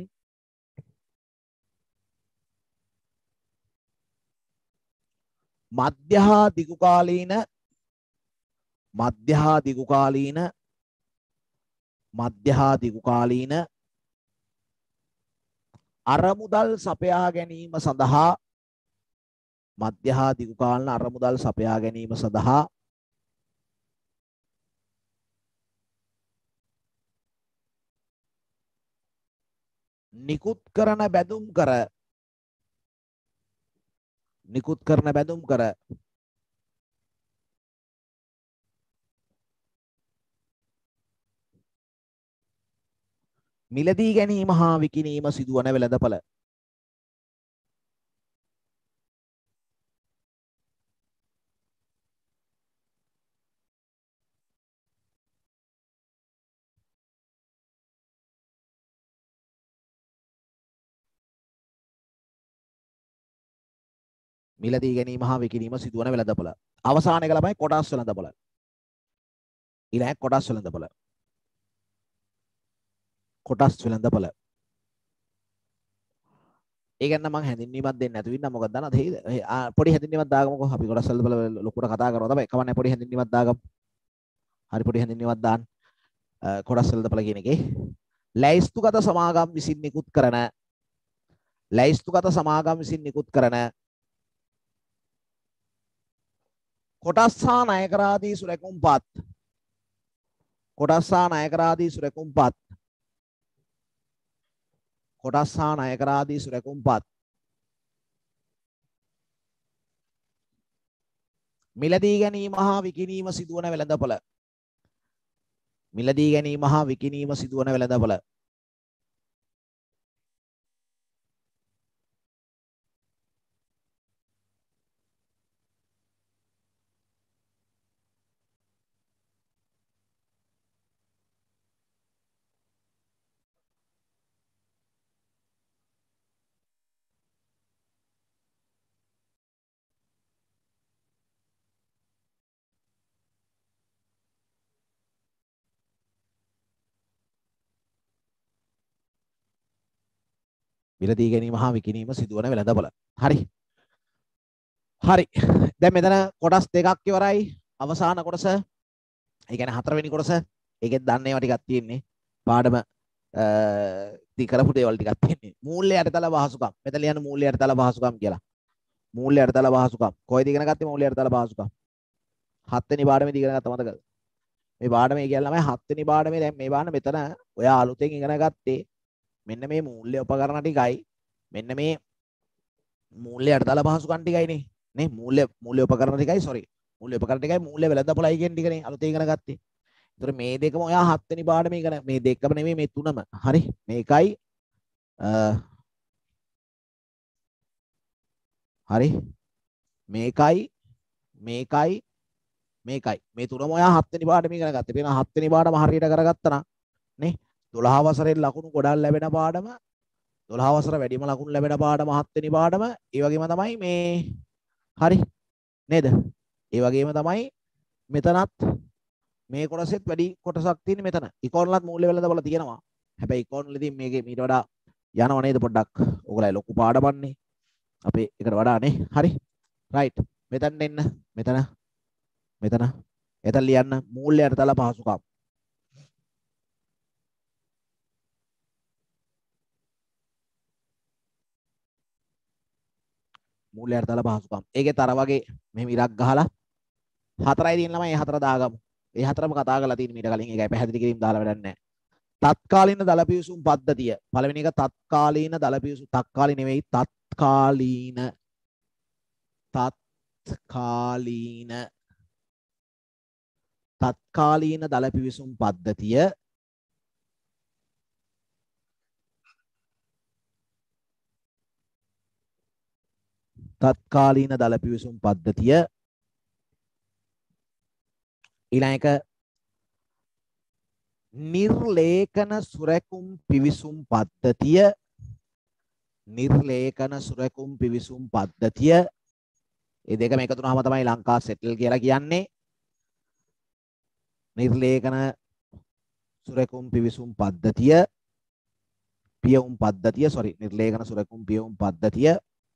මධ්‍ය හා දිගු කාලීන මධ්‍ය හා දිගු කාලීන මධ්‍ය හා දිගු කාලීන අරමුදල් සපයා ගැනීම සඳහා මධ්‍ය හා දිගු කාලීන අරමුදල් සපයා ගැනීම සඳහා නිකුත් කරන බැඳුම් කර නිකුත් කරන බැඳුම් කර මිලදී ගැනීම හා විකිණීම සිදුවන වෙළඳපොළ මිලදී ගැනීම හා විකිණීම සිදුවන වෙළඳපොළ අවසාන එක ළමයි කොටස් වෙළඳපොළ ඊළඟ කොටස් වෙළඳපොළ කොටස් වෙළඳපොළ ඒ ගැන මම හැඳින්වීමක් දෙන්නේ නැතුව ඉන්න මොකද දන්නවද හේද පොඩි හැඳින්වීමක් දාගමුකෝ අපි කොටස් වෙළඳපොළ ලොකුට කතා කරනවා තමයි කවන්නේ පොඩි හැඳින්වීමක් දාගමු හරි පොඩි හැඳින්වීමක් දාන්න කොටස් වෙළඳපොළ කියන එකේ ලැයිස්තුගත සමාගම් විසින් නිකුත් කරන ලැයිස්තුගත සමාගම් විසින් නිකුත් කරන කොටස් හා ණය කරාදී සුරැකුම්පත් කොටස් හා ණය කරාදී සුරැකුම්පත් කොටස් හා ණය කරාදී සුරැකුම්පත් මිලදී ගැනීම හා විකිණීම සිදුවන වෙළඳපොළ මිලදී ගැනීම හා විකිණීම සිදුවන වෙළඳපොළ මිලදී ගැනීම හා විකිණීම සිදුවන වෙළඳපොළ හරි හරි දැන් මෙතන කොටස් දෙකක් ඉවරයි අවසාන කොටස ඒ කියන්නේ හතරවෙනි කොටස ඒකෙත් දන්න ඒවා ටිකක් තියෙන්නේ පාඩම ඉතින් කරපු දේවල් ටිකක් තියෙන්නේ. මූල්‍ය යටිතල පහසුකම්. මෙතන ලියන්න මූල්‍ය යටිතල පහසුකම් කියලා. මූල්‍ය යටිතල පහසුකම්. කොයිද ඉගෙන ගත්තේ මූල්‍ය යටිතල පහසුකම්? හත් වෙනි පාඩමේදී ඉගෙන ගත්ත මතකද? මේ පාඩමේ කියලා ළමයි හත් වෙනි පාඩමේ දැන් මේ පාඩම මෙතන ඔයා අලුතෙන් ඉගෙන ගත්තේ මෙන්න මේ මූල්‍ය උපකරණ ටිකයි. මෙන්න මේ මූල්‍ය යටිතල පහසුකම් ටිකයිනේ. නේ මූල්‍ය මූල්‍ය උපකරණ ටිකයි sorry. මූල්‍ය උපකරණ ටිකයි මූල්‍ය වෙළඳපොළයි කියන ටිකනේ අලුතෙන් ඉගෙන ගත්තේ. ඒතර මේ දෙකම ඔයා හත් වෙනි පාඩමේ ඉගෙන මේ දෙකම නෙමෙයි මේ තුනම. හරි. මේකයි හරි මේකයි මේකයි මේකයි මේ තුනම ඔයා හත් වෙනි පාඩමේ ඉගෙන ගත්තේ. වෙන හත් වෙනි පාඩම හරියට කරගත්තා නම් නේ දොළහ වසරේ ලකුණු ගොඩක් ලැබෙන පාඩම දොළහ වසර වැඩිම ලකුණු ලැබෙන පාඩම හත් වෙනි පාඩම ඒ වගේම තමයි මේ හරි නේද? ඒ වගේම තමයි මෙතනත් මේ කොටසෙත් වැඩි කොටසක් තියෙන මෙතන. ඉකෝන්ලත් මූල්‍ය වෙළඳපොළ තියෙනවා. හැබැයි ඉකෝන්ලදී මේකේ ඊට වඩා යනව නේද පොඩ්ඩක්. ඕගොල්ලෝ ලොකු පාඩමන්නේ. අපේ එකට වඩා නේ. හරි. රයිට්. මෙතන එන්න. මෙතන මෙතන එතන ලියන්න මූල්‍ය යටිතල පහසුකම්. මූල්‍ය යටිතල පහසුකම්. ඒකෙත් අර වගේ මෙහෙම ඉරක් ගහලා හතරයි තියෙන ළමයි ඒ හතර දාගමු. ඒ හතරම කතා කරලා තියෙන මීට කලින් ඒකයි පැහැදිලි කිරීම දාලා වැඩක් නැහැ. තත්කාලීන දලපිවිසුම් පද්ධතිය. පළවෙනි එක තත්කාලීන දලපිවිසුම් තත්කාලීන නෙවෙයි තත්කාලීන තත්කාලීන තත්කාලීන දලපිවිසුම් පද්ධතිය තත්කාලීන දලපිවිසුම් පද්ධතිය ඊළඟ එක නිර්ලේඛන සුරැකුම් පිවිසුම් පද්ධතිය නිර්ලේඛන සුරැකුම් පිවිසුම් පද්ධතිය ඒ දෙකම එකතු වුණාම තමයි ලංකා සෙටල් කියලා කියන්නේ. නිර්ලේඛන සුරැකුම් පිවිසුම් පද්ධතිය පියවුම් පද්ධතිය sorry නිර්ලේඛන සුරැකුම් පියවුම් පද්ධතිය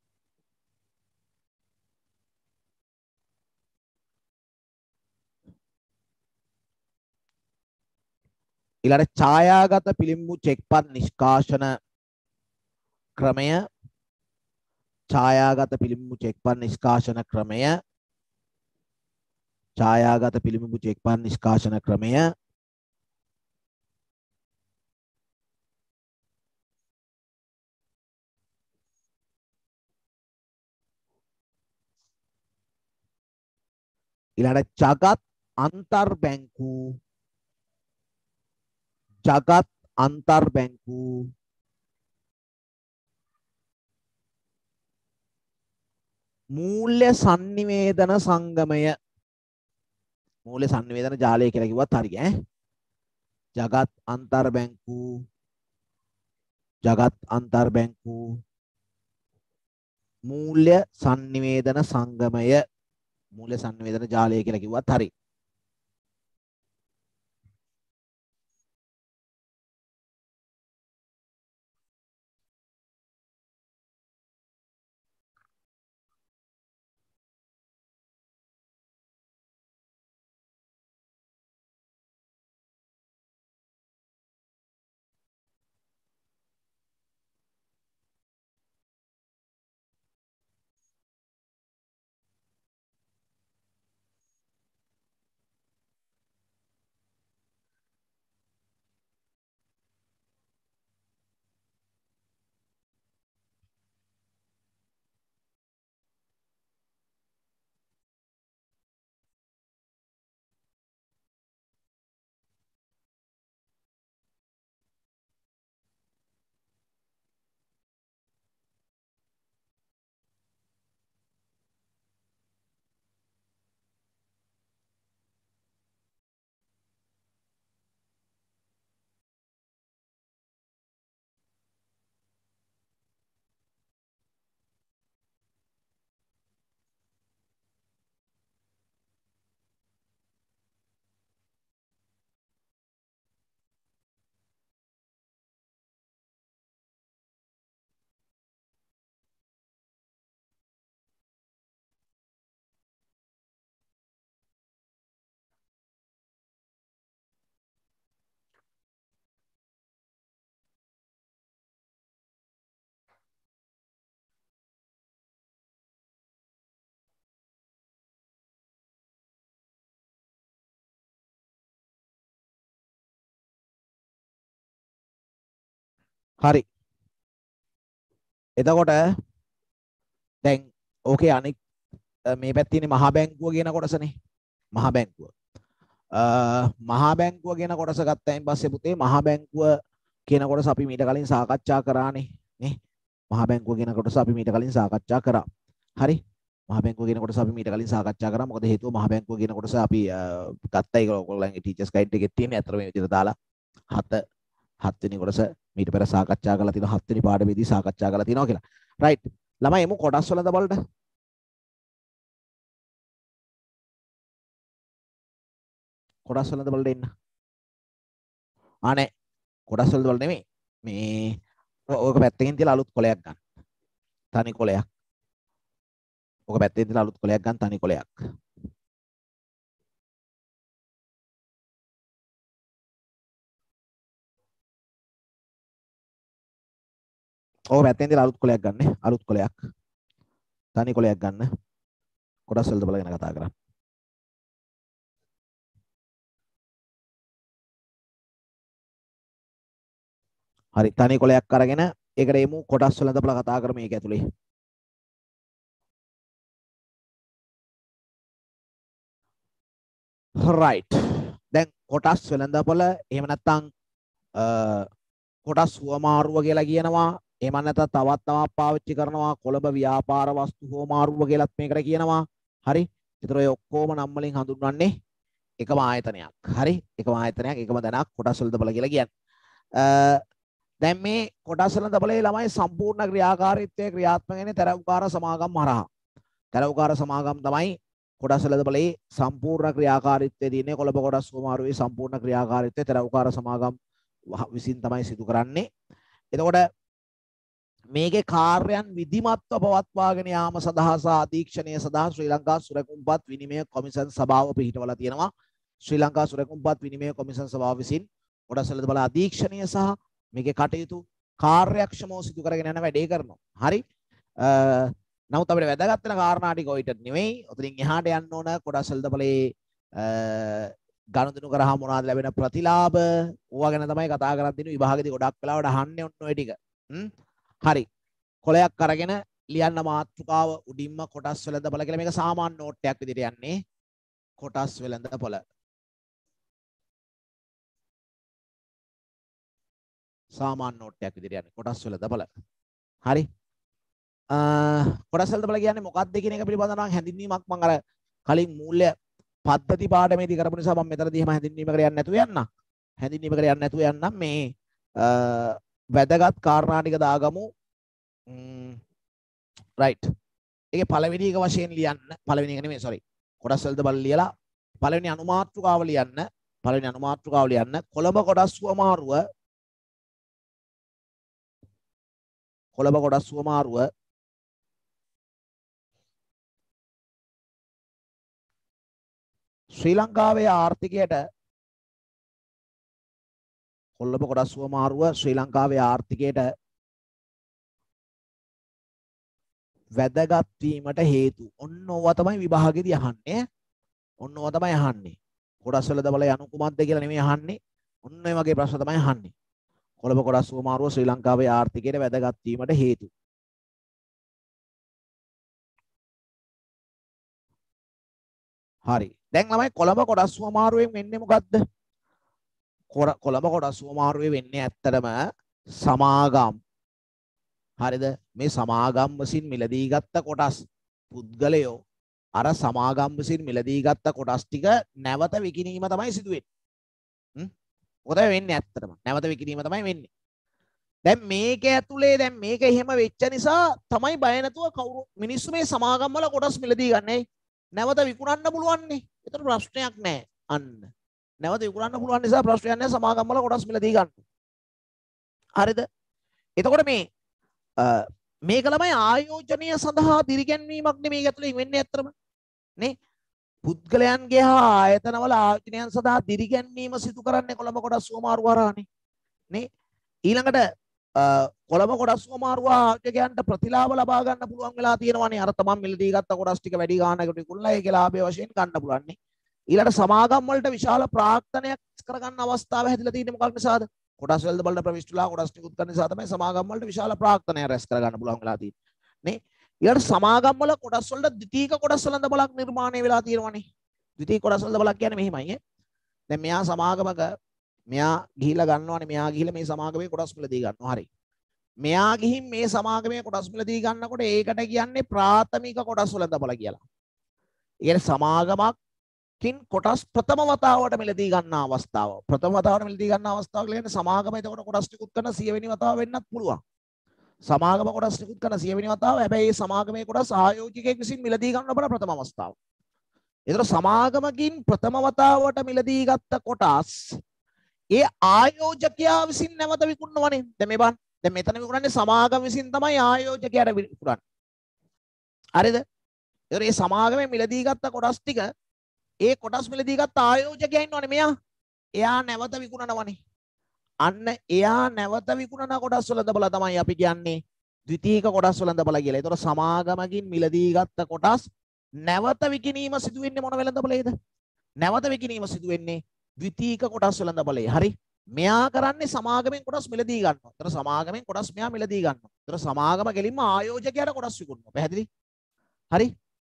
ඊළඟ ඡායාගත පිළිඹු චෙක්පත් නිෂ්කාශන ක්‍රමය ඡායාගත පිළිඹු චෙක්පත් නිෂ්කාශන ක්‍රමය ඡායාගත පිළිඹු චෙක්පත් නිෂ්කාශන ක්‍රමය ඊළඟ ජගත් අන්තර් බැංකු ජගත් අන්තර් බැංකු මූල්‍ය sannivedana සංගමය මූල්‍ය sannivedana ජාලය කියලා කිව්වත් හරි ඈ ජගත් අන්තර් බැංකු ජගත් අන්තර් බැංකු මූල්‍ය sannivedana සංගමය මූල්‍ය sannivedana ජාලය කියලා කිව්වත් හරි. හරි. එතකොට දැන් ඕකේ අනික් මේ පැත්තේ තියෙන මහා බැංකුව කියන කොටසනේ. මහා බැංකුව. මහා බැංකුව කියන කොටස ගත්තයින් පස්සේ පුතේ මහා බැංකුව කියන කොටස අපි මීට කලින් සාකච්ඡා කරානේ නේ. මහා බැංකුව කියන කොටස අපි මීට කලින් සාකච්ඡා කරා. හරි. මහා බැංකුව කියන කොටස අපි මීට කලින් සාකච්ඡා කරා. මොකද හේතුව මහා බැංකුව කියන කොටස අපි ගත්තා ඒක ඔයගොල්ලන්ගේ ටීචර්ස් ගයිඩ් එකේ තියෙන. අතර මේ විදිහට දාලා හත හත් වෙනි කොටස මීට පෙර සාකච්ඡා කරලා තියෙනවා. හත් වෙනි පාඩමේදී සාකච්ඡා කරලා තියෙනවා කියලා. රයිට්. ළමයි එමු කොටස් වලද බලන්න. කොටස් වලද බලන්න එන්න. ආනේ කොටස් වලද බලන්න නෙමෙයි. මේ ඔක පැත්තකින් තියලා අලුත් කොලයක් ගන්න. තනි කොලයක්. ඔක පැත්තෙන් තියලා අලුත් කොලයක් ගන්න තනි කොලයක්. ඔක පැත්තෙන් තියලා අලුත් කොලයක් ගන්න. අලුත් කොලයක්. තනි කොලයක් ගන්න. කොටස් වලද බලගෙන කතා කරන්න. හරි තනි කොලයක් අරගෙන ඒකට එමු කොටස් වලද බලලා කතා කරමු මේක ඇතුලේ. right දැන් කොටස් වෙළඳපොළ එහෙම නැත්නම් කොටස් හුවමාරුව කියලා කියනවා. එහෙම නැත්නම් තවත් තවත් පාවිච්චි කරනවා කොළඹ ව්‍යාපාර වස්තු හුවමාරුව කියලාත් මේකට කියනවා. හරි. ඒතර ඔය ඔක්කොම නම් වලින් හඳුන්වන්නේ එකම ආයතනයක්. හරි. එකම ආයතනයක් එකම දණක් කොටස් වෙළඳපොළ කියලා කියන්නේ. දැන් මේ කොටස් වෙළඳපොළේ ළමයි සම්පූර්ණ ක්‍රියාකාරීත්වයේ ක්‍රියාත්මක වෙන්නේ තරවුකාර සමාගම් හරහා. තරවුකාර සමාගම් තමයි කොටස් වෙළඳපොළේ සම්පූර්ණ ක්‍රියාකාරීත්වය දිනේ කොළඹ කොටස් හුවමාරුවේ සම්පූර්ණ ක්‍රියාකාරීත්වය තරවුකාර සමාගම් විසින් තමයි සිදු කරන්නේ. එතකොට මේකේ කාර්යයන් විධිමත්ව පවත්වාගෙන යාම සඳහා සහ අධීක්ෂණය සඳහා ශ්‍රී ලංකා සුරකුම්පත් විනිමය කොමිෂන් සභාව පිහිටවලා තියෙනවා. ශ්‍රී ලංකා සුරකුම්පත් විනිමය කොමිෂන් සභාව විසින් කොටස් වෙළඳපොළ අධීක්ෂණය සහ මේකේ කටයුතු කාර්යක්ෂමව සිදු කරගෙන යන වැඩේ කරනවා. හරි. නමුත් අපිට වැදගත් වෙන කාරණා ටික ඔයිට නෙවෙයි. ඔතනින් එහාට යන්න ඕන කොටස් වෙළඳපොළේ ගනුදෙනු කරාම මොනවද ලැබෙන ප්‍රතිලාභ ඕවා ගැන තමයි කතා කරන්නේ. විභාගෙදී ගොඩක් වෙලාවට අහන්නේ ඔන්න ඔය ටික. හ්ම්. හරි. කොලයක් අරගෙන ලියන්න මාතෘකාව උඩින්ම කොටස් වෙළඳපොළ කියලා මේක සාමාන්‍ය නෝට් එකක් විදිහට යන්නේ. කොටස් වෙළඳපොළ. සාමාන්‍ය නෝට් එකක් විදිහට යන්නේ කොටස් වෙළඳපොළ. හරි. අ කොටස් වෙළඳපොළ කියන්නේ මොකක්ද කියන එක පිළිබඳව නම් හැඳින්වීමක් මම අර කලින් මූල්‍ය පද්ධති පාඩමේදී කරපු නිසා මම මෙතනදී එහෙම හැඳින්වීමකට යන්නේ නැතුව යන්නම්. හැඳින්වීමකට යන්නේ නැතුව යන්නම් මේ වැදගත් කාරණා ටික දාගමු. රයිට්. ඒකේ පළවෙනි එක වශයෙන් ලියන්න. පළවෙනි එක නෙමෙයි sorry. කොටස් වෙළඳපොළ ලියලා පළවෙනි අනුමාත්‍රකාව ලියන්න. පළවෙනි අනුමාත්‍රකාව ලියන්න. කොළඹ කොටස් හුවමාරුව කොළඹ කොටස් හුවමාරුව ශ්‍රී ලංකාවේ ආර්ථිකයට කොළඹ කොටස් හුවමාරුව ශ්‍රී ලංකාවේ ආර්ථිකයට වැදගත් වීමට හේතු. ඔන්න ඕවා තමයි විභාගෙදී අහන්නේ. ඔන්න ඕවා තමයි අහන්නේ. කොටස් වෙළඳපොළ යනු කුමක්ද කියලා නෙමෙයි අහන්නේ. ඔන්න ඔය වගේ ප්‍රශ්න තමයි අහන්නේ. කොළඹ කොටස් හුවමාරුව ශ්‍රී ලංකාවේ ආර්ථිකයට වැදගත් වීමට හේතු. හරි. දැන් ළමයි කොළඹ කොටස් හුවමාරුවෙන් වෙන්නේ මොකද්ද? කොළඹ කොටස් හුවමාරුවේ වෙන්නේ ඇත්තටම සමාගම්. හරිද? මේ සමාගම් වශයෙන් මිලදී ගත්ත කොටස් පුද්ගලයෝ අර සමාගම් වශයෙන් මිලදී ගත්ත කොටස් ටික නැවත විකිණීම තමයි සිදු වෙන්නේ. හ්ම්. මොකද වෙන්නේ ඇත්තටම නැවත විකිණීම තමයි වෙන්නේ. දැන් මේක ඇතුලේ දැන් මේක එහෙම වෙච්ච නිසා තමයි බය නැතුව කවුරු මිනිස්සු මේ සමාගම් වල කොටස් මිලදී ගන්නේ. නැවත විකුණන්න පුළුවන් නේ. ඒතර ප්‍රශ්නයක් නැහැ. අන්න. නැවත විකුණන්න පුළුවන් නිසා ප්‍රශ්නයක් නැහැ සමාගම් වල කොටස් මිලදී ගන්න. හරිද? එතකොට මේ මේක ළමයි ආයෝජනය සඳහා දිරිගැන්වීමක් නෙමෙයි ඇතුලේ වෙන්නේ ඇත්තටම. නේ? පුද්ගලයන්ගේ හා ආයතනවල ආයෝජනයන් සඳහා දිරිගැන්වීම සිදු කරන්නේ කොළඹ කොටස් හුවමාරුව හරහානේ. නේ? ඊළඟට කොළඹ කොටස් හුවමාරුව ආයෝජකයන්ට ප්‍රතිලාභ ලබා ගන්න පුළුවන් වෙලා තියෙනවානේ. අර තමන් මිලදී ගත්ත කොටස් ටික වැඩි ගානකට විකුණලා ඒකේ ලාභය වශයෙන් ගන්න පුළුවන් නේ. ඊළඟට සමාගම් වලට විශාල ප්‍රාර්ථනයක් කරගන්න අවස්ථාව හැදිලා තියෙන්නේ මොකක් නිසාද? කොටස් වලට බලලා ප්‍රවිෂ්ටුලා කොටස් නිකුත් කරන නිසා තමයි සමාගම් වලට විශාල ප්‍රාර්ථනය රැස් කර ගන්න පුළුවන් වෙලා තියෙන්නේ නේ. ඊළඟට සමාගම් වල කොටස් වලට ද්විතීයික කොටස් වලඳ බලක් නිර්මාණය වෙලා තියෙනවානේ. ද්විතීයික කොටස් වලඳ බලක් කියන්නේ මෙහිමයි ඈ. දැන් මෙයා සමාගමක මෙයා ගිහිලා ගන්නවානේ මෙයා ගිහිලා මේ සමාගමේ කොටස් මිලදී ගන්නවා. හරි. මෙයා ගිහින් මේ සමාගමේ කොටස් මිලදී ගන්නකොට ඒකට කියන්නේ ප්‍රාථමික කොටස් වලඳ බල කියලා. ඒ කියන්නේ සමාගමක් කින් කොටස් ප්‍රථම වතාවට මිලදී ගන්න අවස්ථාව. ප්‍රථම වතාවට මිලදී ගන්න අවස්ථාව කියන්නේ සමාගම එතකොට කොටස් නිකුත් කරන සිය වෙනි වතාව වෙන්නත් පුළුවන්. සමාගම කොටස් නිකුත් කරන සිය වෙනි වතාව. හැබැයි මේ සමාගමේ කොටස් ආයෝජකයෙක් විසින් මිලදී ගන්න බල ප්‍රථම අවස්ථාව. ඒතර සමාගමකින් ප්‍රථම වතාවට මිලදී ගත්ත කොටස් ඒ ආයෝජකයා විසින් නැවත විකුණනවනේ. දැන් මේ බලන්න. දැන් මෙතන විකුණන්නේ සමාගම විසින් තමයි ආයෝජකයාට විකුණන්නේ. හරිද? ඒතර මේ සමාගමේ මිලදී ගත්ත කොටස් ටික ඒ කොටස් මිලදී ගත්ත ආයෝජකයා ඉන්නවනේ මෙයා. එයා නැවත විකුණනවනේ. අන්න එයා නැවත විකුණන කොටස් වලද බල තමයි අපි කියන්නේ ද්විතීයික කොටස් වලද බල කියලා. ඒතර සමාගමකින් මිලදී ගත්ත කොටස් නැවත විකිණීම සිදු වෙන්නේ මොන වෙලඳ බලේද? නැවත විකිණීම සිදු වෙන්නේ ද්විතීයික කොටස් වලඳ බලේ. හරි. මෙයා කරන්නේ සමාගමෙන් කොටස් මිලදී ගන්නවා. ඒතර සමාගමෙන් කොටස් මෙයා මිලදී ගන්නවා. ඒතර සමාගම ගෙලින්ම ආයෝජකයාට කොටස් විකුණනවා. පැහැදිලි? හරි.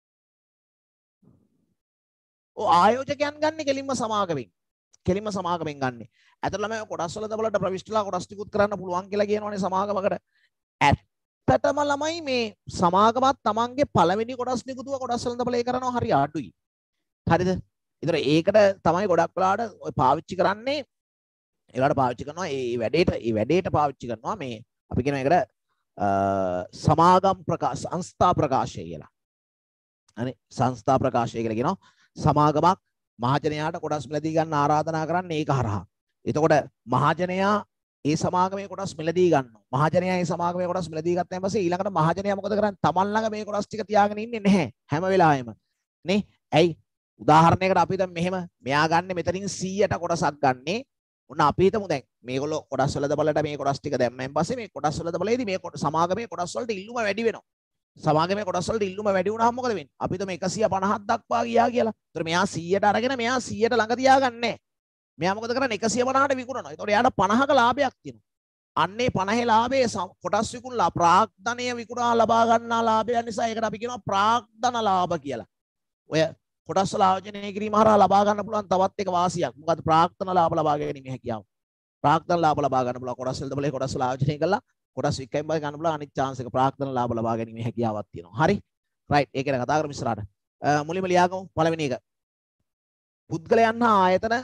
ඔය ආයෝජකයන් ගන්න කෙලින්ම සමාගමෙන්. කෙලින්ම සමාගමෙන් ගන්න. ඇත්තටම මේ කොටස් වලද බලට ප්‍රවිෂ්ටලා කොටස් ටිකුත් කරන්න පුළුවන් කියලා කියනවනේ සමාගමකට. ඇත්තටම ළමයි මේ සමාගමත් තමන්ගේ පළවෙනි කොටස් නිකුතුව කොටස් වලද බලේ කරනවා හරි අඩුයි. හරිද? ඒතර ඒකට තමයි ගොඩක් වෙලාවට ඔය පාවිච්චි කරන්නේ ඒකට පාවිච්චි කරනවා මේ වැඩේට මේ වැඩේට පාවිච්චි කරනවා මේ අපි කියන එකට සමාගම් ප්‍රකාශ සංස්ථා ප්‍රකාශය කියලා. අනේ සංස්ථා ප්‍රකාශය කියලා කියනවා. සමාගමක් මහජනයාට කොටස් මිලදී ගන්න ආරාධනා කරන්නේ ඒක හරහා. එතකොට මහජනයා ඒ සමාගමේ කොටස් මිලදී ගන්නවා. මහජනයා ඒ සමාගමේ කොටස් මිලදී ගත්තාන් පස්සේ ඊළඟට මහජනයා මොකද කරන්නේ? තමන් ළඟ මේ කොටස් ටික තියාගෙන ඉන්නේ නැහැ හැම වෙලාවෙම. නේ? ඇයි? උදාහරණයකට අපි දැන් මෙහෙම මෙයා ගන්න මෙතනින් සීයට කොටසක් ගන්නේ. ඔන්න අපි හිතමු දැන් මේගොල්ලෝ කොටස් වලද බලට මේ කොටස් ටික දැම්මෙන් පස්සේ මේ කොටස් වලද බලේදී මේ සමාගමේ කොටස් වලට ඉල්ලුම වැඩි වෙනවා. සමාගමේ කොටස් වලට ඉල්ලුම වැඩි වුණාම මොකද වෙන්නේ? අපි හිතමු එකසිය පනහක් දක්වා ගියා කියලා. ඒතර මෙයා සීයට අරගෙන මෙයා සීයට ළඟ තියාගන්නේ. මෙයා මොකද කරන්නේ? එකසිය පනහට විකුණනවා. ඒතකොට එයාට පනහක ලාභයක් තියෙනවා. අන්නේ පනහේ ලාභයේ කොටස් විකුණලා ප්‍රාග්ධනය විකුණා ලබා ගන්නා ලාභය නිසා ඒකට අපි කියනවා ප්‍රාග්ධන ලාභ කියලා. ඔය කොටස් වල ආයෝජනය කිරීම හරහා ලබා ගන්න පුළුවන් තවත් එක වාසියක්. මොකද ප්‍රාග්ධන ලාභ ලබා ගැනීම හැකියාව. ප්‍රාග්ධන ලාභ ලබා ගන්න පුළුවන් කොටස් වලද බලේ කොටස් වල ආයෝජනය කළා කොටස් වික්කයෙන් බල ගන්න පුළුවන් අනිත් chance එක ප්‍රාග්ධන ලාභ ලබා ගැනීම හැකියාවක් තියෙනවා. හරි? රයිට්. ඒක ගැන කතා කරමු ඉස්සරහට. මුලින්ම ලියාගමු පළවෙනි එක. පුද්ගලයන් හා ආයතන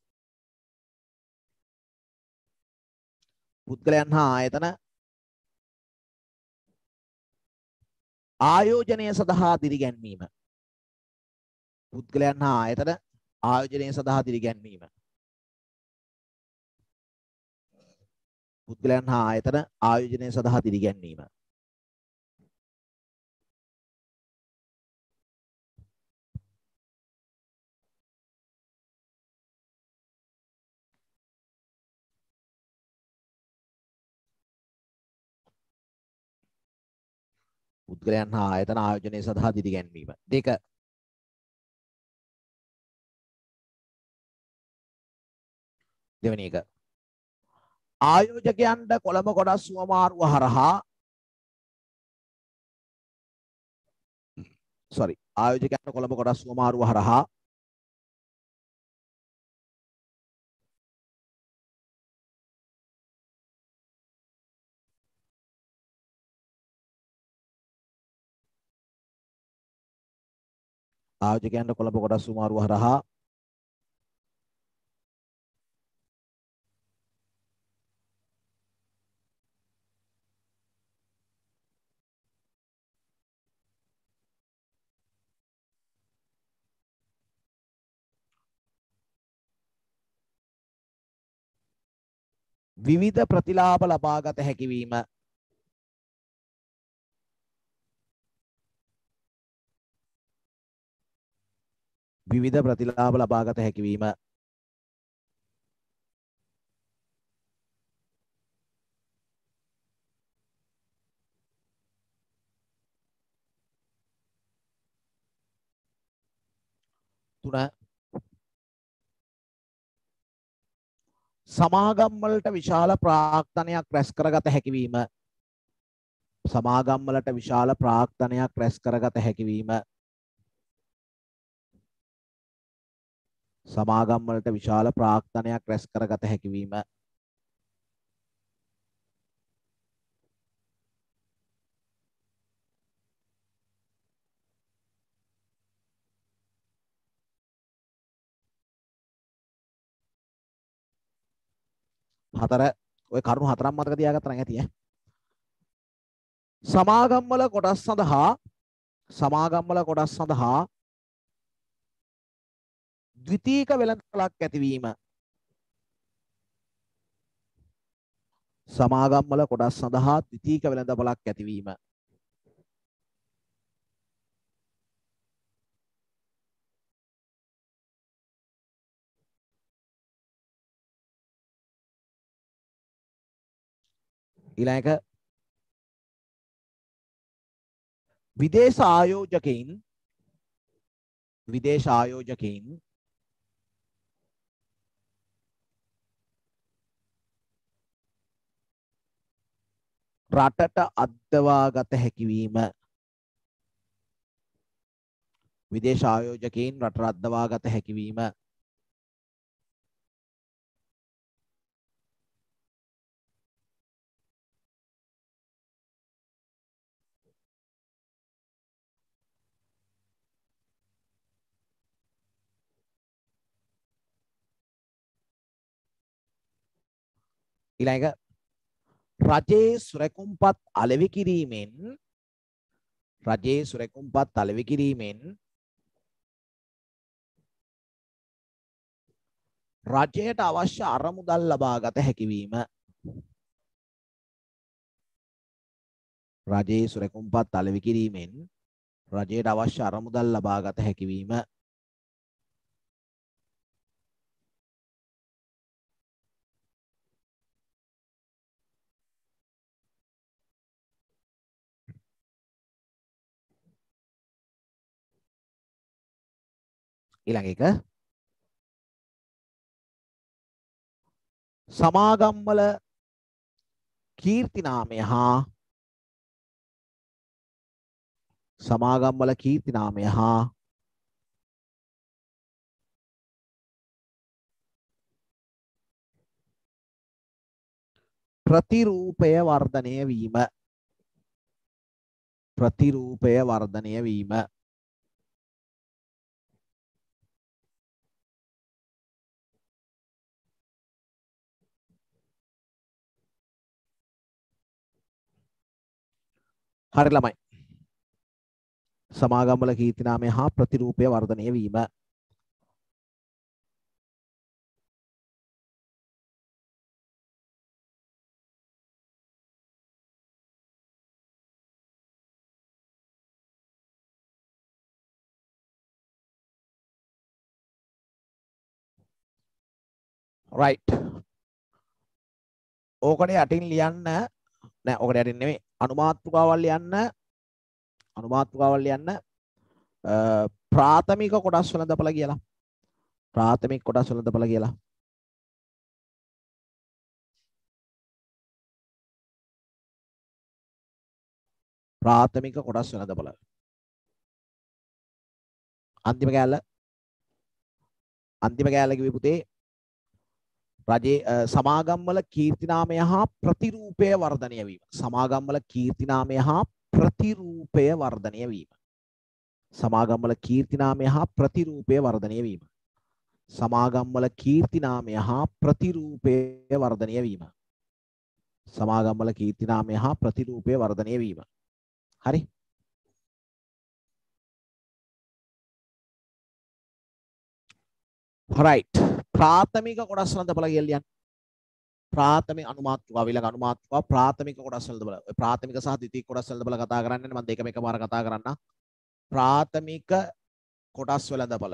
පුද්ගලයන් හා ආයතන ආයෝජනය සඳහා දිරිගැන්වීම. පුද්ගලයන් හා ආයතන ආයෝජනය සඳහා දිරිගැන්වීම. පුද්ගලයන් හා ආයතන ආයෝජනය සඳහා දිරිගැන්වීම. පුද්ගලයන් හා ආයතන ආයෝජනය සඳහා දිරිගැන්වීම. දෙක. දෙවෙනි එක. ආයෝජකයන්ට කොළඹ කොටස් සුවමාරුව හරහා sorry ආයෝජකයන්ට කොළඹ කොටස් සුවමාරුව හරහා ආයෝජකයන්ට කොළඹ කොටස් සුවමාරුව හරහා විවිධ ප්‍රතිලාභ ලබාගත හැකිවීම. විවිධ ප්‍රතිලාභ ලබාගත හැකිවීම. තුන. සමාගම් වලට විශාල ප්‍රාක්තනයක් රැස් කරගත හැකි වීම. සමාගම් වලට විශාල ප්‍රාක්තනයක් රැස් කරගත හැකි වීම. සමාගම් වලට විශාල ප්‍රාක්තනයක් රැස් කරගත හැකි වීම. හතර ඔය කරුණු හතරක් මතක තියාගත්තා නම් ඇති ඈ. සමාගම් වල කොටස් සඳහා සමාගම් වල කොටස් සඳහා ද්විතීක වෙළඳපළක් ඇතිවීම. සමාගම් වල කොටස් සඳහා ද්විතීක වෙළඳපළක් ඇතිවීම. ඊළඟ එක විදේශ ආයෝජකයින් විදේශ ආයෝජකයින් රටට අද්දවාගත හැකිවීම. විදේශ ආයෝජකයින් රටට අද්දවාගත හැකිවීම. ඊළඟ රජයේ සුරැකුම්පත් අලෙවි කිරීමෙන් රජයේ සුරැකුම්පත් අලෙවි කිරීමෙන් රජයට අවශ්‍ය අරමුදල් ලබා ගත හැකිවීම. රජයේ සුරැකුම්පත් අලෙවි කිරීමෙන් රජයට අවශ්‍ය අරමුදල් ලබා ගත හැකිවීම. ඊළඟ එක සමාගම් වල කීර්ති නාමය හා සමාගම් වල කීර්ති නාමය හා ප්‍රතිරූපය වර්ධනය වීම. ප්‍රතිරූපය වර්ධනය වීම. හරි ළමයි. සමාගම් වල කීර්ති නාමය හා ප්‍රතිරූපය වර්ධනය වීම. right. ඕකට යටින් ලියන්න නෑ ඕකට යටින් නෙමෙයි අනුමාත්‍රිකාවල් ලියන්න අනුමාත්‍රිකාවල් ලියන්න ප්‍රාථමික කොටස් වෙළඳපළ කියලා. ප්‍රාථමික කොටස් වෙළඳපළ කියලා. ප්‍රාථමික කොටස් වෙළඳපළ. අන්තිම කෑල්ල අන්තිම කෑල්ල කිව්වේ පුතේ රජයේ සමාගම් වල කීර්ති නාමය හා ප්‍රතිරූපය වර්ධනය වීම. සමාගම් වල කීර්ති නාමය හා ප්‍රතිරූපය වර්ධනය වීම. සමාගම් වල කීර්ති නාමය හා ප්‍රතිරූපය වර්ධනය වීම. සමාගම් වල කීර්ති නාමය හා ප්‍රතිරූපය වර්ධනය වීම. සමාගම් වල කීර්ති නාමය හා ප්‍රතිරූපය වර්ධනය වීම. හරි. right. ප්‍රාථමික කොටස් වෙළඳපළ කියලා ලියන්න. ප්‍රාථමික අනුමාත්‍රිකාව ඊළඟ අනුමාත්‍රිකාව ප්‍රාථමික කොටස් වෙළඳපළ. ඔය ප්‍රාථමික සහ ද්විතීක කොටස් වෙළඳපළ කතා කරන්නේ මම දෙකම එකපාර කතා කරන්න. ප්‍රාථමික කොටස් වෙළඳපළ.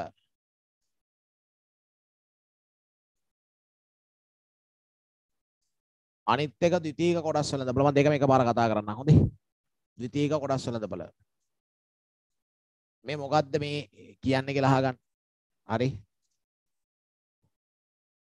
අනිත් එක ද්විතීක කොටස් වෙළඳපළ. මම දෙකම එකපාර කතා කරන්න. හොඳේ. ද්විතීක කොටස් වෙළඳපළ. මේ මොකද්ද මේ කියන්නේ කියලා අහගන්න. හරි.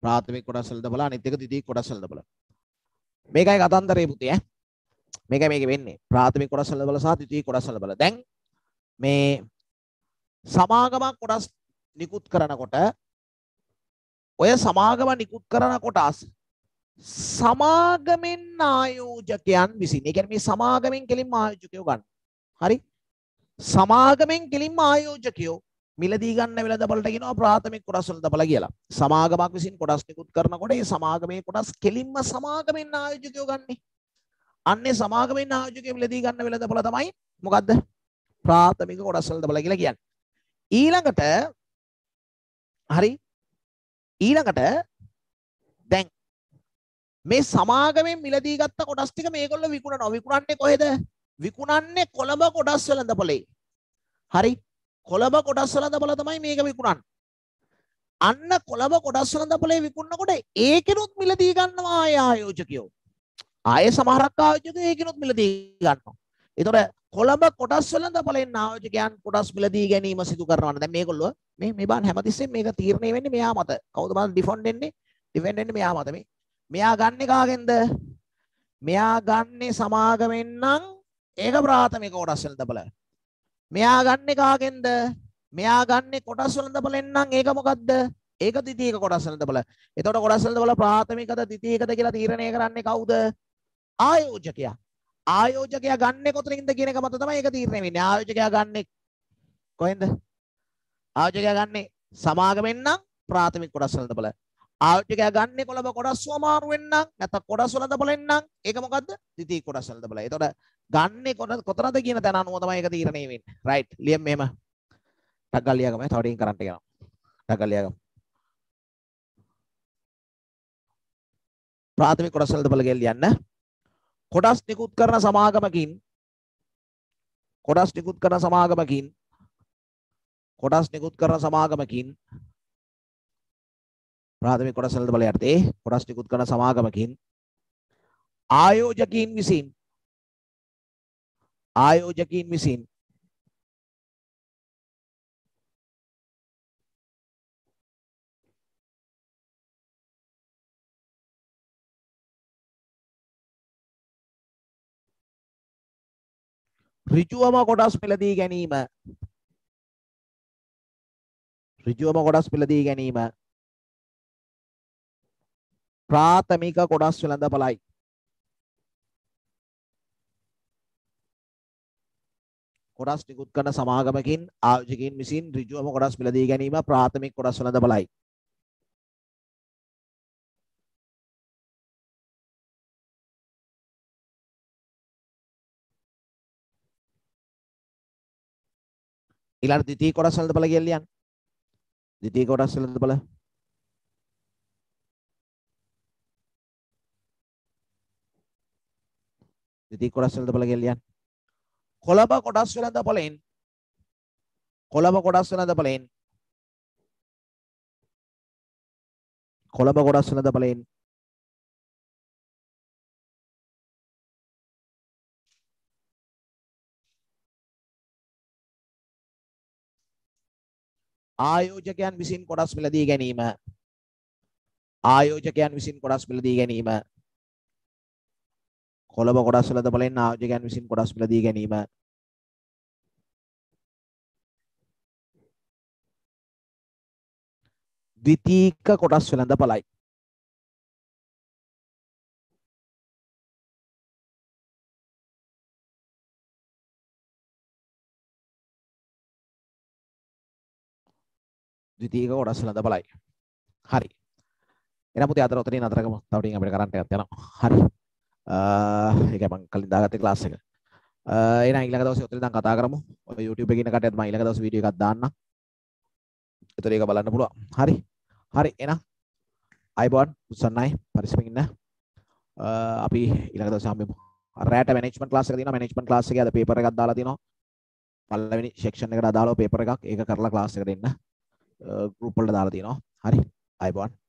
ප්‍රාථමික කොටස් වලද බල අනිත් එක ද්විතීයික කොටස් වලද බල. මේකයි කතන්දරේ පුතේ ඈ. මේකයි මේකේ වෙන්නේ. ප්‍රාථමික කොටස් වලද බල සහ ද්විතීයික කොටස් වලද බල. දැන් මේ සමාගමක් කොටස් නිකුත් කරනකොට ඔය සමාගම නිකුත් කරන කොටස් සමාගමෙන් ආයෝජකයන් විසින්, ඒ කියන්නේ මේ සමාගමෙන් කෙලින්ම ආයෝජකයෝ ගන්න. හරි? සමාගමෙන් කෙලින්ම ආයෝජකයෝ මිලදී ගන්න වෙළඳපළට කියනවා ප්‍රාථමික කොටස් වෙළඳපළ කියලා. සමාගමක් විසින් කොටස් නිකුත් කරනකොට ඒ සමාගමේ කොටස් කෙලින්ම සමාගමෙන් ආයෝජකයෝ ගන්නේ. අන්නේ සමාගමෙන් ආයෝජකයෝ මිලදී ගන්න වෙළඳපළ තමයි මොකද්ද? ප්‍රාථමික කොටස් වෙළඳපළ කියලා කියන්නේ. ඊළඟට හරි ඊළඟට දැන් මේ සමාගමෙන් මිලදී ගත්ත කොටස් ටික මේගොල්ලෝ විකුණනවා. විකුණන්නේ කොහෙද? විකුණන්නේ කොළඹ කොටස් වෙළඳපොලේ. හරි? කොළඹ කොටස් වෙළඳපොල තමයි මේක විකුණන්නේ. අන්න කොළඹ කොටස් වෙළඳපොලේ විකුණනකොට ඒකිනුත් මිලදී ගන්නවා ආය ආයෝජකයෝ. ආයේ සමහරක් ආයෝජකයෝ ඒකිනුත් මිලදී ගන්නවා. ඒතකොට කොළඹ කොටස් වෙළඳපොලෙන් ආයෝජකයන් කොටස් මිලදී ගැනීම සිදු කරනවා. දැන් මේගොල්ලෝ මේ මේ බාන හැමතිස්සෙම මේක තීරණය වෙන්නේ මෙයා මත. කවුද බලන්න ඩිෆෙන්ඩ් වෙන්නේ? ඩිෆෙන්ඩ් වෙන්නේ මෙයා මත. මේ මෙයා ගන්නෙ කාගෙන්ද? මෙයා ගන්නෙ සමාගමෙන් නම් ඒක ප්‍රාථමික කොටස් වෙළඳපොල. මෙයා ගන්නෙ කාගෙන්ද? මෙයා ගන්නෙ කොටස් වෙළඳපොලෙන් නම් ඒක මොකද්ද? ඒක ද්විතීයික කොටස් වෙළඳපොල. එතකොට කොටස් වෙළඳපොල ප්‍රාථමිකද ද්විතීයිකද කියලා තීරණය කරන්නේ කවුද? ආයෝජකයා. ආයෝජකයා ගන්නෙ කොතනින්ද කියන එක මත තමයි ඒක තීරණය වෙන්නේ. ආයෝජකයා ගන්නෙ කොහෙන්ද? ආයෝජකයා ගන්නෙ සමාගමෙන් නම් ප්‍රාථමික කොටස් වෙළඳපොල. ආයෝජකයා ගන්නෙ කොළඹ කොටස් සමාරුවෙන් නම් නැත්නම් කොටස් වෙළඳපොලෙන් නම් ඒක මොකද්ද? ද්විතීයික කොටස් වෙළඳපොල. එතකොට ගන්නෙ කොතනද කියන තැන අනුව තමයි ඒක තීරණය වෙන්නේ. රයිට්. ලියමු මෙහෙම. ටක් ගාලා ලියගම. තව ටිකකින් කරන්ට් එක යනවා. ටක් ගාලා ලියගම. ප්‍රාථමික කොටස් වෙළඳපොල කියලා ලියන්න. කොටස් නිකුත් කරන සමාගමකින් කොටස් නිකුත් කරන සමාගමකින් කොටස් නිකුත් කරන සමාගමකින් ප්‍රාථමික කොටස් වෙළඳපොල යටතේ කොටස් නිකුත් කරන සමාගමකින් ආයෝජකයින් විසින් ආයෝජකයින් විසින් ඍජුවම කොටස් මිලදී ගැනීම ඍජුවම කොටස් මිලදී ගැනීම ප්‍රාථමික කොටස් වෙළඳපොලයි. කොටස් නිකුත් කරන සමාගමකින් ආයෝජකයින් විසින් ඍජුවම කොටස් මිලදී ගැනීම ප්‍රාථමික කොටස් වෙළඳපොලයි. ඊළඟ ද්විතීයික කොටස් වෙළඳපොල කියලා ලියන්න. ද්විතීයික කොටස් වෙළඳපොල ද්විතීයික කොටස් වෙළඳපොල කියලා ලියන්න. කොළඹ කොටස් වෙළඳපොලෙන් කොළඹ කොටස් වෙළඳපොලෙන් කොළඹ කොටස් වෙළඳපොලෙන් ආයෝජකයන් විසින් කොටස් මිලදී ගැනීම ආයෝජකයන් විසින් කොටස් මිලදී ගැනීම කොළඹ කොටස් වෙළඳපොලෙන් ආයෝජකයන් විසින් කොටස් මිලදී ගැනීම ද්විතීයික කොටස් වෙළඳපොලයි. ද්විතීයික කොටස් වෙළඳපොලයි. හරි. එහෙනම් පුතේ අතර උතරින් අතර ගමු. තව ටිකක් අපිට කරන්ට් එකක් යනවා. හරි. ඒකයි මම කලින් දාගත්තේ ක්ලාස් එක. එහෙනම් ඊළඟ දවසේ උතරින් දැන් කතා කරමු. ඔය YouTube එකේ ඉන්න කට්ටියත් මම ඊළඟ දවසේ වීඩියෝ එකක් දාන්නම්. ඒතර ඒක බලන්න පුළුවන්. හරි. හරි එහෙනම් අයබෝන් උසන්නයි පරිස්සමින් ඉන්න. අපි ඊළඟ දවසේ හම්බෙමු. රැට මැනේජ්මන්ට් ක්ලාස් එක තියෙනවා. මැනේජ්මන්ට් ක්ලාස් එකේ අද පේපර් එකක් දාලා තියෙනවා. පළවෙනි සෙක්ෂන් එකට අදාළව පේපර් එකක්. ඒක කරලා ක්ලාස් එකට එන්න. ගෲප් වලට දාලා තියෙනවා. හරි. අයබෝන්